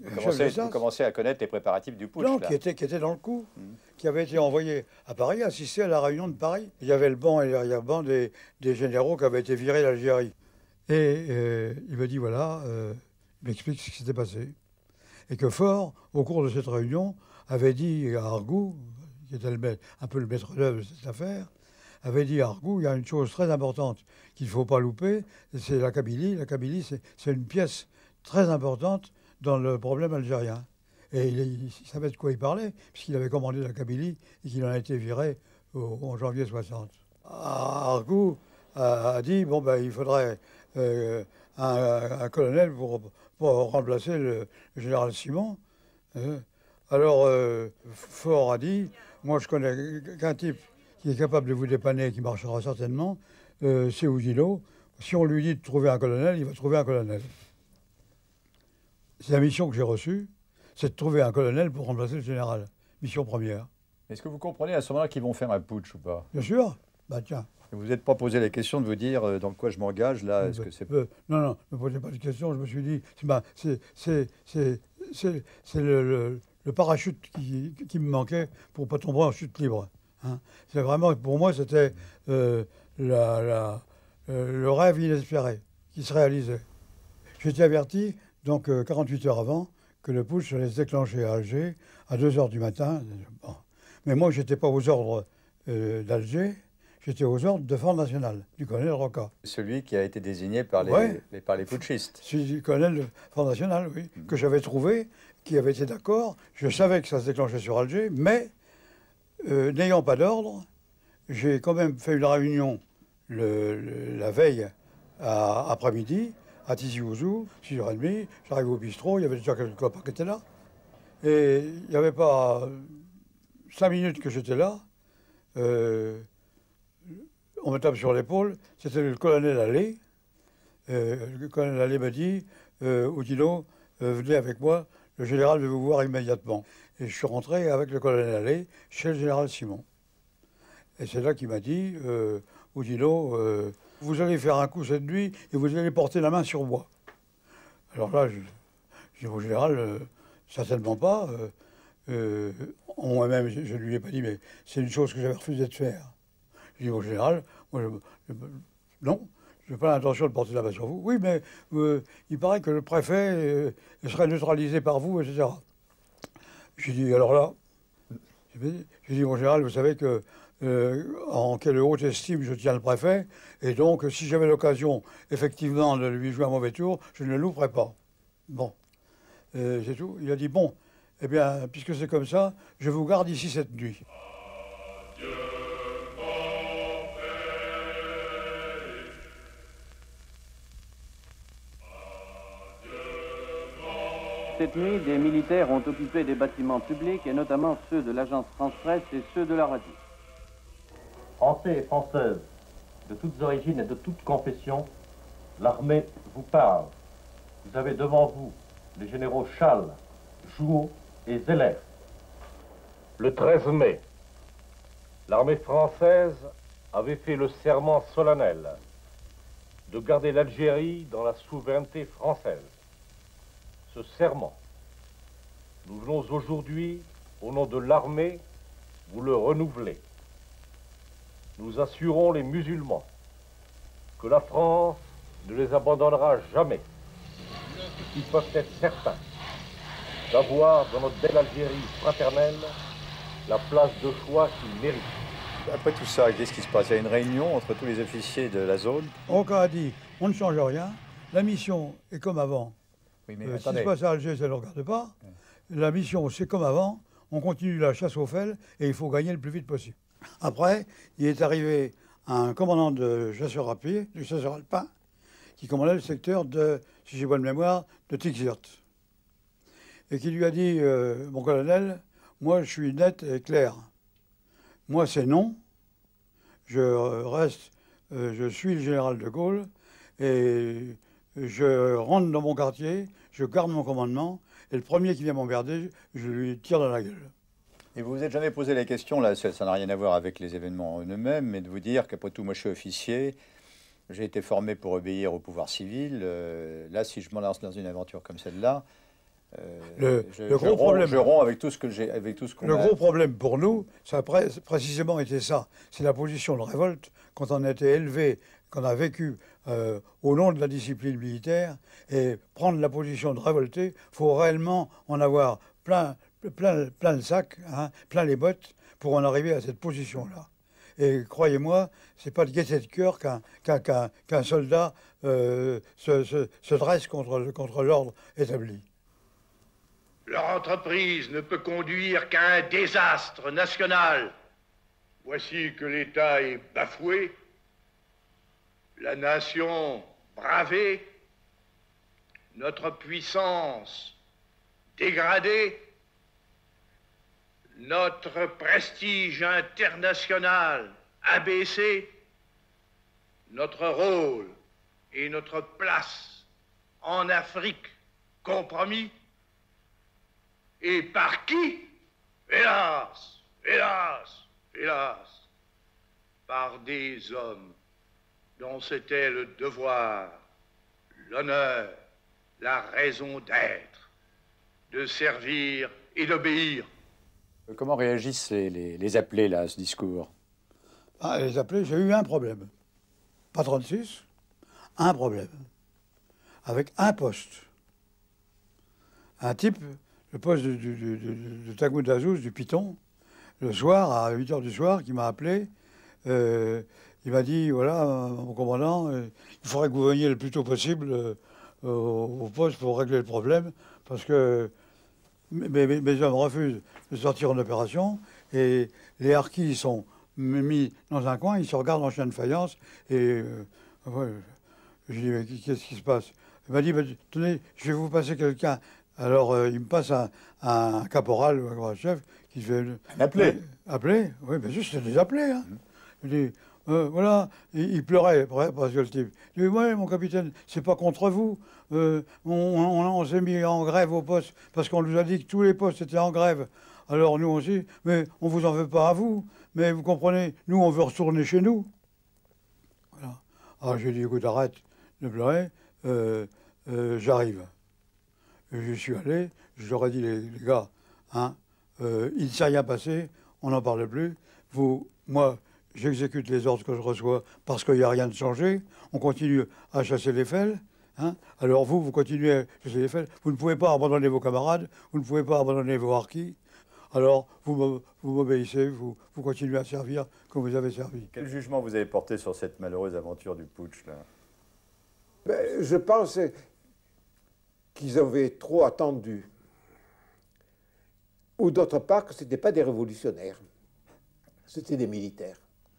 Vous commencez à connaître les préparatifs du putsch. Non, là. qui était dans le coup, qui avait été envoyé à Paris, assister à la réunion de Paris. Il y avait le banc et l'arrière-banc des généraux qui avaient été virés d'Algérie. Et il me dit, voilà, il m'explique ce qui s'était passé. Et que Faure, au cours de cette réunion, avait dit à Argout, qui était un peu le maître d'œuvre de cette affaire, avait dit à Argout, il y a une chose très importante qu'il ne faut pas louper, c'est la Kabylie. La Kabylie, c'est une pièce très importante dans le problème algérien. Et il savait de quoi il parlait, puisqu'il avait commandé la Kabylie et qu'il en a été viré en janvier 60. Argout a dit, bon, ben, il faudrait un colonel pour remplacer le général Simon. Alors, Faure a dit, moi je connais qu'un type qui est capable de vous dépanner et qui marchera certainement, c'est Oudinot. Si on lui dit de trouver un colonel, il va trouver un colonel. C'est la mission que j'ai reçue, c'est de trouver un colonel pour remplacer le général. Mission première. Est-ce que vous comprenez à ce moment-là qu'ils vont faire un putsch ou pas? Bien sûr. Bah tiens. Vous n'êtes pas posé la question de vous dire dans quoi je m'engage là? Est-ce que c'est... Non, ne me posez pas de question. Je me suis dit, c'est le parachute qui me manquait pour ne pas tomber en chute libre. Hein. C'est vraiment, pour moi, c'était le rêve inespéré qui se réalisait. J'étais averti, donc 48 heures avant, que le putsch allait se déclencher à Alger à 2 heures du matin. Bon. Mais moi, je n'étais pas aux ordres d'Alger, j'étais aux ordres de Front National, du colonel Roca. Celui qui a été désigné par les putschistes. Celui du colonel de Front National, oui, que j'avais trouvé, qui avait été d'accord. Je savais que ça se déclenchait sur Alger, mais n'ayant pas d'ordre, j'ai quand même fait une réunion la veille après-midi, à Tizi Ouzou, 6h30. J'arrive au bistrot, il y avait déjà quelques copains qui étaient là. Et il n'y avait pas 5 minutes que j'étais là. On me tape sur l'épaule. C'était le colonel Allais. Le colonel Allais m'a dit, Oudinot, venez avec moi, le général veut vous voir immédiatement. Et je suis rentré avec le colonel Allais chez le général Simon. Et c'est là qu'il m'a dit, Oudinot, vous allez faire un coup cette nuit et vous allez porter la main sur moi. Alors là, je dis au général, certainement pas. Moi-même, je ne lui ai pas dit, mais c'est une chose que j'avais refusé de faire. Je dis au général, moi, non, je n'ai pas l'intention de porter la main sur vous. Oui, mais il paraît que le préfet serait neutralisé par vous, etc. J'ai dit, alors là, j'ai dit, mon général, vous savez que en quelle haute estime je tiens le préfet, et donc si j'avais l'occasion effectivement de lui jouer un mauvais tour, je ne le louperais pas. Bon, c'est tout. Il a dit, bon, eh bien, puisque c'est comme ça, je vous garde ici cette nuit. Cette nuit, des militaires ont occupé des bâtiments publics, et notamment ceux de l'agence France-Presse et ceux de la radio. Français et Françaises, de toutes origines et de toutes confessions, l'armée vous parle. Vous avez devant vous les généraux Chasles, Jouot et Zeller. Le 13 mai, l'armée française avait fait le serment solennel de garder l'Algérie dans la souveraineté française. Ce serment, nous venons aujourd'hui, au nom de l'armée, vous le renouveler. Nous assurons les musulmans que la France ne les abandonnera jamais et qu'ils peuvent être certains d'avoir dans notre belle Algérie fraternelle la place de choix qu'ils méritent. Après tout ça, qu'est-ce qui se passe? Il y a une réunion entre tous les officiers de la zone. Roca a dit, on ne change rien, la mission est comme avant. Oui, mais ce qui se passe à Alger, ça ne le regarde pas. La mission, c'est comme avant, on continue la chasse aux fels et il faut gagner le plus vite possible. Après, il est arrivé un commandant de chasseurs à pied, du chasseur alpin, qui commandait le secteur de, si j'ai bonne mémoire, de Tixirt. Et qui lui a dit, mon colonel, moi je suis net et clair. Moi c'est non, je suis le général de Gaulle et je rentre dans mon quartier, je garde mon commandement et le premier qui vient m'emmerder, je lui tire dans la gueule. Et vous vous êtes jamais posé la question, là, ça n'a rien à voir avec les événements en eux-mêmes, mais de vous dire qu'après tout, moi je suis officier, j'ai été formé pour obéir au pouvoir civil, là si je me lance dans une aventure comme celle-là, Le gros problème, je romps avec tout ce que j'ai, avec tout ce qu'on Le gros problème pour nous, ça a précisément été ça. C'est la position de révolte quand on a été élevé, qu'on a vécu au nom de la discipline militaire, et prendre la position de révolté, il faut réellement en avoir plein le sac, hein, plein les bottes, pour en arriver à cette position-là. Et croyez-moi, c'est pas de gaieté de cœur qu'un soldat se dresse contre l'ordre établi. Leur entreprise ne peut conduire qu'à un désastre national. Voici que l'État est bafoué, la nation bravée, notre puissance dégradée, notre prestige international abaissé, notre rôle et notre place en Afrique compromis. Et par qui? Hélas, hélas, hélas, par des hommes dont c'était le devoir, l'honneur, la raison d'être, de servir et d'obéir. Comment réagissent les appelés, là, à ce discours? Les appelés, j'ai eu un problème. Pas 36, un problème. Avec un poste. Un type, le poste de Tagout d'Azouz, du Piton, le soir, à 8 h du soir, qui m'a appelé. Il m'a dit, voilà, mon commandant, il faudrait que vous veniez le plus tôt possible au poste pour régler le problème, parce que mes hommes refusent de sortir en opération, et les harkis sont mis dans un coin, ils se regardent en chien de faïence, et je dis, mais qu'est-ce qui se passe? Il m'a dit, tenez, je vais vous passer quelqu'un. Alors, il me passe un caporal, un grand chef, qui fait... Un appelé? Appelé? Oui, bien sûr, c'était des appelés. Hein. Il dit, voilà, il pleurait, parce que le type. Il dit, ouais, mon capitaine, c'est pas contre vous. On s'est mis en grève au poste, parce qu'on nous a dit que tous les postes étaient en grève. Alors, nous aussi, mais on vous en veut pas à vous. Mais vous comprenez, nous, on veut retourner chez nous. Voilà. Alors, j'ai dit, écoute, arrête de pleurer, j'arrive. Je suis allé, je leur ai dit, les gars, hein, il ne s'est rien passé, on n'en parle plus. Moi, j'exécute les ordres que je reçois parce qu'il n'y a rien de changé. On continue à chasser les fêles. Hein. Alors vous continuez à chasser les fêles. Vous ne pouvez pas abandonner vos camarades, vous ne pouvez pas abandonner vos harkis. Alors vous m'obéissez, vous continuez à servir comme vous avez servi. Quel jugement vous avez porté sur cette malheureuse aventure du putsch, là? Je pense qu'ils avaient trop attendu. Ou d'autre part que ce n'étaient pas des révolutionnaires, c'était des militaires.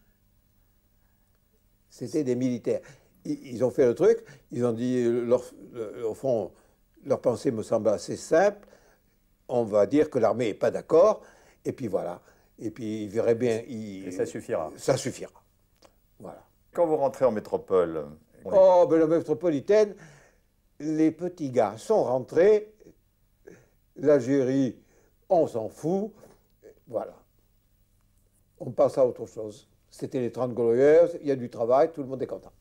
C'était des militaires. Ils ont fait le truc, ils ont dit, au fond, leur pensée me semble assez simple, on va dire que l'armée n'est pas d'accord, et puis voilà. Et puis ils verraient bien... Et ça suffira. Ça suffira. Voilà. Quand vous rentrez en métropole... Oh, ben la métropolitaine, les petits gars sont rentrés, l'Algérie, on s'en fout, voilà. On passe à autre chose. C'était les 30 glorieuses, il y a du travail, tout le monde est content.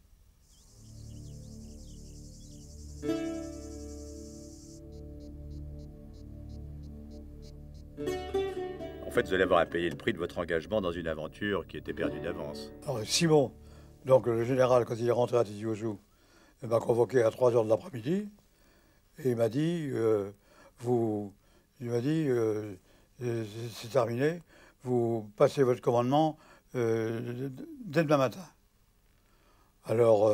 En fait, vous allez avoir à payer le prix de votre engagement dans une aventure qui était perdue d'avance. Alors Simon, donc le général, quand il est rentré à Tizi Ouzou, il m'a convoqué à 3 h de l'après-midi, et il m'a dit, c'est terminé, vous passez votre commandement dès demain matin. Alors,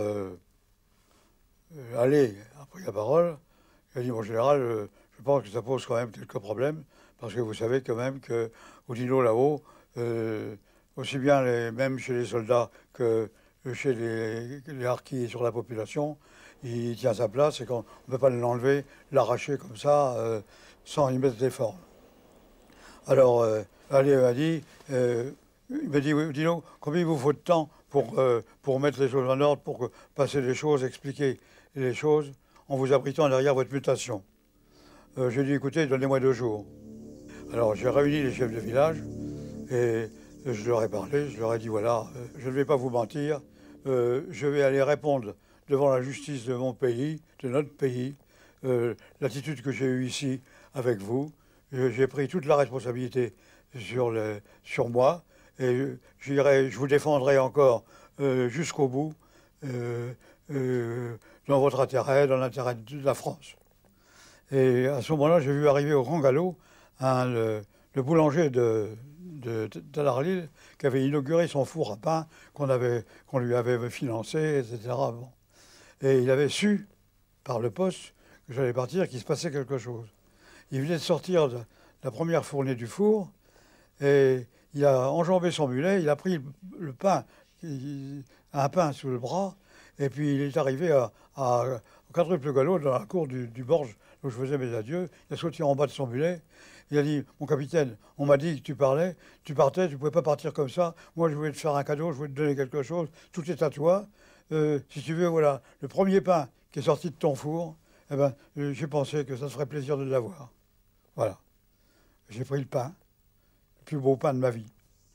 allez, a pris la parole, il a dit, mon général, je pense que ça pose quand même quelques problèmes, parce que vous savez quand même qu'Oudinot là-haut, aussi bien même chez les soldats que chez les harkis sur la population, il tient sa place et qu'on ne peut pas l'enlever, l'arracher comme ça, sans y mettre d'effort. Alors, Ali m'a dit, oui, Dino, combien il vous faut de temps pour mettre les choses en ordre, pour passer les choses, expliquer les choses, en vous abritant derrière votre mutation. J'ai dit, écoutez, donnez-moi 2 jours. Alors, j'ai réuni les chefs de village et je leur ai parlé, je leur ai dit, voilà, je ne vais pas vous mentir, je vais aller répondre devant la justice de mon pays, de notre pays, l'attitude que j'ai eue ici avec vous. J'ai pris toute la responsabilité sur moi et je vous défendrai encore jusqu'au bout dans votre intérêt, dans l'intérêt de la France. Et à ce moment-là, j'ai vu arriver au grand galop le boulanger de Talarlil qui avait inauguré son four à pain qu'on lui avait financé, etc. Bon. Et il avait su, par le poste, que j'allais partir, qu'il se passait quelque chose. Il venait de sortir de la première fournée du four et il a enjambé son mulet, il a pris le pain, un pain sous le bras, et puis il est arrivé à quadruple galop dans la cour du Borge où je faisais mes adieux. Il a sauté en bas de son mulet. Il a dit, mon capitaine, on m'a dit que tu partais, tu ne pouvais pas partir comme ça. Moi, je voulais te faire un cadeau, je voulais te donner quelque chose. Tout est à toi. Si tu veux, voilà, le premier pain qui est sorti de ton four, eh ben, j'ai pensé que ça te ferait plaisir de l'avoir. Voilà. J'ai pris le pain, le plus beau pain de ma vie.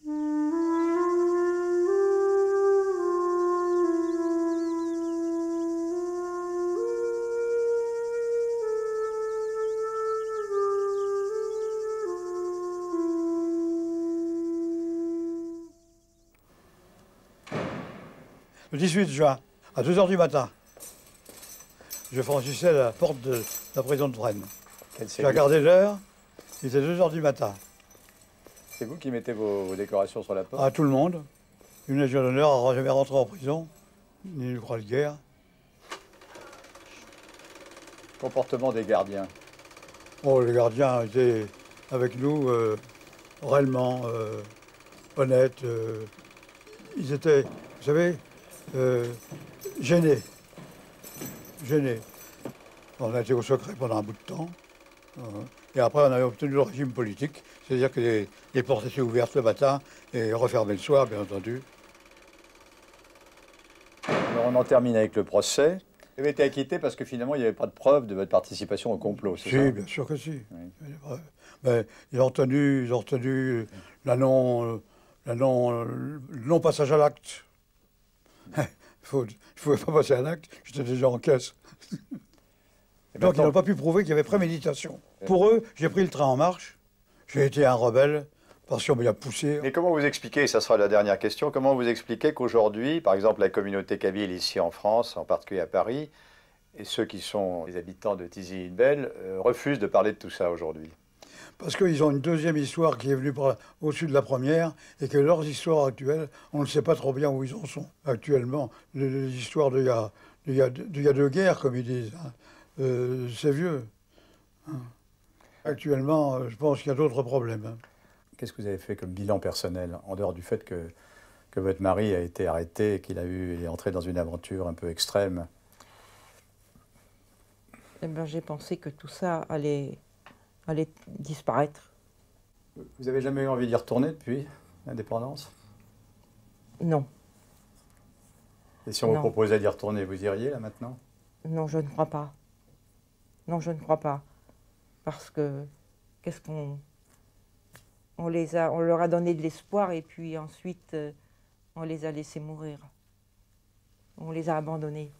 Le 18 juin, à 2 h du matin, je franchissais la porte de la prison de Fresnes. J'ai regardé l'heure, il était 2 h du matin. C'est vous qui mettez vos décorations sur la porte? À tout le monde. Une légion d'honneur n'a jamais rentré en prison, ni une croix de guerre. Comportement des gardiens. Oh, les gardiens étaient avec nous réellement honnêtes. Ils étaient, vous savez, gênés. On a été au secret pendant un bout de temps. Et après, on avait obtenu le régime politique. C'est-à-dire que les portes étaient ouvertes le matin et refermées le soir, bien entendu. Alors, on en termine avec le procès. Vous avez été acquitté parce que finalement, il n'y avait pas de preuve de votre participation au complot, c'est ça? Si, bien sûr que si. Oui. Mais ils ont retenu la non-passage à l'acte. Il ne pouvait pas passer à l'acte, j'étais déjà en caisse. Donc ils n'ont pas pu prouver qu'il y avait préméditation. Pour eux, j'ai pris le train en marche, j'ai été un rebelle, parce qu'on m'a poussé. Mais comment vous expliquez, et ça sera la dernière question, comment vous expliquez qu'aujourd'hui, par exemple, la communauté kabyle ici en France, en particulier à Paris, et ceux qui sont les habitants de Tizi-Ouzbel, refusent de parler de tout ça aujourd'hui? Parce qu'ils ont une deuxième histoire qui est venue au-dessus de la première, et que leurs histoires actuelles, on ne sait pas trop bien où ils en sont. Actuellement, les histoires d'il y a deux guerres, comme ils disent, hein, c'est vieux. Hein. Actuellement, je pense qu'il y a d'autres problèmes. Hein. Qu'est-ce que vous avez fait comme bilan personnel, en dehors du fait que votre mari a été arrêté et qu'il est entré dans une aventure un peu extrême? Eh ben, j'ai pensé que tout ça allait disparaître. Vous avez jamais eu envie d'y retourner depuis l'indépendance? Non. Et si on vous proposait d'y retourner, vous iriez là maintenant? Non, je ne crois pas. Non, je ne crois pas. Parce que, qu'est-ce qu'on... On leur a donné de l'espoir et puis ensuite, on les a laissés mourir. On les a abandonnés.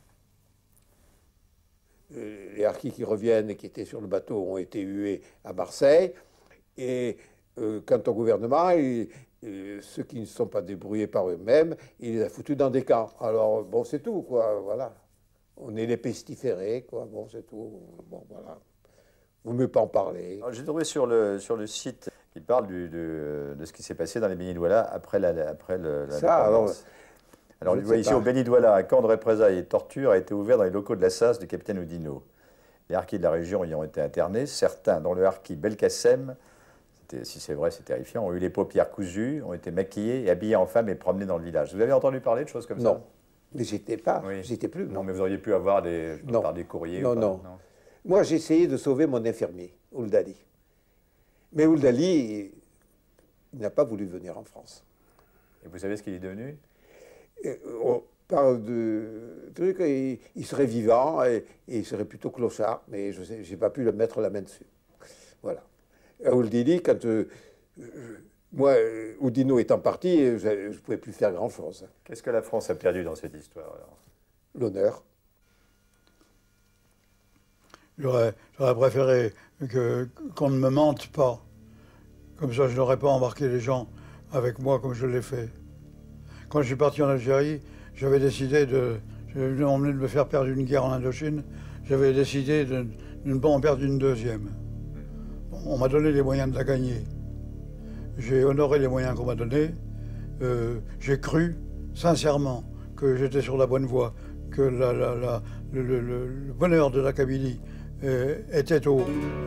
Les harkis qui reviennent et qui étaient sur le bateau ont été hués à Marseille. Et quant au gouvernement, ceux qui ne se sont pas débrouillés par eux-mêmes, il les a foutus dans des camps. Alors, bon, c'est tout, quoi, voilà. On est les pestiférés, quoi, bon, c'est tout. Bon, voilà. Vaut mieux pas en parler. J'ai trouvé sur le site, il parle de ce qui s'est passé dans les Béni Douala après la dépendance. Alors, vous voyez ici, au Béni Douala, un camp de représailles et de torture a été ouvert dans les locaux de la SAS du capitaine Oudinot. Les harkis de la région y ont été internés. Certains, dont le harki Belkacem, si c'est vrai, c'est terrifiant, ont eu les paupières cousues, ont été maquillés et habillés en femmes et promenés dans le village. Vous avez entendu parler de choses comme ça? Non, mais j'étais pas, oui. J'étais plus. Non, mais vous auriez pu avoir par des courriers? Non. Moi, j'ai essayé de sauver mon infirmier, Ouldali. Mais Ouldali, il n'a pas voulu venir en France. Et vous savez ce qu'il est devenu? On parle de trucs, il serait vivant et il serait plutôt clochard, mais je n'ai pas pu le mettre la main dessus. Voilà. Ouldali, quand moi, Oudinot étant parti, je ne pouvais plus faire grand-chose. Qu'est-ce que la France a perdu dans cette histoire alors? L'honneur. J'aurais préféré qu'on ne me mente pas. Comme ça, je n'aurais pas embarqué les gens avec moi comme je l'ai fait. Quand je suis parti en Algérie, j'avais décidé on venait de me faire perdre une guerre en Indochine, j'avais décidé de ne pas en perdre une deuxième. On m'a donné les moyens de la gagner. J'ai honoré les moyens qu'on m'a donnés. J'ai cru, sincèrement, que j'étais sur la bonne voie, que le bonheur de la Kabylie était au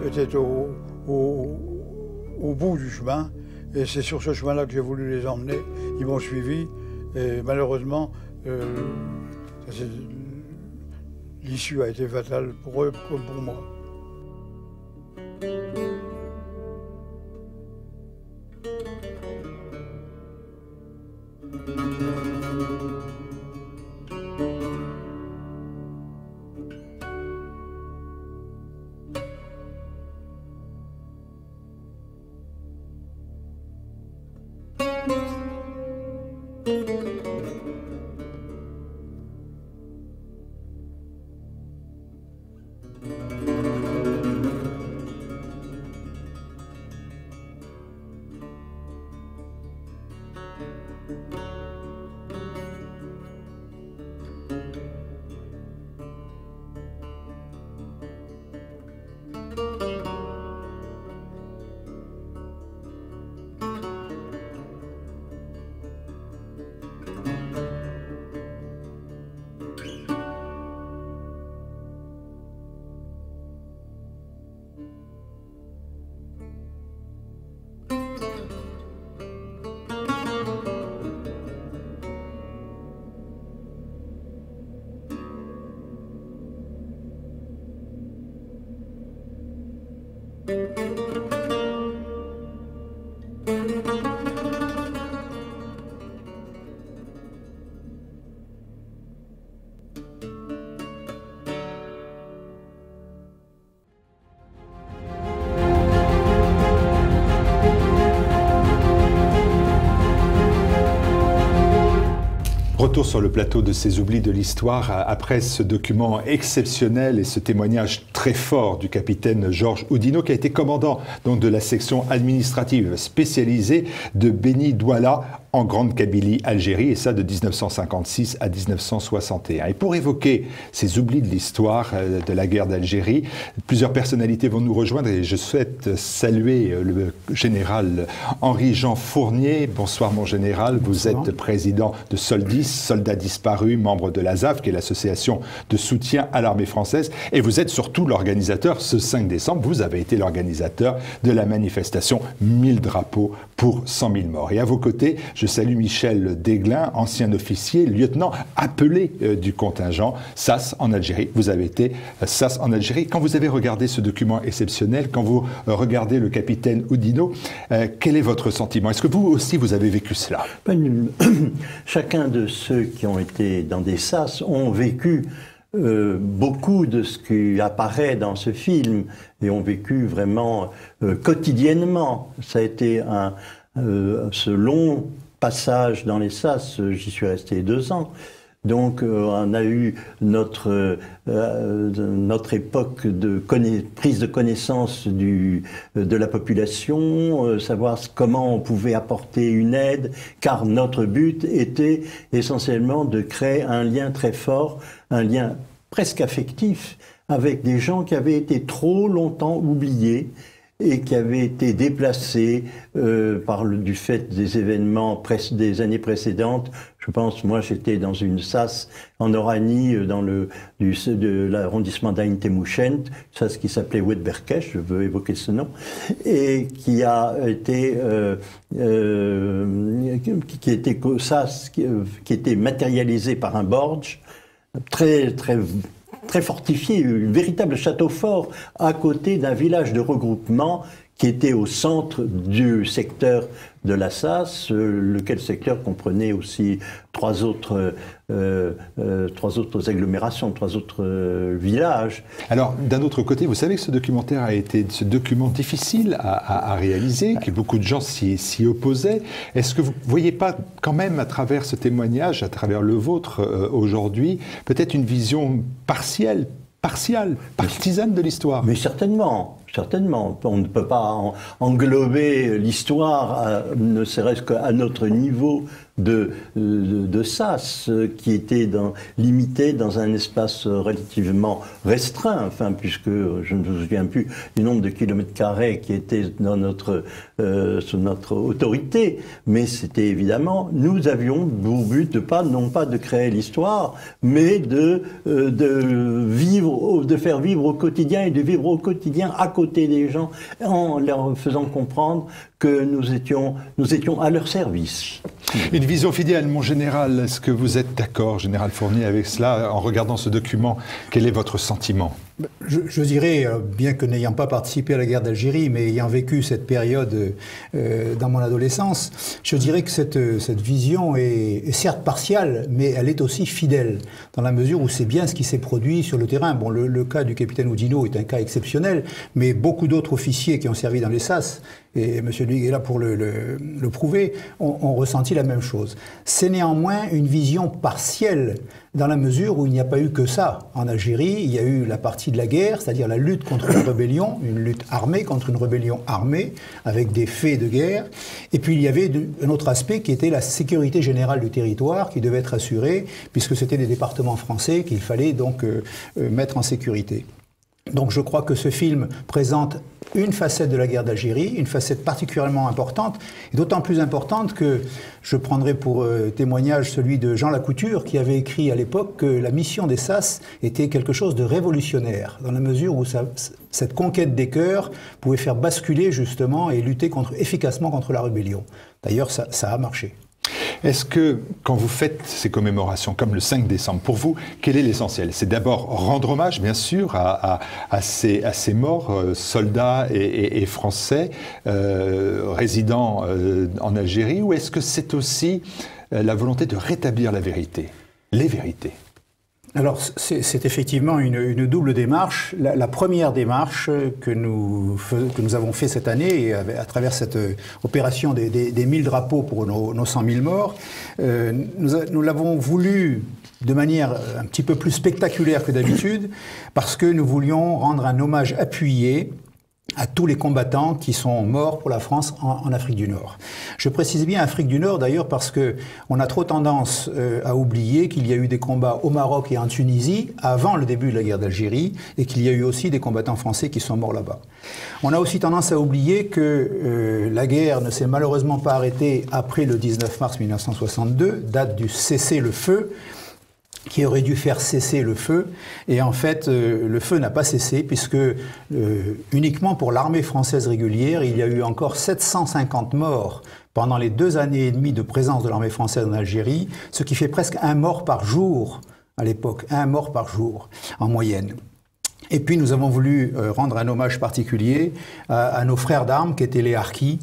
bout du chemin. Et c'est sur ce chemin-là que j'ai voulu les emmener. Ils m'ont suivi. Et malheureusement, l'issue a été fatale pour eux comme pour moi. Retour sur le plateau de ces oublis de l'histoire après ce document exceptionnel et ce témoignage très fort du capitaine Georges Oudinot qui a été commandant donc de la section administrative spécialisée de Béni Douala en Grande Kabylie, Algérie, et ça de 1956 à 1961. Et pour évoquer ces oublis de l'histoire de la guerre d'Algérie, plusieurs personnalités vont nous rejoindre et je souhaite saluer le général Henri-Jean Fournier. Bonsoir mon général, vous êtes président de Soldis, Soldats disparus, membre de l'ASAF, qui est l'association de soutien à l'armée française, et vous êtes surtout l'organisateur, ce 5 décembre, vous avez été l'organisateur de la manifestation 1000 drapeaux pour 100 000 morts. Et à vos côtés, je salue Michel Desglin, ancien officier, lieutenant appelé du contingent SAS en Algérie. Vous avez été SAS en Algérie. Quand vous avez regardé ce document exceptionnel, quand vous regardez le capitaine Oudinot, quel est votre sentiment? Est-ce que vous aussi vous avez vécu cela? Chacun de ceux qui ont été dans des SAS ont vécu beaucoup de ce qui apparaît dans ce film et ont vécu vraiment quotidiennement. Ça a été ce long passage dans les SAS, j'y suis resté 2 ans. Donc on a eu notre époque de prise de connaissance de la population, savoir comment on pouvait apporter une aide, car notre but était essentiellement de créer un lien très fort, un lien presque affectif, avec des gens qui avaient été trop longtemps oubliés et qui avaient été déplacés du fait des événements des années précédentes. Je pense, moi j'étais dans une SAS en Oranie, de l'arrondissement d'Ain Temouchent, SAS qui s'appelait Wedberkesh, je veux évoquer ce nom, et qui a été qui était matérialisé par un Borge très fortifié, un véritable château fort à côté d'un village de regroupement qui était au centre du secteur de la SAS, lequel secteur comprenait aussi 3 autres agglomérations, 3 autres villages. Alors, d'un autre côté, vous savez que ce documentaire a été ce document difficile à réaliser, que beaucoup de gens s'y opposaient. Est-ce que vous ne voyez pas quand même à travers ce témoignage, à travers le vôtre aujourd'hui, peut-être une vision partielle, peut-être une vision plus globale de ce partiale, partisane de l'histoire. Mais certainement. Certainement. On ne peut pas englober l'histoire, ne serait-ce qu'à notre niveau de sas, qui était limité dans un espace relativement restreint, enfin, puisque je ne me souviens plus du nombre de kilomètres carrés qui étaient dans sous notre autorité, mais c'était évidemment, nous avions pour but non pas de créer l'histoire, mais de faire vivre au quotidien et de vivre au quotidien à côté des gens, en leur faisant comprendre que nous étions à leur service. Une vision fidèle, mon général. Est-ce que vous êtes d'accord, général Fournier, avec cela? En regardant ce document, quel est votre sentiment? Je dirais, bien que n'ayant pas participé à la guerre d'Algérie, mais ayant vécu cette période dans mon adolescence, je dirais que cette vision est certes partiale, mais elle est aussi fidèle, dans la mesure où c'est bien ce qui s'est produit sur le terrain. Bon, le cas du capitaine Oudinot est un cas exceptionnel, mais beaucoup d'autres officiers qui ont servi dans les SAS, et M. Duig est là pour le prouver, ont ressenti la même chose. C'est néanmoins une vision partielle, dans la mesure où il n'y a pas eu que ça. En Algérie, il y a eu la partie de la guerre, c'est-à-dire la lutte contre une rébellion, une lutte armée contre une rébellion armée, avec des faits de guerre. Et puis il y avait un autre aspect qui était la sécurité générale du territoire, qui devait être assurée, puisque c'était des départements français qu'il fallait donc mettre en sécurité. Donc je crois que ce film présente une facette de la guerre d'Algérie, une facette particulièrement importante, et d'autant plus importante que je prendrai pour témoignage celui de Jean Lacouture, qui avait écrit à l'époque que la mission des SAS était quelque chose de révolutionnaire, dans la mesure où cette conquête des cœurs pouvait faire basculer justement et lutter efficacement contre la rébellion. D'ailleurs, ça a marché. Est-ce que, quand vous faites ces commémorations, comme le 5 décembre, pour vous, quel est l'essentiel? C'est d'abord rendre hommage, bien sûr, à ces morts, soldats et Français résidant en Algérie, ou est-ce que c'est aussi la volonté de rétablir la vérité, les vérités? Alors, c'est effectivement une double démarche. La première démarche que nous avons fait cette année, à travers cette opération des 1000 drapeaux pour nos 100 000 morts, nous l'avons voulu de manière un petit peu plus spectaculaire que d'habitude, parce que nous voulions rendre un hommage appuyé à tous les combattants qui sont morts pour la France en Afrique du Nord. Je précise bien Afrique du Nord d'ailleurs parce que on a trop tendance à oublier qu'il y a eu des combats au Maroc et en Tunisie avant le début de la guerre d'Algérie et qu'il y a eu aussi des combattants français qui sont morts là-bas. On a aussi tendance à oublier que la guerre ne s'est malheureusement pas arrêtée après le 19 mars 1962, date du cessez-le-feu, qui aurait dû faire cesser le feu. Et en fait, le feu n'a pas cessé, puisque uniquement pour l'armée française régulière, il y a eu encore 750 morts pendant les 2 années et demie de présence de l'armée française en Algérie, ce qui fait presque 1 mort par jour à l'époque, 1 mort par jour en moyenne. Et puis nous avons voulu rendre un hommage particulier à nos frères d'armes qui étaient les harkis.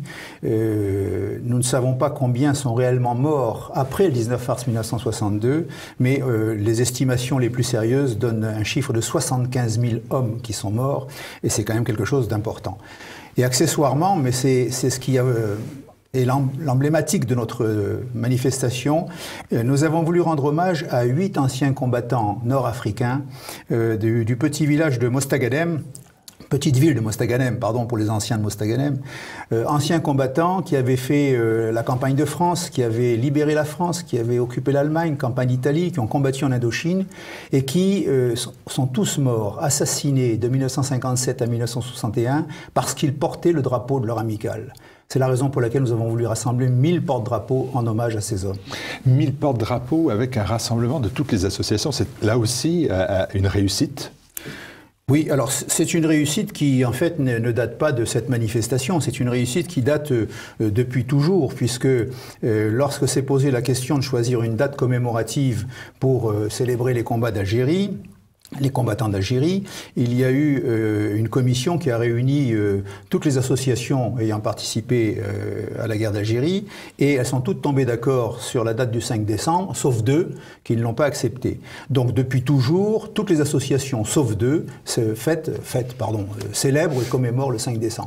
Nous ne savons pas combien sont réellement morts après le 19 mars 1962, mais les estimations les plus sérieuses donnent un chiffre de 75 000 hommes qui sont morts, et c'est quand même quelque chose d'important. Et accessoirement, mais c'est ce qui a... Et l'emblématique de notre manifestation, nous avons voulu rendre hommage à 8 anciens combattants nord-africains du petit village de Mostaganem, petite ville de Mostaganem, pardon pour les anciens de Mostaganem, anciens combattants qui avaient fait la campagne de France, qui avaient libéré la France, qui avaient occupé l'Allemagne, campagne d'Italie, qui ont combattu en Indochine et qui sont tous morts, assassinés de 1957 à 1961 parce qu'ils portaient le drapeau de leur amicale. C'est la raison pour laquelle nous avons voulu rassembler 1000 porte-drapeaux en hommage à ces hommes. 1000 porte-drapeaux avec un rassemblement de toutes les associations, c'est là aussi une réussite? Oui, alors c'est une réussite qui en fait ne date pas de cette manifestation, c'est une réussite qui date depuis toujours, puisque lorsque s'est posée la question de choisir une date commémorative pour célébrer les combats d'Algérie, les combattants d'Algérie, il y a eu une commission qui a réuni toutes les associations ayant participé à la guerre d'Algérie, et elles sont toutes tombées d'accord sur la date du 5 décembre, sauf 2 qui ne l'ont pas acceptée. Donc depuis toujours, toutes les associations, sauf 2, célèbrent et commémorent le 5 décembre.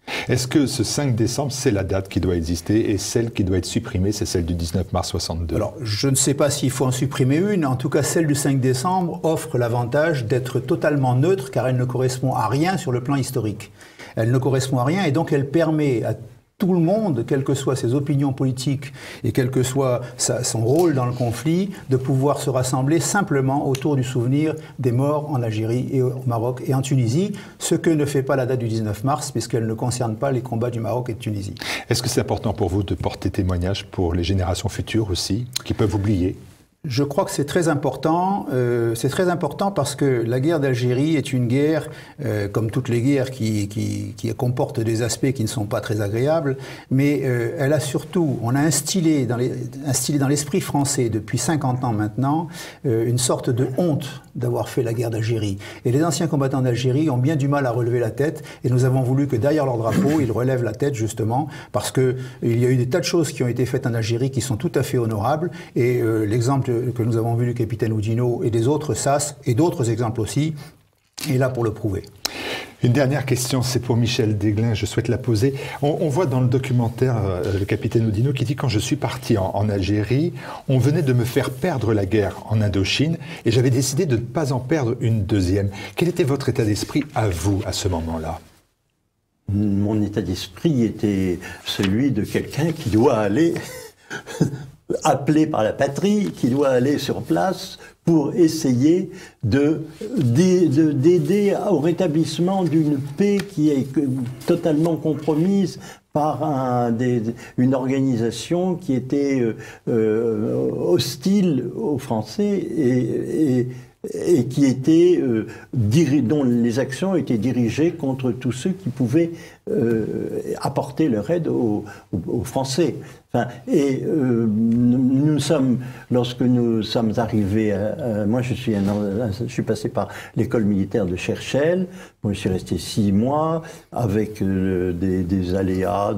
Est-ce que ce 5 décembre, c'est la date qui doit exister et celle qui doit être supprimée, c'est celle du 19 mars 62? Alors, je ne sais pas s'il faut en supprimer une. En tout cas, celle du 5 décembre offre l'avantage d'être totalement neutre car elle ne correspond à rien sur le plan historique. Elle ne correspond à rien et donc elle permet à tout le monde, quelles que soient ses opinions politiques et quel que soit son rôle dans le conflit, de pouvoir se rassembler simplement autour du souvenir des morts en Algérie et au Maroc et en Tunisie, ce que ne fait pas la date du 19 mars, puisqu'elle ne concerne pas les combats du Maroc et de Tunisie. Est-ce que c'est important pour vous de porter témoignage pour les générations futures aussi, qui peuvent oublier ? Je crois que c'est très important. C'est très important parce que la guerre d'Algérie est une guerre, comme toutes les guerres, qui comportent des aspects qui ne sont pas très agréables, mais elle a surtout, on a instillé dans l'esprit français depuis 50 ans maintenant une sorte de honte d'avoir fait la guerre d'Algérie. Et les anciens combattants d'Algérie ont bien du mal à relever la tête, et nous avons voulu que derrière leur drapeau, ils relèvent la tête justement, parce que il y a eu des tas de choses qui ont été faites en Algérie qui sont tout à fait honorables, et l'exemple que nous avons vu du capitaine Oudinot et des autres SAS, et d'autres exemples aussi, est là pour le prouver. Une dernière question, c'est pour Michel Desglin, je souhaite la poser. On voit dans le documentaire le capitaine Oudinot qui dit « Quand je suis parti en Algérie, on venait de me faire perdre la guerre en Indochine et j'avais décidé de ne pas en perdre une deuxième. » Quel était votre état d'esprit à vous, à ce moment-là ? Mon état d'esprit était celui de quelqu'un qui doit aller... appelé par la patrie, qui doit aller sur place pour essayer d'aider au rétablissement d'une paix qui est totalement compromise par une organisation qui était hostile aux Français et qui était dont les actions étaient dirigées contre tous ceux qui pouvaient apporter leur aide aux Français. Enfin, et lorsque nous sommes arrivés, moi je suis passé par l'école militaire de Cherchel, bon, je suis resté 6 mois avec des aléas,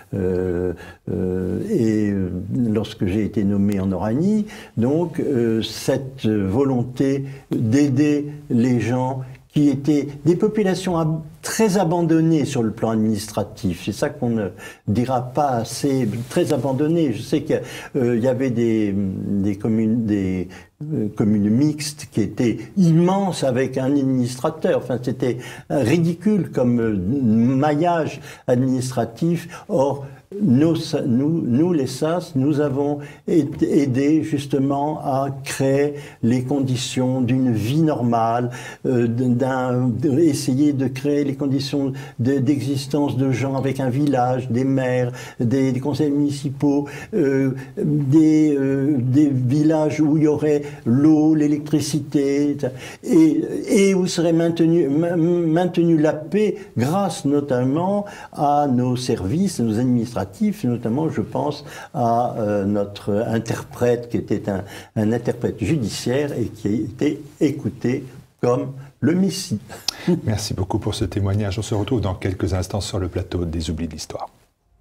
et lorsque j'ai été nommé en Oranie, donc cette volonté d'aider les gens qui étaient des populations très abandonnées sur le plan administratif. C'est ça qu'on ne dira pas assez, très abandonnées. Je sais qu'il y avait des communes mixtes qui étaient immenses avec un administrateur. Enfin, c'était ridicule comme maillage administratif. Or, nous, les SAS, nous avons aidé justement à créer les conditions d'une vie normale, essayer de créer les conditions d'existence de gens avec un village, des maires, des conseils municipaux, des villages où il y aurait l'eau, l'électricité, et où serait maintenue la paix grâce notamment à nos services, nos administratifs, notamment je pense à notre interprète qui était un interprète judiciaire et qui a été écouté comme le Messie. Merci beaucoup pour ce témoignage. On se retrouve dans quelques instants sur le plateau des Oublis de l'Histoire.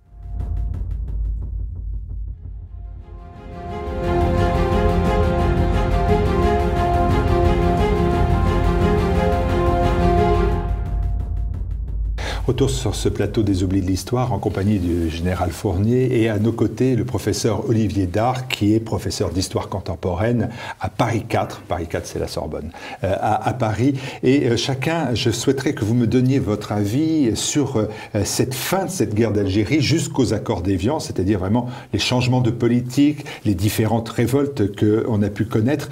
Retour sur ce plateau des Oublis de l'Histoire en compagnie du général Fournier et à nos côtés le professeur Olivier Dard qui est professeur d'histoire contemporaine à Paris 4. Paris 4 c'est la Sorbonne, à Paris. Et chacun, je souhaiterais que vous me donniez votre avis sur cette fin de cette guerre d'Algérie jusqu'aux accords d'Évian, c'est-à-dire vraiment les changements de politique, les différentes révoltes qu'on a pu connaître.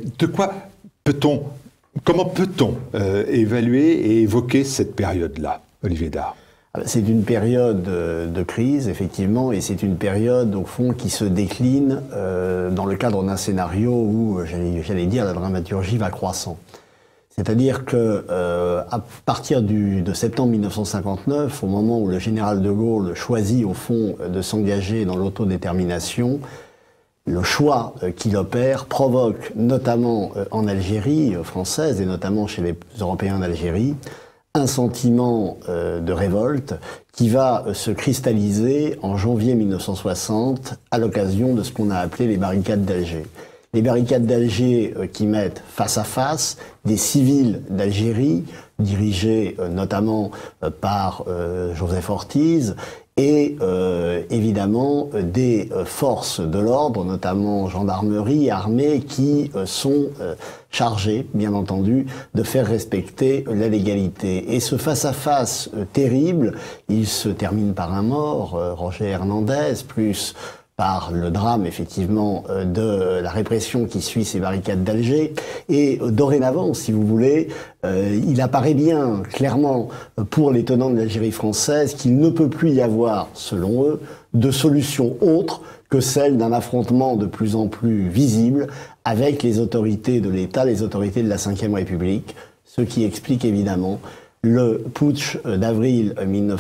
Comment peut-on évaluer et évoquer cette période-là ? Olivier Dard. C'est une période de crise, effectivement, et c'est une période, au fond, qui se décline dans le cadre d'un scénario où, j'allais dire, la dramaturgie va croissant. C'est-à-dire que, à partir de septembre 1959, au moment où le général de Gaulle choisit, au fond, de s'engager dans l'autodétermination, le choix qu'il opère provoque, notamment en Algérie française, et notamment chez les Européens d'Algérie, un sentiment de révolte qui va se cristalliser en janvier 1960 à l'occasion de ce qu'on a appelé les barricades d'Alger. Les barricades d'Alger qui mettent face à face des civils d'Algérie, dirigés notamment par Joseph Ortiz, et évidemment des forces de l'ordre, notamment gendarmerie, armée, qui sont chargées, bien entendu, de faire respecter la légalité. Et ce face-à-face terrible, il se termine par un mort, Roger Hernandez, plus par le drame, effectivement, de la répression qui suit ces barricades d'Alger. Et dorénavant, si vous voulez, il apparaît bien, clairement, pour les tenants de l'Algérie française, qu'il ne peut plus y avoir, selon eux, de solution autre que celle d'un affrontement de plus en plus visible avec les autorités de l'État, les autorités de la Ve République, ce qui explique évidemment le putsch d'avril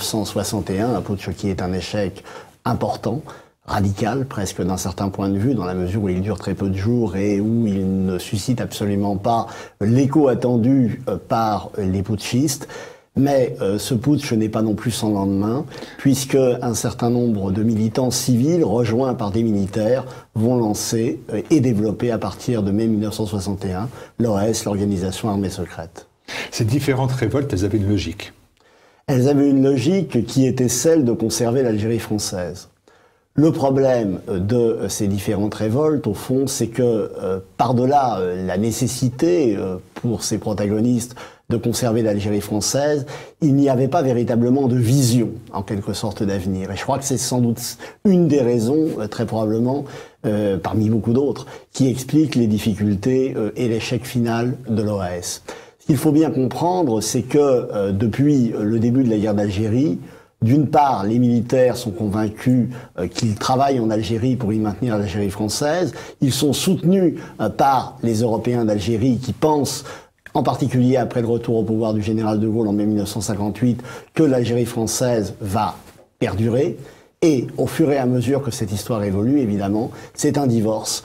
1961, un putsch qui est un échec important, radical, presque d'un certain point de vue, dans la mesure où il dure très peu de jours et où il ne suscite absolument pas l'écho attendu par les putschistes. Mais ce putsch n'est pas non plus sans lendemain, puisque un certain nombre de militants civils, rejoints par des militaires, vont lancer et développer à partir de mai 1961 l'OAS, l'Organisation Armée Secrète. Ces différentes révoltes, elles avaient une logique. Elles avaient une logique qui était celle de conserver l'Algérie française. Le problème de ces différentes révoltes, au fond, c'est que par-delà la nécessité pour ces protagonistes de conserver l'Algérie française, il n'y avait pas véritablement de vision, en quelque sorte, d'avenir. Et je crois que c'est sans doute une des raisons, très probablement, parmi beaucoup d'autres, qui explique les difficultés et l'échec final de l'OAS. Ce qu'il faut bien comprendre, c'est que depuis le début de la guerre d'Algérie, d'une part, les militaires sont convaincus qu'ils travaillent en Algérie pour y maintenir l'Algérie française. Ils sont soutenus par les Européens d'Algérie qui pensent, en particulier après le retour au pouvoir du général de Gaulle en mai 1958, que l'Algérie française va perdurer. Et au fur et à mesure que cette histoire évolue, évidemment, c'est un divorce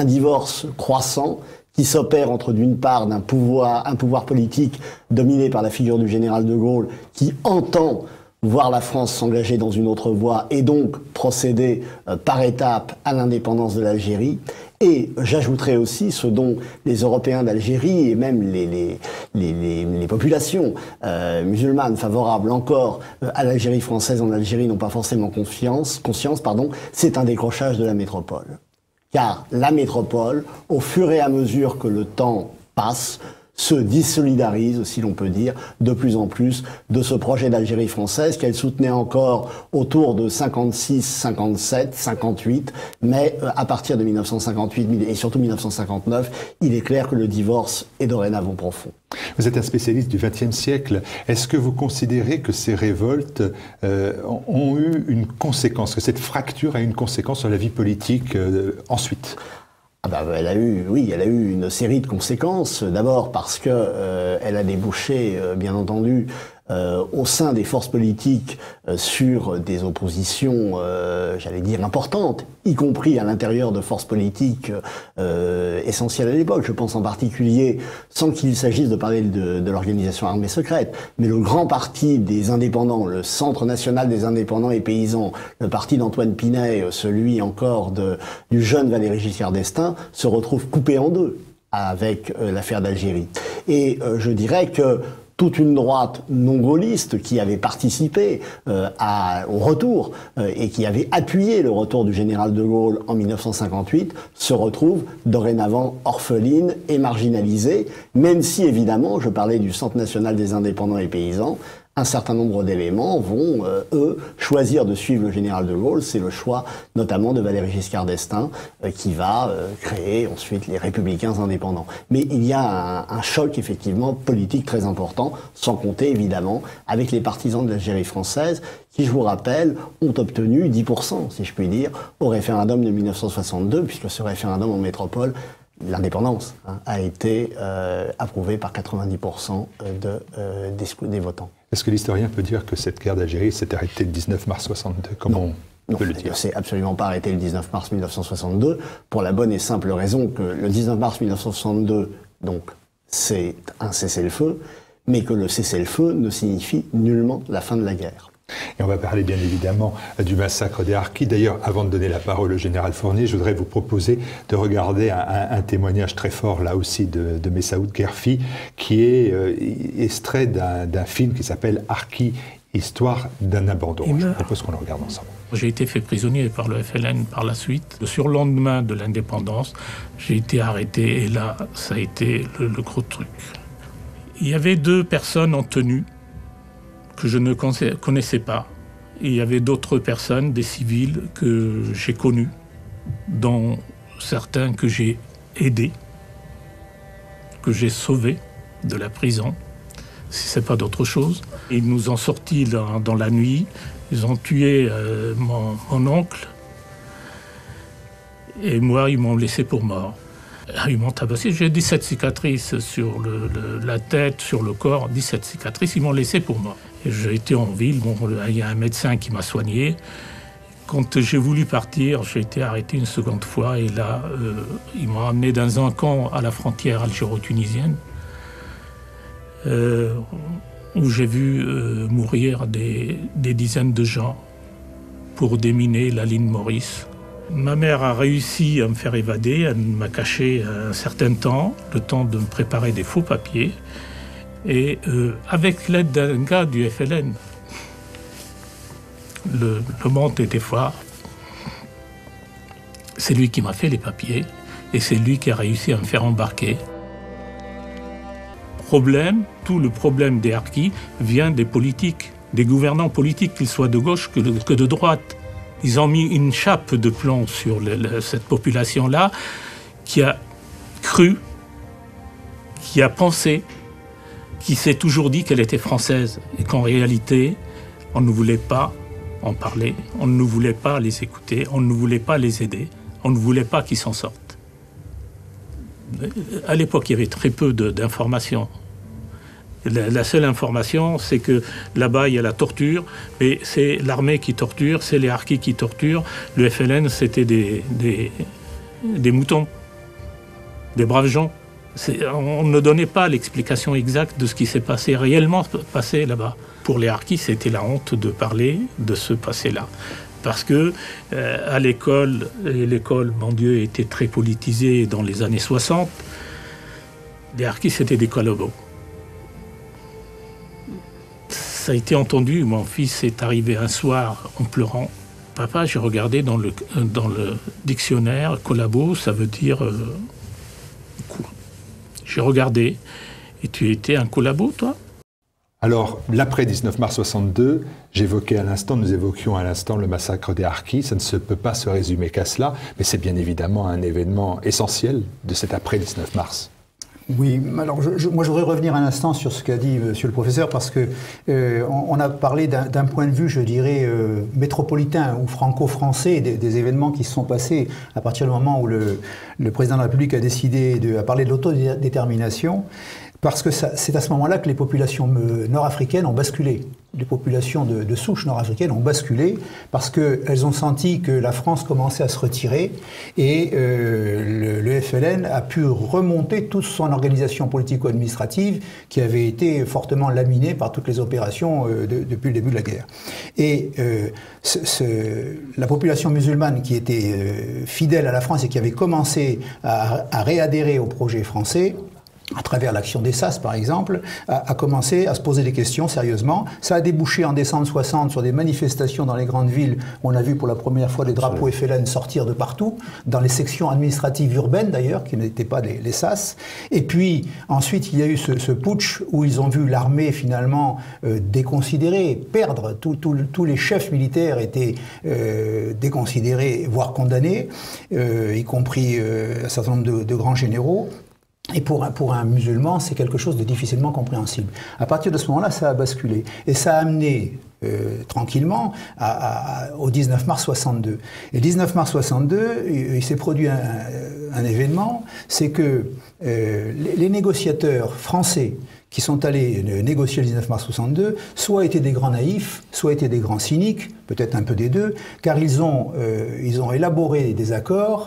croissant qui s'opère entre, d'une part, un pouvoir politique dominé par la figure du général de Gaulle qui entend voir la France s'engager dans une autre voie et donc procéder par étapes à l'indépendance de l'Algérie. Et j'ajouterai aussi ce dont les Européens d'Algérie et même les populations musulmanes favorables encore à l'Algérie française en Algérie n'ont pas forcément conscience, c'est un décrochage de la métropole. Car la métropole, au fur et à mesure que le temps passe, se désolidarise, si l'on peut dire, de plus en plus de ce projet d'Algérie française qu'elle soutenait encore autour de 56, 57, 58, mais à partir de 1958 et surtout 1959, il est clair que le divorce est dorénavant profond. Vous êtes un spécialiste du XXe siècle. Est-ce que vous considérez que ces révoltes ont eu une conséquence, que cette fracture a eu une conséquence sur la vie politique ensuite ? Elle a eu une série de conséquences. D'abord parce que elle a débouché, bien entendu, au sein des forces politiques sur des oppositions, j'allais dire, importantes, y compris à l'intérieur de forces politiques essentielles à l'époque. Je pense en particulier, sans qu'il s'agisse de parler de l'Organisation Armée Secrète, mais le grand parti des indépendants, le Centre National des Indépendants et Paysans, le parti d'Antoine Pinay, celui encore du jeune Valéry Giscard d'Estaing, se retrouve coupé en deux avec l'affaire d'Algérie. Et je dirais que toute une droite non gaulliste qui avait participé au retour et qui avait appuyé le retour du général de Gaulle en 1958 se retrouve dorénavant orpheline et marginalisée, même si évidemment, je parlais du Centre National des Indépendants et Paysans, un certain nombre d'éléments vont, eux, choisir de suivre le général de Gaulle. C'est le choix notamment de Valéry Giscard d'Estaing qui va créer ensuite les Républicains indépendants. Mais il y a un choc effectivement politique très important, sans compter évidemment avec les partisans de l'Algérie française qui, je vous rappelle, ont obtenu 10%, si je puis dire, au référendum de 1962, puisque ce référendum en métropole, l'indépendance, a été approuvée par 90% des votants. Est-ce que l'historien peut dire que cette guerre d'Algérie s'est arrêtée le 19 mars 62 ? Comment on peut le dire ? Non, c'est absolument pas arrêté le 19 mars 1962, pour la bonne et simple raison que le 19 mars 1962, donc, c'est un cessez-le-feu, mais que le cessez-le-feu ne signifie nullement la fin de la guerre. Et on va parler bien évidemment du massacre des Harkis. D'ailleurs, avant de donner la parole au général Fournier, je voudrais vous proposer de regarder un témoignage très fort, là aussi, de Messaoud Kerfi, qui est extrait d'un film qui s'appelle Harkis, histoire d'un abandon. Je vous propose qu'on le regarde ensemble. J'ai été fait prisonnier par le FLN par la suite. Le surlendemain de l'indépendance, j'ai été arrêté et là, ça a été le gros truc. Il y avait 2 personnes en tenue que je ne connaissais pas. Et il y avait d'autres personnes, des civils, que j'ai connus, dont certains que j'ai aidés, que j'ai sauvés de la prison, si ce n'est pas d'autre chose. Ils nous ont sortis dans la nuit, ils ont tué mon oncle, et moi, ils m'ont laissé pour mort. Ils m'ont tabassé, j'ai 17 cicatrices sur la tête, sur le corps, 17 cicatrices, ils m'ont laissé pour mort. J'ai été en ville, bon, il y a un médecin qui m'a soigné. Quand j'ai voulu partir, j'ai été arrêté une seconde fois et là, ils m'ont amené dans un camp à la frontière algéro-tunisienne où j'ai vu mourir des dizaines de gens pour déminer la ligne Maurice. Ma mère a réussi à me faire évader, elle m'a caché un certain temps, le temps de me préparer des faux papiers. Et avec l'aide d'un gars du FLN, le monde était fort. C'est lui qui m'a fait les papiers et c'est lui qui a réussi à me faire embarquer. Tout le problème des Harkis vient des politiques, des gouvernants politiques, qu'ils soient de gauche que de droite. Ils ont mis une chape de plomb sur cette population-là qui a cru, qui a pensé, qui s'est toujours dit qu'elle était française et qu'en réalité, on ne voulait pas en parler, on ne voulait pas les écouter, on ne voulait pas les aider, on ne voulait pas qu'ils s'en sortent. À l'époque, il y avait très peu d'informations. La seule information, c'est que là-bas, il y a la torture, mais c'est l'armée qui torture, c'est les Harkis qui torturent. Le FLN, c'était des moutons, des braves gens. On ne donnait pas l'explication exacte de ce qui s'est passé, réellement passé là-bas. Pour les Harkis, c'était la honte de parler de ce passé-là. Parce que à l'école, et l'école, mon Dieu, était très politisée dans les années 60, les Harkis, c'était des collabos. Ça a été entendu, mon fils est arrivé un soir en pleurant. Papa, j'ai regardé dans le dictionnaire, collabo, ça veut dire quoi. J'ai regardé, et tu étais un collabo, toi? Alors, l'après 19 mars 62, nous évoquions à l'instant le massacre des Harkis. Ça ne se peut pas se résumer qu'à cela, mais c'est bien évidemment un événement essentiel de cet après 19 mars. Oui, alors moi je voudrais revenir un instant sur ce qu'a dit monsieur le professeur, parce que on a parlé d'un point de vue, je dirais, métropolitain ou franco-français des événements qui se sont passés à partir du moment où le président de la République a décidé de parler de l'autodétermination. Parce que c'est à ce moment-là que les populations nord-africaines ont basculé. Les populations de souche nord-africaines ont basculé parce qu'elles ont senti que la France commençait à se retirer et le FLN a pu remonter toute son organisation politico-administrative qui avait été fortement laminée par toutes les opérations depuis le début de la guerre. Et la population musulmane qui était fidèle à la France et qui avait commencé à réadhérer au projet français, à travers l'action des SAS, par exemple, a commencé à se poser des questions sérieusement. Ça a débouché en décembre 60 sur des manifestations dans les grandes villes. On a vu pour la première fois les drapeaux FLN sortir de partout, dans les sections administratives urbaines d'ailleurs, qui n'étaient pas les SAS. Et puis ensuite, il y a eu ce putsch où ils ont vu l'armée finalement déconsidérée, perdre. Tous les chefs militaires étaient déconsidérés, voire condamnés, y compris un certain nombre de grands généraux. Et pour un musulman, c'est quelque chose de difficilement compréhensible. À partir de ce moment-là, ça a basculé. Et ça a amené tranquillement au 19 mars 62. Et le 19 mars 62, il s'est produit un événement, c'est que les négociateurs français qui sont allés négocier le 19 mars 62, soit étaient des grands naïfs, soit étaient des grands cyniques, peut-être un peu des deux, car ils ont élaboré des accords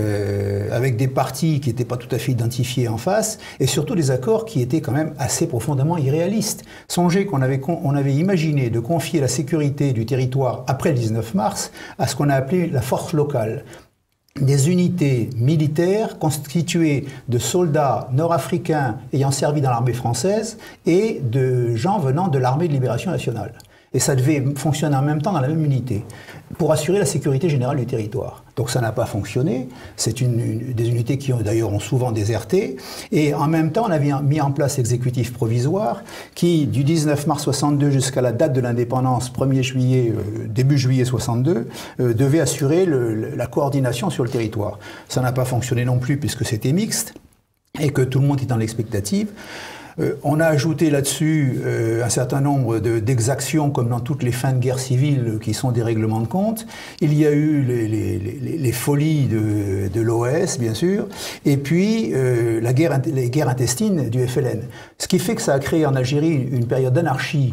avec des partis qui n'étaient pas tout à fait identifiés en face, et surtout des accords qui étaient quand même assez profondément irréalistes. Songez qu'on avait imaginé de confier la sécurité du territoire après le 19 mars à ce qu'on a appelé la force locale. Des unités militaires constituées de soldats nord-africains ayant servi dans l'armée française et de gens venant de l'armée de libération nationale. Et ça devait fonctionner en même temps dans la même unité, pour assurer la sécurité générale du territoire. Donc ça n'a pas fonctionné, c'est des unités qui d'ailleurs ont souvent déserté, et en même temps on avait mis en place l'exécutif provisoire, qui du 19 mars 62 jusqu'à la date de l'indépendance, 1er juillet, début juillet 62, devait assurer la coordination sur le territoire. Ça n'a pas fonctionné non plus puisque c'était mixte, et que tout le monde est dans l'expectative. On a ajouté là-dessus un certain nombre d'exactions, comme dans toutes les fins de guerre civile, qui sont des règlements de compte. Il y a eu les folies de l'OS, bien sûr, et puis les guerres intestines du FLN. Ce qui fait que ça a créé en Algérie une période d'anarchie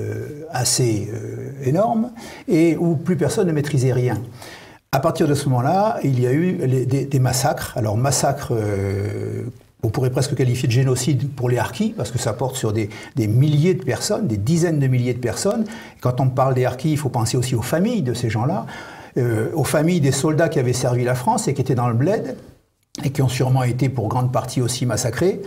assez énorme, et où plus personne ne maîtrisait rien. À partir de ce moment-là, il y a eu des massacres. Alors, massacres... on pourrait presque qualifier de génocide pour les harkis, parce que ça porte sur des milliers de personnes, des dizaines de milliers de personnes. Quand on parle des harkis, il faut penser aussi aux familles de ces gens-là, aux familles des soldats qui avaient servi la France et qui étaient dans le bled, et qui ont sûrement été pour grande partie aussi massacrés.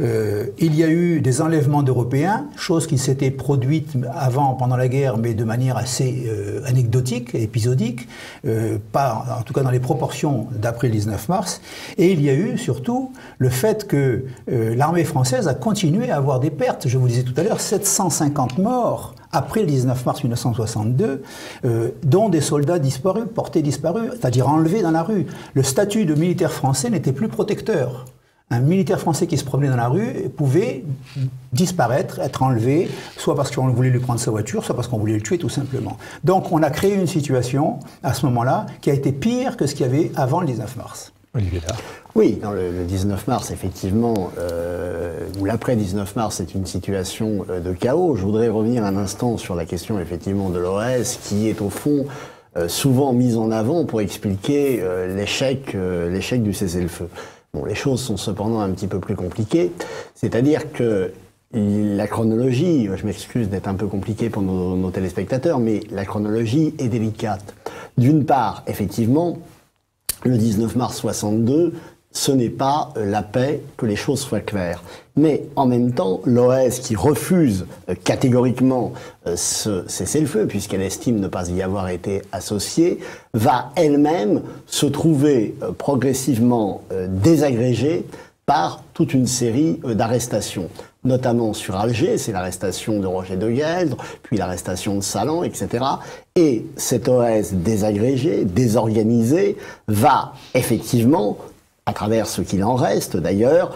Il y a eu des enlèvements d'Européens, chose qui s'était produite avant, pendant la guerre, mais de manière assez anecdotique, épisodique, pas, en tout cas dans les proportions d'après le 19 mars. Et il y a eu surtout le fait que l'armée française a continué à avoir des pertes. Je vous disais tout à l'heure, 750 morts après le 19 mars 1962, dont des soldats disparus, portés disparus, c'est-à-dire enlevés dans la rue. Le statut de militaire français n'était plus protecteur. Un militaire français qui se promenait dans la rue pouvait disparaître, être enlevé, soit parce qu'on voulait lui prendre sa voiture, soit parce qu'on voulait le tuer tout simplement. Donc on a créé une situation, à ce moment-là, qui a été pire que ce qu'il y avait avant le 19 mars. Olivier Dard. Oui, dans le 19 mars, effectivement, ou l'après 19 mars, c'est une situation de chaos. Je voudrais revenir un instant sur la question, effectivement, de l'OS, qui est au fond souvent mise en avant pour expliquer l'échec du cessez-le-feu. Bon, les choses sont cependant un petit peu plus compliquées, c'est-à-dire que la chronologie, je m'excuse d'être un peu compliqué pour nos téléspectateurs, mais la chronologie est délicate. D'une part, effectivement, le 19 mars 62, ce n'est pas la paix, que les choses soient claires. Mais en même temps, l'OS, qui refuse catégoriquement ce cessez-le-feu, puisqu'elle estime ne pas y avoir été associée, va elle-même se trouver progressivement désagrégée par toute une série d'arrestations, notamment sur Alger, c'est l'arrestation de Roger de Gueldre, puis l'arrestation de Salan, etc. Et cet OS désagrégé, désorganisé, va effectivement, à travers ce qu'il en reste d'ailleurs,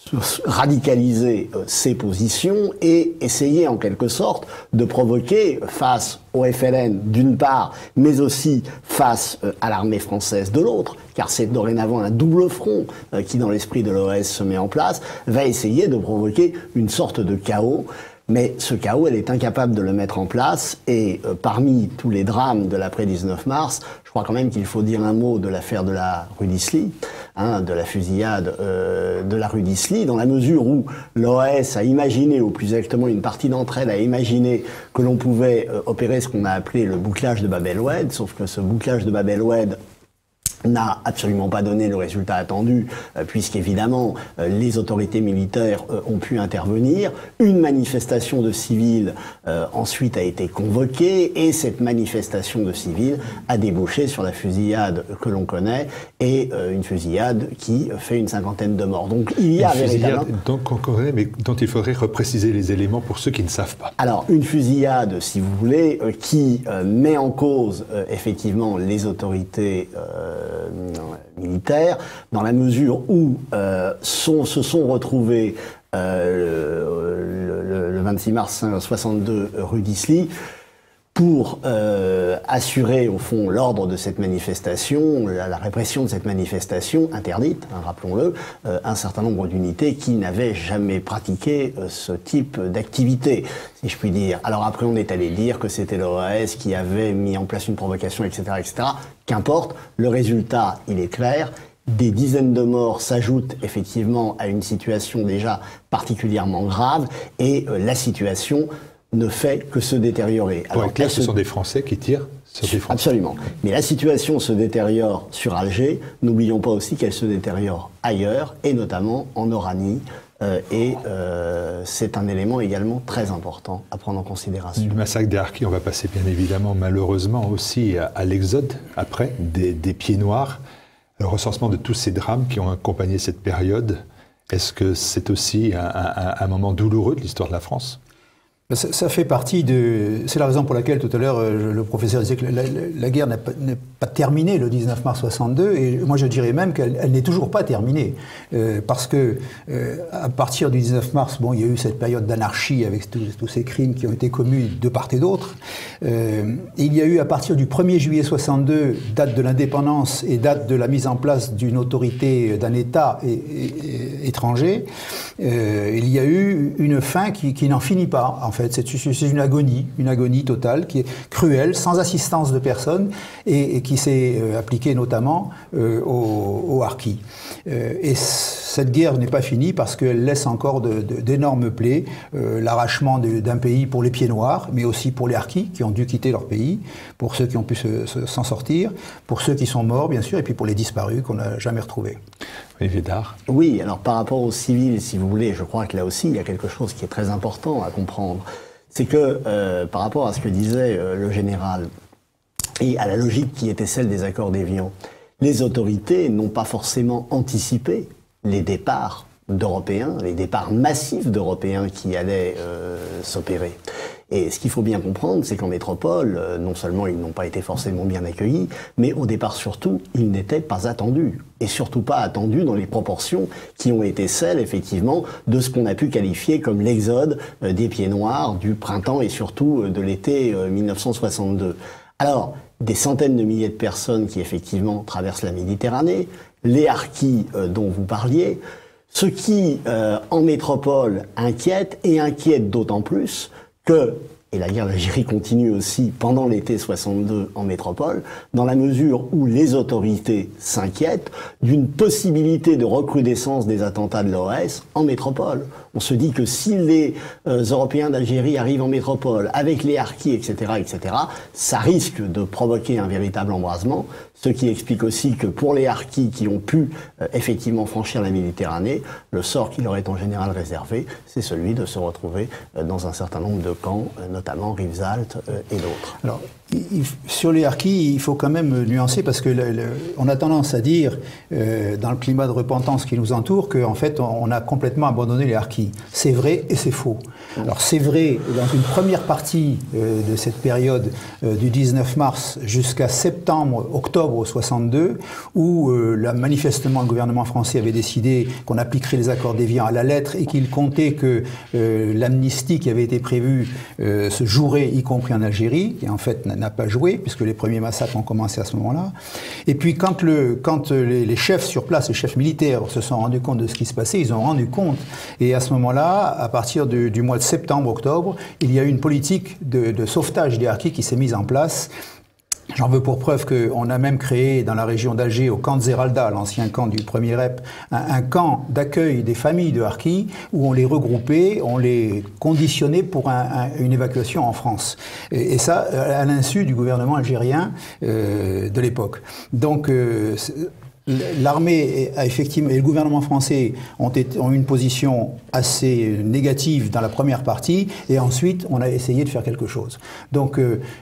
radicaliser ses positions et essayer en quelque sorte de provoquer face au FLN d'une part, mais aussi face à l'armée française de l'autre, car c'est dorénavant un double front qui dans l'esprit de l'OS se met en place, va essayer de provoquer une sorte de chaos. Mais ce chaos, elle est incapable de le mettre en place, et parmi tous les drames de l'après-19 mars, je crois quand même qu'il faut dire un mot de l'affaire de la rue d'Isly, de la fusillade de la rue d'Isly, dans la mesure où l'OS a imaginé, ou plus exactement une partie d'entre elles a imaginé que l'on pouvait opérer ce qu'on a appelé le bouclage de Bab el-Oued, sauf que ce bouclage de Bab el-Oued n'a absolument pas donné le résultat attendu, puisqu'évidemment les autorités militaires ont pu intervenir. Une manifestation de civils ensuite a été convoquée, et cette manifestation de civils a débouché sur la fusillade que l'on connaît, et une fusillade qui fait une 50aine de morts. Donc il y a véritablement... Donc on connaît, mais dont il faudrait repréciser les éléments pour ceux qui ne savent pas. Alors une fusillade, si vous voulez, qui met en cause effectivement les autorités militaires, dans la mesure où se sont retrouvés le 26 mars 62 rue d'Isly pour assurer au fond l'ordre de cette manifestation, la répression de cette manifestation interdite, hein, rappelons-le, un certain nombre d'unités qui n'avaient jamais pratiqué ce type d'activité, si je puis dire. Alors après on est allé dire que c'était l'OAS qui avait mis en place une provocation, etc., etc. Qu'importe, le résultat il est clair. Des dizaines de morts s'ajoutent effectivement à une situation déjà particulièrement grave et la situation ne fait que se détériorer. Pour être clair, ce sont des Français qui tirent sur des Français. Absolument. Mais la situation se détériore sur Alger. N'oublions pas aussi qu'elle se détériore ailleurs, et notamment en Oranie. C'est un élément également très important à prendre en considération. Du massacre des Harkis, on va passer bien évidemment, malheureusement aussi, à l'exode, après, des Pieds Noirs. Le recensement de tous ces drames qui ont accompagné cette période, est-ce que c'est aussi un moment douloureux de l'histoire de la France ? Ça fait partie de... C'est la raison pour laquelle, tout à l'heure, le professeur disait que la guerre n'est pas terminée le 19 mars 62, et moi je dirais même qu'elle n'est toujours pas terminée. Parce que, à partir du 19 mars, bon, il y a eu cette période d'anarchie avec tous ces crimes qui ont été commis de part et d'autre. Il y a eu, à partir du 1er juillet 62, date de l'indépendance et date de la mise en place d'une autorité, d'un État étranger, il y a eu une fin qui n'en finit pas, en fait. C'est une agonie totale, qui est cruelle, sans assistance de personne, et qui s'est appliquée notamment aux Harkis. Et cette guerre n'est pas finie parce qu'elle laisse encore d'énormes plaies, l'arrachement d'un pays pour les Pieds Noirs, mais aussi pour les Harkis qui ont dû quitter leur pays, pour ceux qui ont pu s'en sortir, pour ceux qui sont morts, bien sûr, et puis pour les disparus qu'on n'a jamais retrouvés. Oui, alors par rapport aux civils, si vous voulez, je crois que là aussi, il y a quelque chose qui est très important à comprendre. C'est que, par rapport à ce que disait le général, et à la logique qui était celle des accords d'Évian, les autorités n'ont pas forcément anticipé les départs d'Européens, les départs massifs d'Européens qui allaient s'opérer. Et ce qu'il faut bien comprendre, c'est qu'en métropole, non seulement ils n'ont pas été forcément bien accueillis, mais au départ surtout, ils n'étaient pas attendus. Et surtout pas attendus dans les proportions qui ont été celles, effectivement, de ce qu'on a pu qualifier comme l'exode des Pieds Noirs du printemps et surtout de l'été 1962. Alors, des centaines de milliers de personnes qui, effectivement, traversent la Méditerranée, les Harkis dont vous parliez, ce qui, en métropole, inquiète, et inquiète d'autant plus que, et la guerre d'Algérie continue aussi pendant l'été 62 en métropole, dans la mesure où les autorités s'inquiètent d'une possibilité de recrudescence des attentats de l'OAS en métropole. On se dit que si les Européens d'Algérie arrivent en métropole avec les Harkis, etc., ça risque de provoquer un véritable embrasement, ce qui explique aussi que pour les Harkis qui ont pu effectivement franchir la Méditerranée, le sort qui leur est en général réservé, c'est celui de se retrouver dans un certain nombre de camps, notamment Rivesaltes et d'autres. Alors, sur les Harkis, il faut quand même nuancer parce que on a tendance à dire, dans le climat de repentance qui nous entoure, qu'en fait on a complètement abandonné les Harkis. C'est vrai et c'est faux. Alors c'est vrai dans une première partie de cette période du 19 mars jusqu'à octobre 62, où manifestement le gouvernement français avait décidé qu'on appliquerait les accords d'Évian à la lettre et qu'il comptait que l'amnistie qui avait été prévue se jouerait, y compris en Algérie, et en fait n'a pas joué, puisque les premiers massacres ont commencé à ce moment-là. Et puis quand les chefs sur place, les chefs militaires se sont rendus compte de ce qui se passait, ils ont rendu compte. Et à ce moment-là, à partir du mois de septembre-octobre, il y a eu une politique de sauvetage des Harkis qui s'est mise en place. J'en veux pour preuve qu'on a même créé dans la région d'Alger, au camp de Zeralda, l'ancien camp du premier REP, un camp d'accueil des familles de Harkis où on les regroupait, on les conditionnait pour une évacuation en France. Et ça, à l'insu du gouvernement algérien de l'époque. Donc, l'armée a effectivement, et le gouvernement français ont eu une position assez négative dans la première partie, et ensuite on a essayé de faire quelque chose. Donc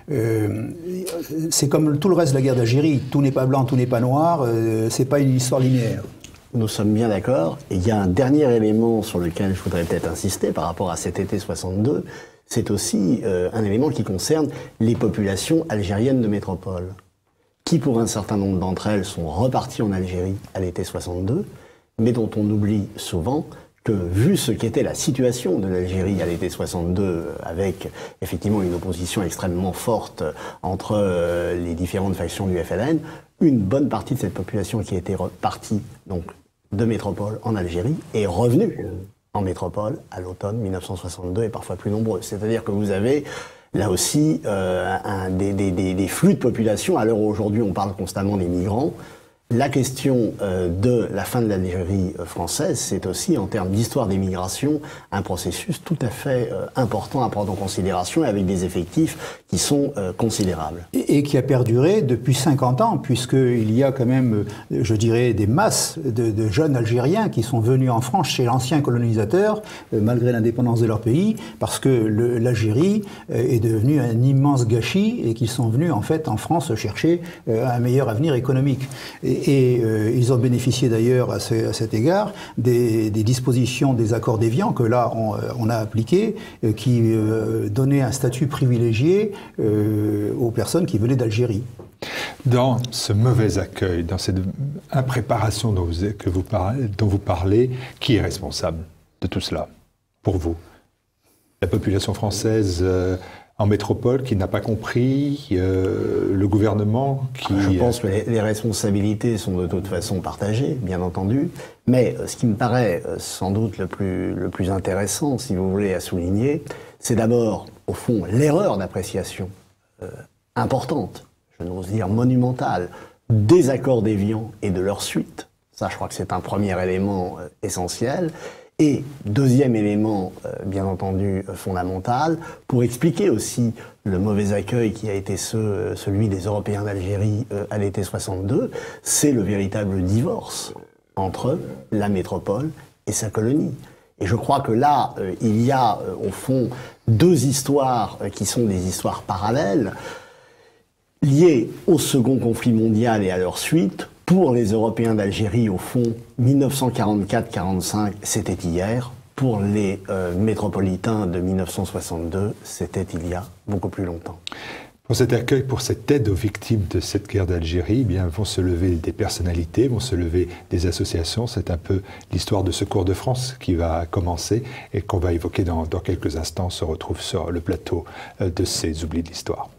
c'est comme tout le reste de la guerre d'Algérie, tout n'est pas blanc, tout n'est pas noir, c'est pas une histoire linéaire. Nous sommes bien d'accord. Et il y a un dernier élément sur lequel je voudrais peut-être insister par rapport à cet été 62, c'est aussi un élément qui concerne les populations algériennes de métropole, qui pour un certain nombre d'entre elles sont reparties en Algérie à l'été 62, mais dont on oublie souvent que, vu ce qu'était la situation de l'Algérie à l'été 62, avec effectivement une opposition extrêmement forte entre les différentes factions du FLN, une bonne partie de cette population qui était partie donc de métropole en Algérie est revenue en métropole à l'automne 1962 et parfois plus nombreux. C'est-à-dire que vous avez là aussi des flux de population. À l'heure où aujourd'hui on parle constamment des migrants, la question de la fin de l'Algérie française, c'est aussi, en termes d'histoire des migrations, un processus tout à fait important à prendre en considération et avec des effectifs qui sont considérables. Et qui a perduré depuis 50 ans, puisqu'il y a quand même, je dirais, des masses de jeunes Algériens qui sont venus en France chez l'ancien colonisateur, malgré l'indépendance de leur pays, parce que l'Algérie est devenue un immense gâchis et qu'ils sont venus en fait en France chercher un meilleur avenir économique. Et ils ont bénéficié d'ailleurs à cet égard des dispositions des accords d'Évian que là on a appliquées, qui donnaient un statut privilégié aux personnes qui venaient d'Algérie. Dans ce mauvais accueil, dans cette impréparation dont vous parlez, qui est responsable de tout cela, pour vous? La population française en métropole qui n'a pas compris, le gouvernement qui... Je pense que les responsabilités sont de toute façon partagées, bien entendu, mais ce qui me paraît sans doute le plus intéressant, si vous voulez, à souligner, c'est d'abord, au fond, l'erreur d'appréciation importante, je n'ose dire monumentale, des accords d'Évian et de leur suite. Ça, je crois que c'est un premier élément essentiel. Et deuxième élément, bien entendu, fondamental, pour expliquer aussi le mauvais accueil qui a été celui des Européens d'Algérie à l'été 62, c'est le véritable divorce entre la métropole et sa colonie. Et je crois que là, il y a au fond deux histoires qui sont des histoires parallèles, liées au second conflit mondial et à leur suite. Pour les Européens d'Algérie, au fond, 1944-45, c'était hier. Pour les métropolitains de 1962, c'était il y a beaucoup plus longtemps. Pour cet accueil, pour cette aide aux victimes de cette guerre d'Algérie, eh bien, vont se lever des personnalités, vont se lever des associations. C'est un peu l'histoire de Secours de France qui va commencer et qu'on va évoquer dans quelques instants. On se retrouve sur le plateau de ces Oublis de l'Histoire.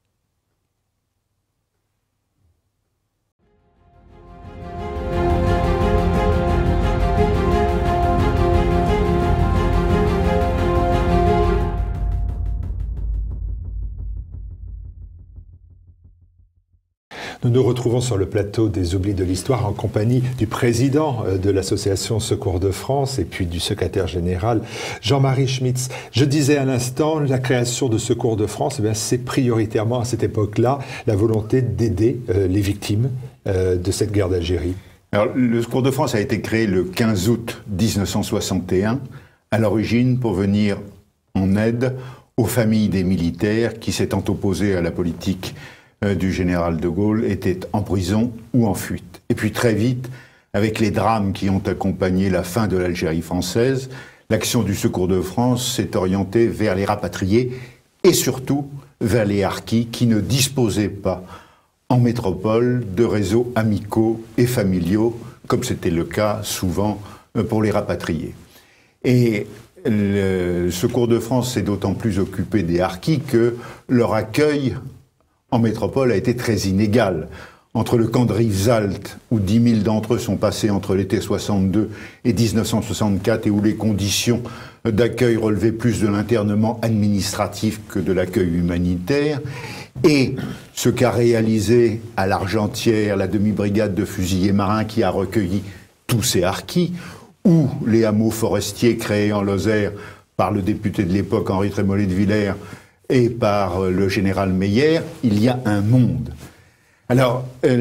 Nous nous retrouvons sur le plateau des Oublis de l'Histoire en compagnie du président de l'association Secours de France et puis du secrétaire général Jean-Marie Schmitz. Je disais à l'instant, la création de Secours de France, eh c'est prioritairement à cette époque-là la volonté d'aider les victimes de cette guerre d'Algérie. Alors, le Secours de France a été créé le 15 août 1961, à l'origine pour venir en aide aux familles des militaires qui, s'étant opposés à la politique du général de Gaulle, étaient en prison ou en fuite. Et puis très vite, avec les drames qui ont accompagné la fin de l'Algérie française, l'action du Secours de France s'est orientée vers les rapatriés et surtout vers les harkis qui ne disposaient pas en métropole de réseaux amicaux et familiaux, comme c'était le cas souvent pour les rapatriés. Et le Secours de France s'est d'autant plus occupé des harkis que leur accueil en métropole a été très inégal. Entre le camp de Rivesaltes, où 10 000 d'entre eux sont passés entre l'été 62 et 1964, et où les conditions d'accueil relevaient plus de l'internement administratif que de l'accueil humanitaire, et ce qu'a réalisé à l'Argentière la demi-brigade de fusiliers marins qui a recueilli tous ces harkis, ou les hameaux forestiers créés en Lozère par le député de l'époque Henri Trémollet de Villers et par le général Meyer, il y a un monde. Alors,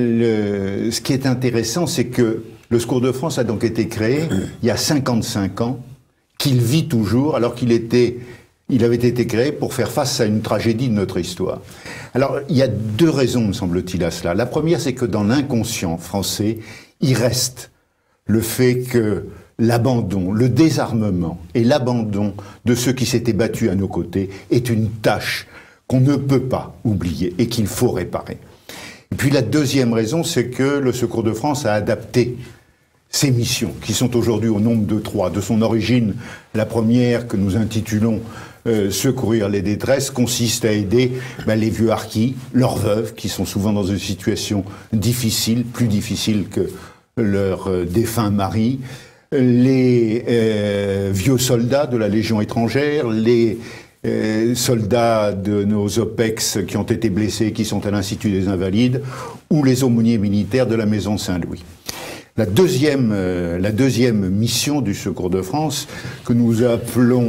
ce qui est intéressant, c'est que le Secours de France a donc été créé il y a 55 ans, qu'il vit toujours, alors qu'il avait été créé pour faire face à une tragédie de notre histoire. Alors, il y a deux raisons, me semble-t-il, à cela. La première, c'est que dans l'inconscient français, il reste le fait que l'abandon, le désarmement et l'abandon de ceux qui s'étaient battus à nos côtés est une tâche qu'on ne peut pas oublier et qu'il faut réparer. Et puis la deuxième raison, c'est que le Secours de France a adapté ces missions, qui sont aujourd'hui au nombre de 3. De son origine, la première, que nous intitulons Secourir les détresses, consiste à aider les vieux harkis, leurs veuves, qui sont souvent dans une situation difficile, plus difficile que leurs défunts maris, les vieux soldats de la Légion étrangère, les soldats de nos OPEX qui ont été blessés, qui sont à l'Institut des Invalides, ou les aumôniers militaires de la Maison Saint-Louis. La deuxième mission du Secours de France, que nous appelons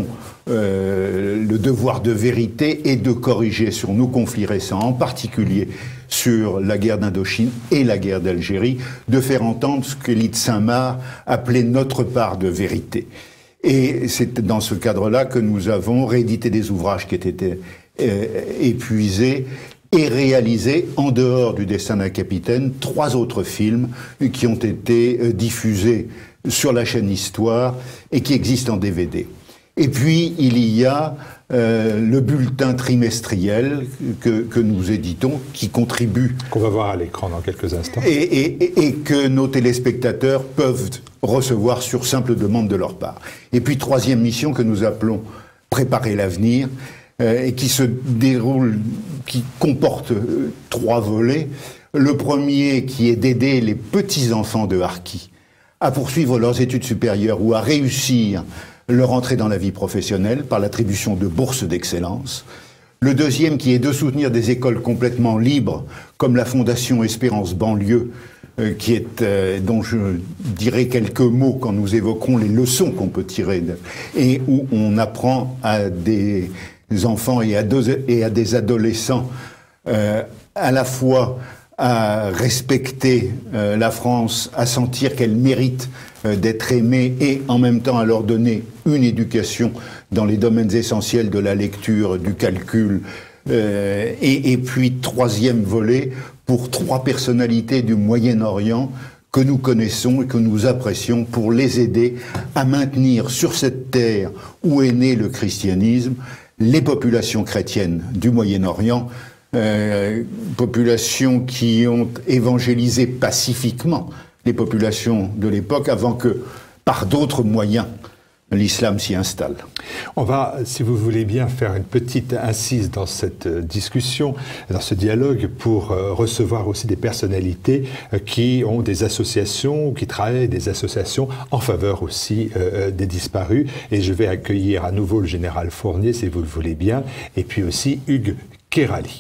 le devoir de vérité, est de corriger sur nos conflits récents, en particulier sur la guerre d'Indochine et la guerre d'Algérie, de faire entendre ce qu'Élie de Saint-Marc appelait notre part de vérité. Et c'est dans ce cadre-là que nous avons réédité des ouvrages qui étaient épuisés et réalisé, en dehors du Destin d'un capitaine, 3 autres films qui ont été diffusés sur la chaîne Histoire et qui existent en DVD. Et puis, il y a le bulletin trimestriel que nous éditons, qui contribue... Qu'on va voir à l'écran dans quelques instants. Et que nos téléspectateurs peuvent recevoir sur simple demande de leur part. Et puis, 3e mission que nous appelons Préparer l'avenir, et qui se déroule, qui comporte 3 volets. Le premier, qui est d'aider les petits-enfants de harkis à poursuivre leurs études supérieures ou à réussir leur entrée dans la vie professionnelle par l'attribution de bourses d'excellence. Le deuxième, qui est de soutenir des écoles complètement libres, comme la Fondation Espérance Banlieue, dont je dirai quelques mots quand nous évoquerons les leçons qu'on peut tirer, et où on apprend à des enfants et à des adolescents à la fois à respecter la France, à sentir qu'elle mérite d'être aimée, et en même temps à leur donner une éducation dans les domaines essentiels de la lecture, du calcul, et puis 3e volet pour 3 personnalités du Moyen-Orient que nous connaissons et que nous apprécions, pour les aider à maintenir sur cette terre où est né le christianisme les populations chrétiennes du Moyen-Orient, populations qui ont évangélisé pacifiquement les populations de l'époque avant que, par d'autres moyens, l'islam s'y installe. On va, si vous voulez bien, faire une petite incise dans cette discussion, dans ce dialogue, pour recevoir aussi des personnalités qui ont des associations, qui travaillent des associations en faveur aussi des disparus. Et je vais accueillir à nouveau le général Fournier, si vous le voulez bien, et puis aussi Hugues Kérali.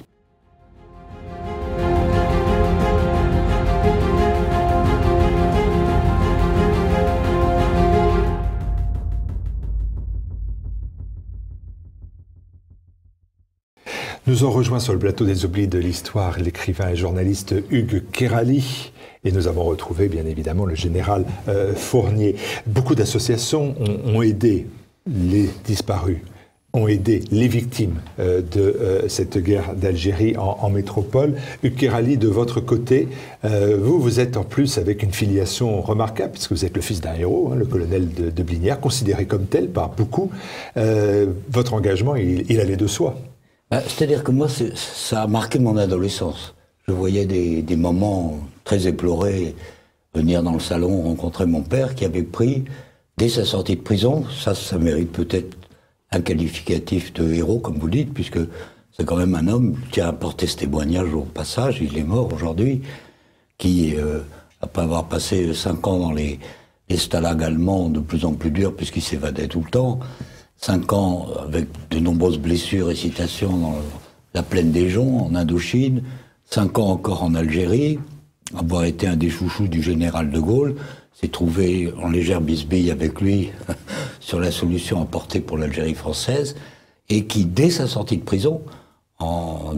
Nous ont rejoint sur le plateau des Oublis de l'Histoire l'écrivain et journaliste Hugues Kérali, et nous avons retrouvé bien évidemment le général Fournier. Beaucoup d'associations ont aidé les disparus, ont aidé les victimes de cette guerre d'Algérie en métropole. Hugues Kérali, de votre côté, vous êtes en plus avec une filiation remarquable, puisque vous êtes le fils d'un héros, le colonel de Blinières, considéré comme tel par beaucoup. Votre engagement, il allait de soi. C'est-à-dire que moi, ça a marqué mon adolescence. Je voyais des moments très éplorés venir dans le salon rencontrer mon père qui avait pris, dès sa sortie de prison, ça mérite peut-être un qualificatif de héros, comme vous dites, puisque c'est quand même un homme qui a apporté ce témoignage au passage, il est mort aujourd'hui, qui, après avoir passé 5 ans dans les stalags allemands de plus en plus durs, puisqu'il s'évadait tout le temps, 5 ans avec de nombreuses blessures et citations dans la plaine des Joncs, en Indochine, 5 ans encore en Algérie, avoir été un des chouchous du général de Gaulle, s'est trouvé en légère bisbille avec lui sur la solution apportée pour l'Algérie française, et qui, dès sa sortie de prison, en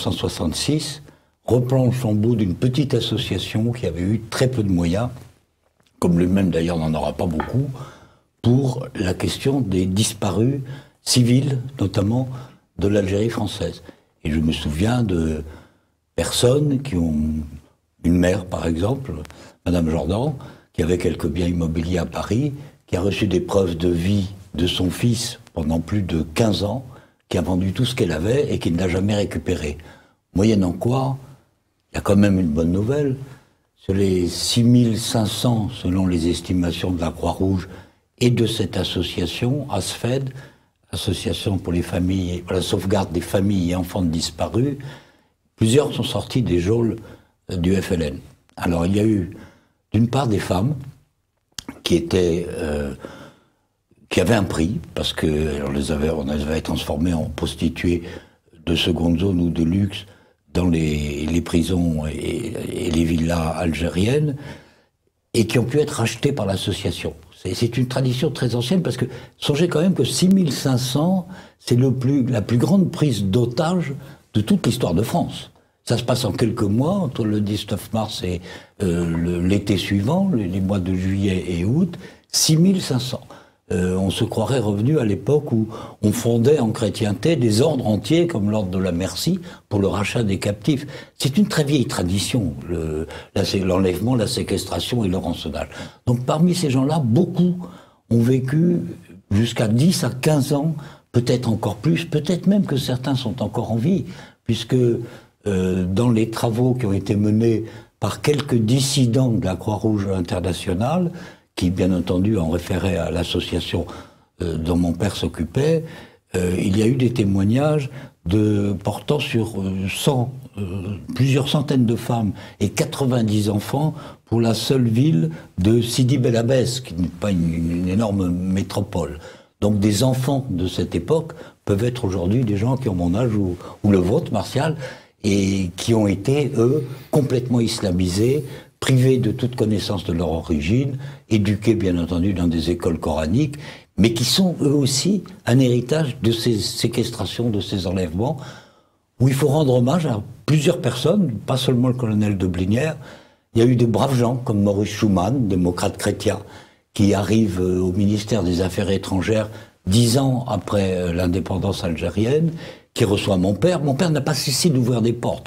1966, reprend le flambeau d'une petite association qui avait eu très peu de moyens, comme lui-même d'ailleurs n'en aura pas beaucoup, pour la question des disparus civils, notamment de l'Algérie française. Et je me souviens de personnes qui ont... Une mère, par exemple, Madame Jordan, qui avait quelques biens immobiliers à Paris, qui a reçu des preuves de vie de son fils pendant plus de 15 ans, qui a vendu tout ce qu'elle avait et qui ne l'a jamais récupéré. Moyennant quoi, il y a quand même une bonne nouvelle, Sur les 6500, selon les estimations de la Croix-Rouge et de cette association, ASFED, Association pour les familles, pour la sauvegarde des familles et enfants disparus, plusieurs sont sortis des geôles du FLN. Alors il y a eu d'une part des femmes qui avaient un prix, parce qu'on les avait transformées en prostituées de seconde zone ou de luxe dans les prisons et les villas algériennes, et qui ont pu être rachetées par l'association. C'est une tradition très ancienne, parce que songez quand même que 6500, c'est la plus grande prise d'otages de toute l'histoire de France. Ça se passe en quelques mois, entre le 19 mars et l'été suivant, les mois de juillet et août, 6500. On se croirait revenu à l'époque où on fondait en chrétienté des ordres entiers, comme l'ordre de la Merci, pour le rachat des captifs. C'est une très vieille tradition, l'enlèvement, la séquestration et le rançonnage. Donc parmi ces gens-là, beaucoup ont vécu jusqu'à 10 à 15 ans, peut-être encore plus, peut-être même que certains sont encore en vie, puisque dans les travaux qui ont été menés par quelques dissidents de la Croix-Rouge internationale, qui bien entendu en référait à l'association dont mon père s'occupait, il y a eu des témoignages portant sur plusieurs centaines de femmes et 90 enfants pour la seule ville de Sidi Bel Abbès, qui n'est pas une énorme métropole. Donc des enfants de cette époque peuvent être aujourd'hui des gens qui ont mon âge ou le vôtre, Martial, et qui ont été, eux, complètement islamisés, privés de toute connaissance de leur origine, éduqués bien entendu dans des écoles coraniques, mais qui sont eux aussi un héritage de ces séquestrations, de ces enlèvements, où il faut rendre hommage à plusieurs personnes, pas seulement le colonel de Blinière. Il y a eu des braves gens comme Maurice Schumann, démocrate chrétien, qui arrive au ministère des Affaires étrangères 10 ans après l'indépendance algérienne, qui reçoit mon père. Mon père n'a pas cessé d'ouvrir des portes,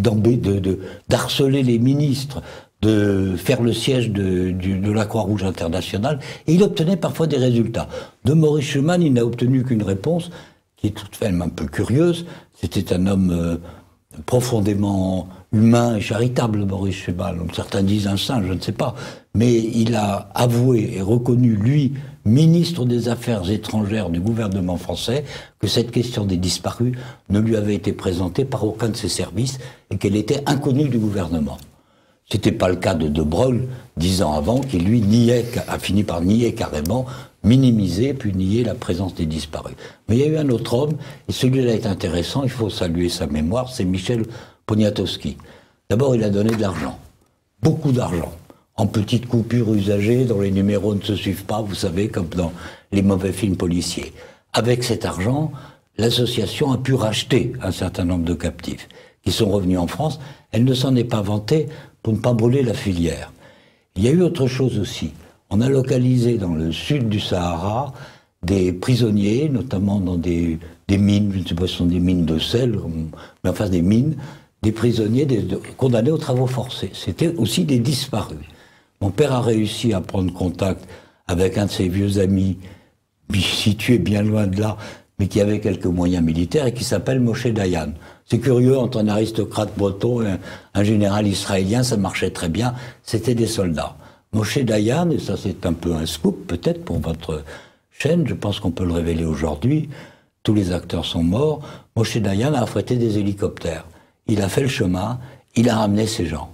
d'harceler les ministres, de faire le siège de la Croix-Rouge internationale, et il obtenait parfois des résultats. De Maurice Schumann, il n'a obtenu qu'une réponse, qui est tout de même un peu curieuse. C'était un homme profondément humain et charitable, Maurice Schumann. Certains disent un saint, je ne sais pas. Mais il a avoué et reconnu, lui, ministre des Affaires étrangères du gouvernement français, que cette question des disparus ne lui avait été présentée par aucun de ses services et qu'elle était inconnue du gouvernement. C'était pas le cas de Broglie, 10 ans avant, qui lui a fini par nier carrément, minimiser, puis nier la présence des disparus. Mais il y a eu un autre homme, et celui-là est intéressant, il faut saluer sa mémoire, c'est Michel Poniatowski. D'abord, il a donné de l'argent, beaucoup d'argent, en petites coupures usagées dont les numéros ne se suivent pas, vous savez, comme dans les mauvais films policiers. Avec cet argent, l'association a pu racheter un certain nombre de captifs qui sont revenus en France. Elle ne s'en est pas vantée pour ne pas brûler la filière. Il y a eu autre chose aussi. On a localisé dans le sud du Sahara des prisonniers, notamment dans des mines, je ne sais pas si ce sont des mines de sel, mais enfin des mines, des prisonniers condamnés aux travaux forcés. C'était aussi des disparus. Mon père a réussi à prendre contact avec un de ses vieux amis, situé bien loin de là, mais qui avait quelques moyens militaires, et qui s'appelle Moshe Dayan. C'est curieux, entre un aristocrate breton et un général israélien, ça marchait très bien, c'était des soldats. Moshe Dayan, et ça c'est un peu un scoop peut-être pour votre chaîne, je pense qu'on peut le révéler aujourd'hui, tous les acteurs sont morts, Moshe Dayan a affrété des hélicoptères. Il a fait le chemin, il a ramené ces gens.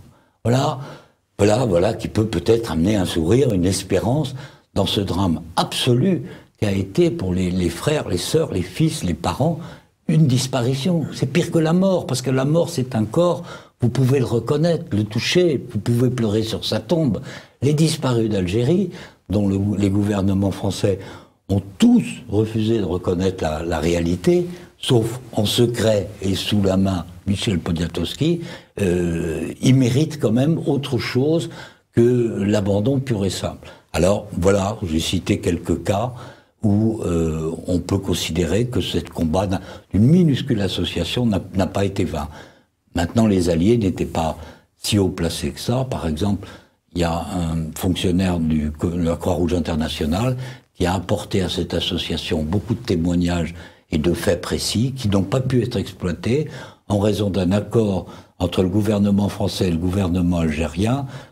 Voilà qui peut peut-être amener un sourire, une espérance dans ce drame absolu qui a été pour les frères, les sœurs, les fils, les parents, une disparition. C'est pire que la mort, parce que la mort c'est un corps, vous pouvez le reconnaître, le toucher, vous pouvez pleurer sur sa tombe. Les disparus d'Algérie, dont les gouvernements français ont tous refusé de reconnaître la réalité, sauf en secret et sous la main Michel Poniatowski, ils méritent quand même autre chose que l'abandon pur et simple. Alors voilà, j'ai cité quelques cas où on peut considérer que ce combat d'une minuscule association n'a pas été vain. Maintenant, les Alliés n'étaient pas si haut placés que ça. Par exemple, il y a un fonctionnaire de la Croix-Rouge internationale qui a apporté à cette association beaucoup de témoignages et de faits précis qui n'ont pas pu être exploités en raison d'un accord entre le gouvernement français et le gouvernement algérien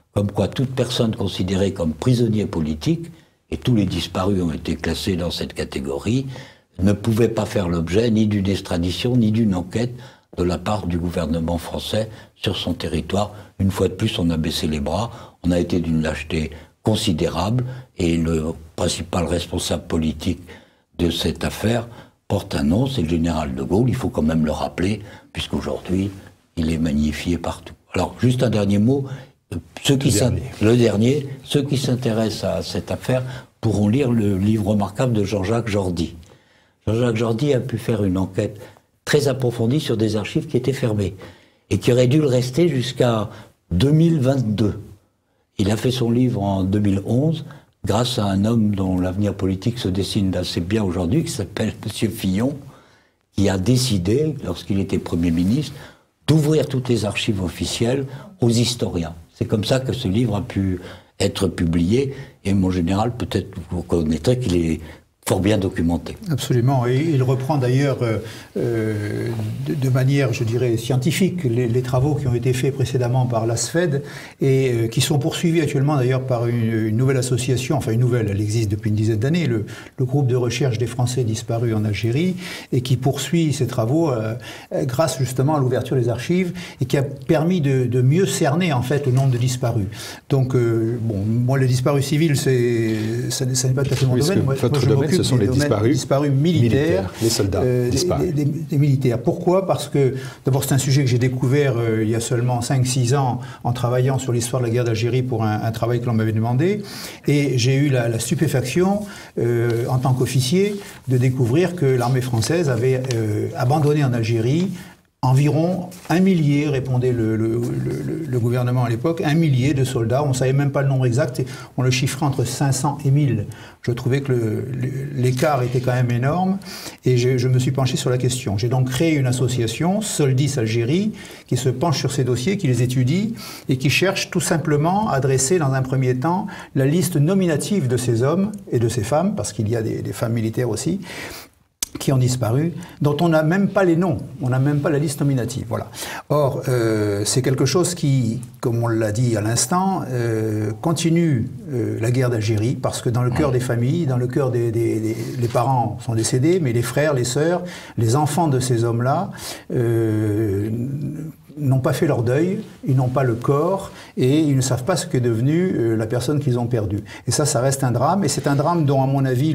comme quoi toute personne considérée comme prisonnier politique, et tous les disparus ont été classés dans cette catégorie, ne pouvait pas faire l'objet ni d'une extradition, ni d'une enquête de la part du gouvernement français sur son territoire. Une fois de plus, on a baissé les bras, on a été d'une lâcheté considérable, et le principal responsable politique de cette affaire porte un nom, c'est le général de Gaulle, il faut quand même le rappeler, puisqu'aujourd'hui, il est magnifié partout. Alors, juste un dernier mot, ceux qui s'intéressent à cette affaire pourront lire le livre remarquable de Jean-Jacques Jordi. Jean-Jacques Jordi a pu faire une enquête très approfondie sur des archives qui étaient fermées et qui auraient dû le rester jusqu'à 2022. Il a fait son livre en 2011 grâce à un homme dont l'avenir politique se dessine assez bien aujourd'hui, qui s'appelle M. Fillon, qui a décidé, lorsqu'il était Premier ministre, d'ouvrir toutes les archives officielles aux historiens. C'est comme ça que ce livre a pu être publié, et mon général, peut-être vous connaîtrez qu'il est fort bien documenté. Absolument, et il reprend d'ailleurs de manière, je dirais, scientifique les travaux qui ont été faits précédemment par l'ASFED et qui sont poursuivis actuellement d'ailleurs par une nouvelle association, enfin une nouvelle, elle existe depuis une dizaine d'années, le groupe de recherche des Français disparus en Algérie, et qui poursuit ces travaux grâce justement à l'ouverture des archives et qui a permis de mieux cerner en fait le nombre de disparus. Donc, bon, moi les disparus civils, ça n'est pas tout à fait mon domaine. Votre domaine, ce sont les disparus militaires, les soldats disparus. Des militaires. Pourquoi? Parce que, d'abord, c'est un sujet que j'ai découvert il y a seulement 5-6 ans en travaillant sur l'histoire de la guerre d'Algérie pour un travail que l'on m'avait demandé. Et j'ai eu la stupéfaction, en tant qu'officier, de découvrir que l'armée française avait abandonné en Algérie environ 1 millier, répondait le gouvernement à l'époque, 1 millier de soldats. On ne savait même pas le nombre exact, on le chiffrait entre 500 et 1000. Je trouvais que l'écart était quand même énorme, et je me suis penché sur la question. J'ai donc créé une association, Soldis Algérie, qui se penche sur ces dossiers, qui les étudie, et qui cherche tout simplement à dresser dans un premier temps la liste nominative de ces hommes et de ces femmes, parce qu'il y a des femmes militaires aussi, qui ont disparu, dont on n'a même pas les noms, on n'a même pas la liste nominative. Voilà. Or, c'est quelque chose qui, comme on l'a dit à l'instant, continue la guerre d'Algérie, parce que dans le cœur des familles, dans le cœur les parents sont décédés, mais les frères, les sœurs, les enfants de ces hommes-là n'ont pas fait leur deuil, ils n'ont pas le corps, et ils ne savent pas ce qu'est devenue la personne qu'ils ont perdue. Et ça reste un drame, et c'est un drame dont, à mon avis,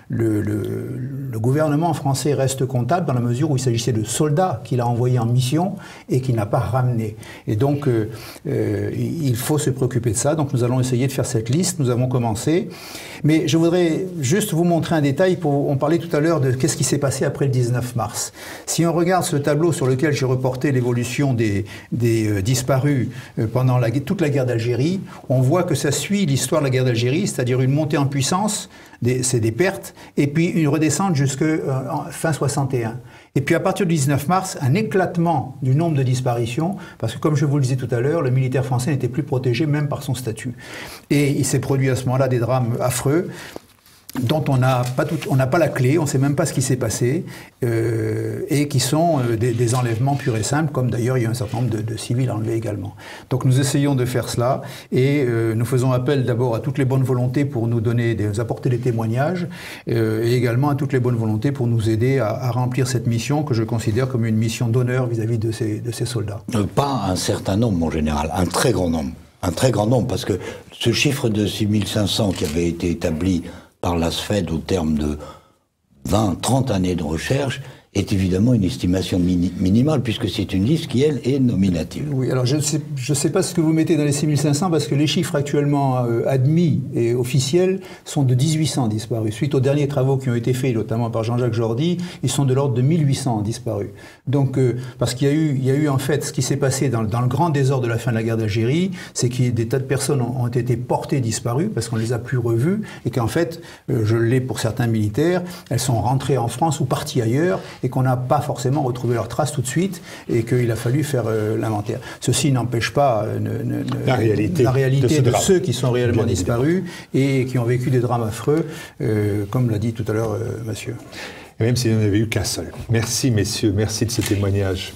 le gouvernement français reste comptable, dans la mesure où il s'agissait de soldats qu'il a envoyés en mission et qu'il n'a pas ramenés. Et donc, il faut se préoccuper de ça. Donc, nous allons essayer de faire cette liste. Nous avons commencé. Mais je voudrais juste vous montrer un détail. On parlait tout à l'heure de qu'est-ce qui s'est passé après le 19 mars. Si on regarde ce tableau sur lequel j'ai reporté l'évolution des disparus pendant toute la guerre d'Algérie, on voit que ça suit l'histoire de la guerre d'Algérie, c'est-à-dire une montée en puissance, c'est des pertes, et puis une redescente jusqu'à fin 61. Et puis à partir du 19 mars, un éclatement du nombre de disparitions, parce que comme je vous le disais tout à l'heure, le militaire français n'était plus protégé même par son statut. Et il s'est produit à ce moment-là des drames affreux, dont on n'a pas la clé, on ne sait même pas ce qui s'est passé, et qui sont des enlèvements purs et simples, comme d'ailleurs il y a un certain nombre de civils enlevés également. Donc nous essayons de faire cela, et nous faisons appel d'abord à toutes les bonnes volontés pour nous apporter des témoignages, et également à toutes les bonnes volontés pour nous aider à remplir cette mission que je considère comme une mission d'honneur vis-à-vis de ces soldats. Pas un certain nombre, mon général, un très grand nombre. Un très grand nombre, parce que ce chiffre de 6500 qui avait été établi par l'ASFED au terme de 20-30 années de recherche est évidemment une estimation minimale, puisque c'est une liste qui, elle, est nominative. Oui, alors je ne sais pas ce que vous mettez dans les 6500, parce que les chiffres actuellement admis et officiels sont de 1800 disparus. Suite aux derniers travaux qui ont été faits, notamment par Jean-Jacques Jordi, ils sont de l'ordre de 1800 disparus. Donc, parce qu'il y a eu en fait, ce qui s'est passé dans le grand désordre de la fin de la guerre d'Algérie, c'est que des tas de personnes ont été portées disparues, parce qu'on ne les a plus revues, et qu'en fait, je l'ai pour certains militaires, elles sont rentrées en France ou parties ailleurs, et qu'on n'a pas forcément retrouvé leurs traces tout de suite, et qu'il a fallu faire l'inventaire. Ceci n'empêche pas la réalité de ceux qui sont réellement disparus et qui ont vécu des drames affreux, comme l'a dit tout à l'heure monsieur. Et même s'il n'y en avait eu qu'un seul. Merci messieurs, merci de ce témoignage.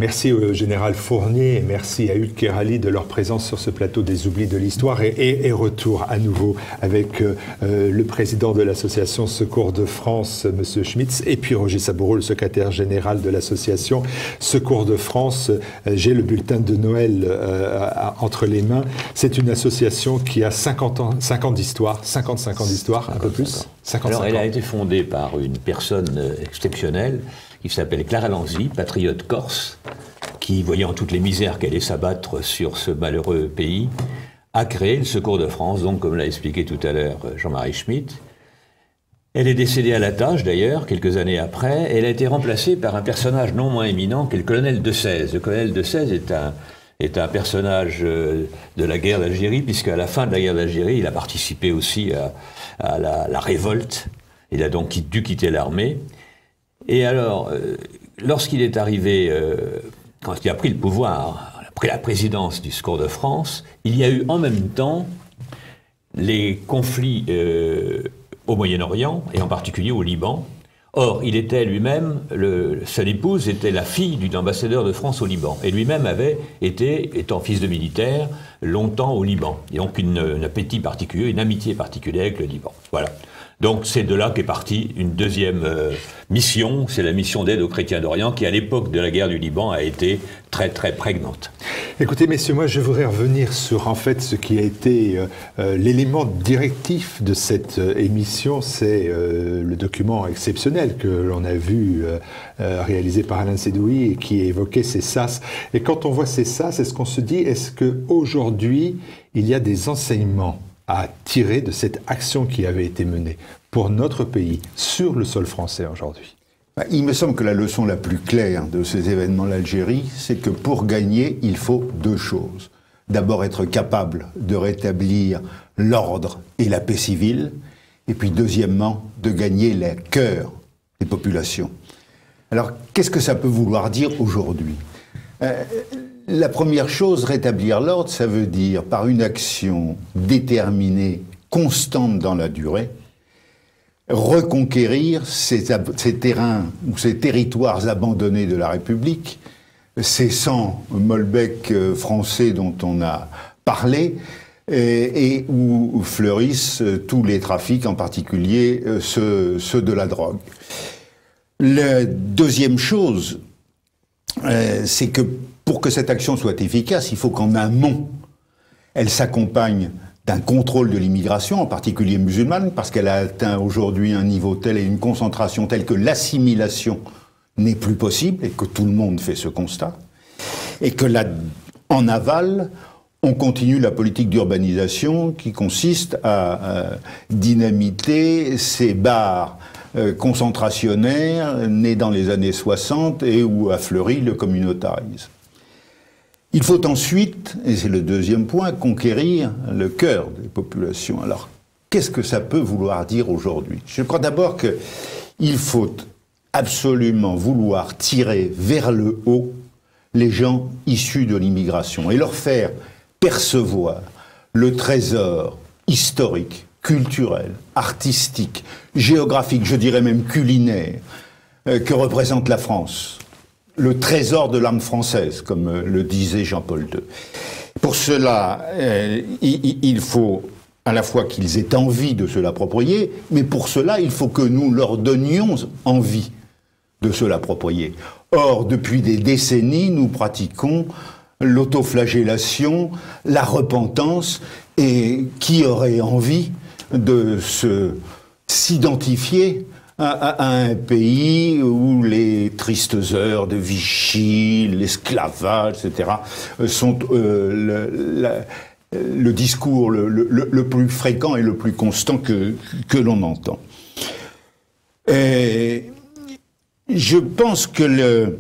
Merci au général Fournier et merci à Hugues Kérali de leur présence sur ce plateau des Oublis de l'Histoire et retour à nouveau avec le président de l'association Secours de France, M. Schmitz, et puis Roger Saboureau, le secrétaire général de l'association Secours de France. J'ai le bulletin de Noël entre les mains. C'est une association qui a 50 ans d'histoire, 55 ans d'histoire, un peu plus. 55 Alors elle ans. a été fondée par une personne exceptionnelle qui s'appelle Clara Lanzy, patriote corse, qui, voyant toutes les misères qu'elle allait s'abattre sur ce malheureux pays, a créé le Secours de France, donc comme l'a expliqué tout à l'heure Jean-Marie Schmitt. Elle est décédée à la tâche, d'ailleurs, quelques années après. Elle a été remplacée par un personnage non moins éminent qu'est le colonel Dessèze. Le colonel Dessèze est un personnage de la guerre d'Algérie, puisqu'à la fin de la guerre d'Algérie, il a participé aussi à la révolte. Il a donc dû quitter l'armée. Et alors, lorsqu'il est arrivé, quand il a pris le pouvoir, pris la présidence du Secours de France, il y a eu en même temps les conflits au Moyen-Orient, et en particulier au Liban. Or, il était lui-même, son épouse était la fille d'un ambassadeur de France au Liban, et lui-même avait été, étant fils de militaire, longtemps au Liban. Et donc un appétit particulier, une amitié particulière avec le Liban. Voilà. Donc c'est de là qu'est partie une deuxième mission, c'est la mission d'aide aux chrétiens d'Orient, qui à l'époque de la guerre du Liban a été très très prégnante. Écoutez messieurs, moi je voudrais revenir sur en fait ce qui a été l'élément directif de cette émission, c'est le document exceptionnel que l'on a vu réalisé par Alain Sédoui et qui évoquait ces sas. Et quand on voit ces sas, est-ce qu'on se dit, est-ce qu'aujourd'hui il y a des enseignements à tirer de cette action qui avait été menée pour notre pays, sur le sol français aujourd'hui? Il me semble que la leçon la plus claire de ces événements d'Algérie, c'est que pour gagner, il faut deux choses. D'abord être capable de rétablir l'ordre et la paix civile, et puis deuxièmement, de gagner les cœurs des populations. Alors, qu'est-ce que ça peut vouloir dire aujourd'hui ? La première chose, rétablir l'ordre, ça veut dire, par une action déterminée, constante dans la durée, reconquérir ces terrains ou ces territoires abandonnés de la République, ces 100 Molenbeek français dont on a parlé, et où fleurissent tous les trafics, en particulier ceux de la drogue. La deuxième chose, c'est que pour que cette action soit efficace, il faut qu'en amont, elle s'accompagne d'un contrôle de l'immigration, en particulier musulmane, parce qu'elle a atteint aujourd'hui un niveau tel et une concentration telle que l'assimilation n'est plus possible, et que tout le monde fait ce constat, et que là, en aval, on continue la politique d'urbanisation qui consiste à dynamiter ces bars concentrationnaires nés dans les années 60 et où a fleuri le communautarisme. Il faut ensuite, et c'est le deuxième point, conquérir le cœur des populations. Alors, qu'est-ce que ça peut vouloir dire aujourd'hui? Je crois d'abord qu'il faut absolument vouloir tirer vers le haut les gens issus de l'immigration et leur faire percevoir le trésor historique, culturel, artistique, géographique, je dirais même culinaire, que représente la France. Le trésor de l'âme française, comme le disait Jean-Paul II. Pour cela, il faut à la fois qu'ils aient envie de se l'approprier, mais pour cela, il faut que nous leur donnions envie de se l'approprier. Or, depuis des décennies, nous pratiquons l'autoflagellation, la repentance, et qui aurait envie de s'identifier à un pays où les tristes heures de Vichy, l'esclavage, etc., sont le discours le plus fréquent et le plus constant que l'on entend. Et je pense que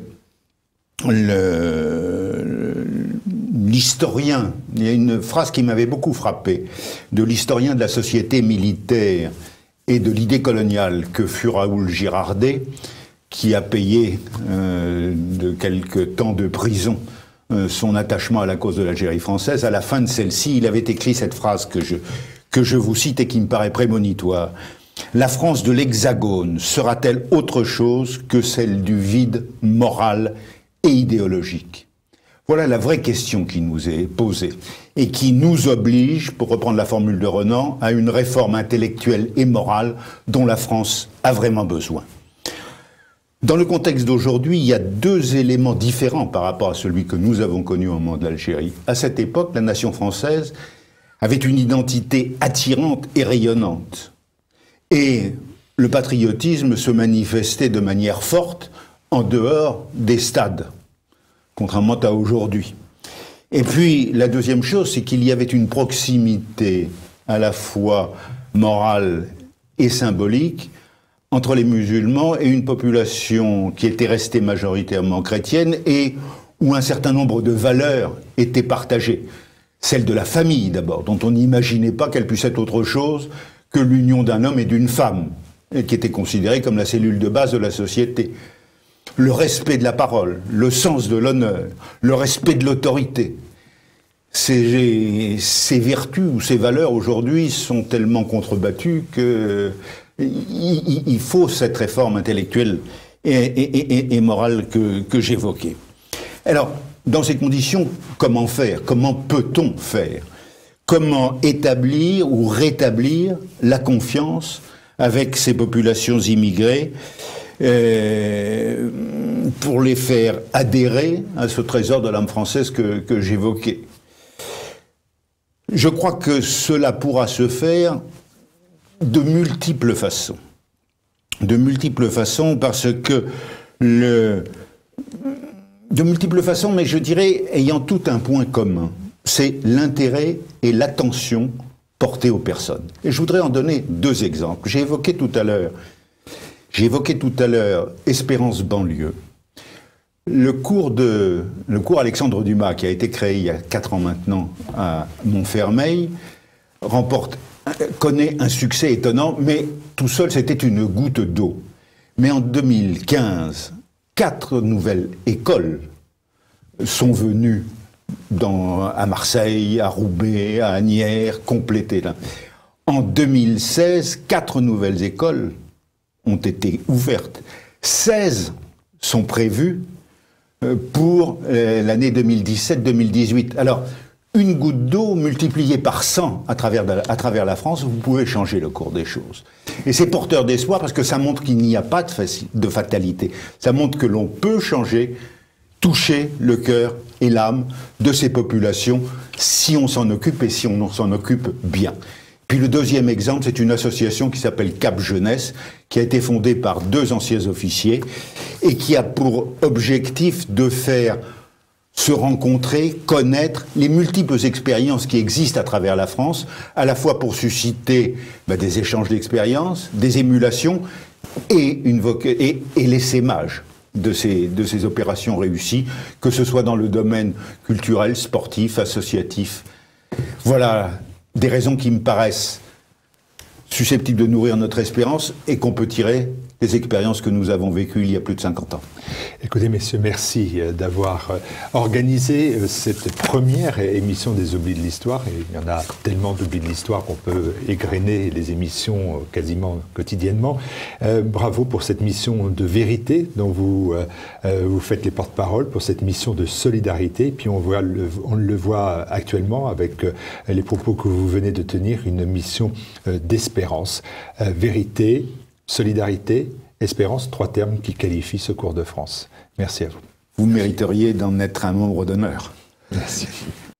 l'historien, il y a une phrase qui m'avait beaucoup frappé, de l'historien de la société militaire et de l'idée coloniale que fut Raoul Girardet, qui a payé de quelques temps de prison son attachement à la cause de l'Algérie française. À la fin de celle-ci, il avait écrit cette phrase que je vous cite et qui me paraît prémonitoire. « La France de l'Hexagone sera-t-elle autre chose que celle du vide moral et idéologique. Voilà la vraie question qui nous est posée et qui nous oblige, pour reprendre la formule de Renan, à une réforme intellectuelle et morale dont la France a vraiment besoin. Dans le contexte d'aujourd'hui, il y a deux éléments différents par rapport à celui que nous avons connu au moment de l'Algérie. À cette époque, la nation française avait une identité attirante et rayonnante. Et le patriotisme se manifestait de manière forte en dehors des stades, contrairement à aujourd'hui. Et puis, la deuxième chose, c'est qu'il y avait une proximité à la fois morale et symbolique entre les musulmans et une population qui était restée majoritairement chrétienne et où un certain nombre de valeurs étaient partagées. Celle de la famille, d'abord, dont on n'imaginait pas qu'elle puisse être autre chose que l'union d'un homme et d'une femme, et qui était considérée comme la cellule de base de la société. Le respect de la parole, le sens de l'honneur, le respect de l'autorité. Ces vertus ou ces valeurs, aujourd'hui, sont tellement contrebattues que il faut cette réforme intellectuelle et morale que j'évoquais. Alors, dans ces conditions, comment faire? Comment peut-on faire? Comment établir ou rétablir la confiance avec ces populations immigrées pour les faire adhérer à ce trésor de l'âme française que j'évoquais? Je crois que cela pourra se faire de multiples façons. De multiples façons parce que de multiples façons, mais je dirais ayant tout un point commun. C'est l'intérêt et l'attention portée aux personnes. Et je voudrais en donner deux exemples. J'ai évoqué tout à l'heure Espérance banlieue. Le cours Alexandre Dumas, qui a été créé il y a 4 ans maintenant à Montfermeil, connaît un succès étonnant, mais tout seul, c'était une goutte d'eau. Mais en 2015, 4 nouvelles écoles sont venues à Marseille, à Roubaix, à Asnières, compléter là. En 2016, 4 nouvelles écoles ont été ouvertes. 16 sont prévues pour l'année 2017-2018. Alors, une goutte d'eau multipliée par 100 à travers la France, vous pouvez changer le cours des choses. Et c'est porteur d'espoir parce que ça montre qu'il n'y a pas de fatalité. Ça montre que l'on peut changer, toucher le cœur et l'âme de ces populations si on s'en occupe et si on s'en occupe bien. Puis le deuxième exemple, c'est une association qui s'appelle Cap Jeunesse, qui a été fondée par 2 anciens officiers et qui a pour objectif de faire se rencontrer, connaître les multiples expériences qui existent à travers la France, à la fois pour susciter des échanges d'expériences, des émulations et l'essaimage de ces opérations réussies, que ce soit dans le domaine culturel, sportif, associatif. Voilà des raisons qui me paraissent susceptibles de nourrir notre espérance et qu'on peut tirer des expériences que nous avons vécues il y a plus de 50 ans. Écoutez, messieurs, merci d'avoir organisé cette première émission des Oublis de l'Histoire. Et il y en a tellement d'oublis de l'Histoire qu'on peut égrener les émissions quasiment quotidiennement. Bravo pour cette mission de vérité dont vous faites les porte-parole, pour cette mission de solidarité. Et puis on le voit actuellement avec les propos que vous venez de tenir, une mission d'espérance. Vérité, solidarité, espérance, 3 termes qui qualifient ce cours de France. Merci à vous. Vous mériteriez d'en être un membre d'honneur. Merci.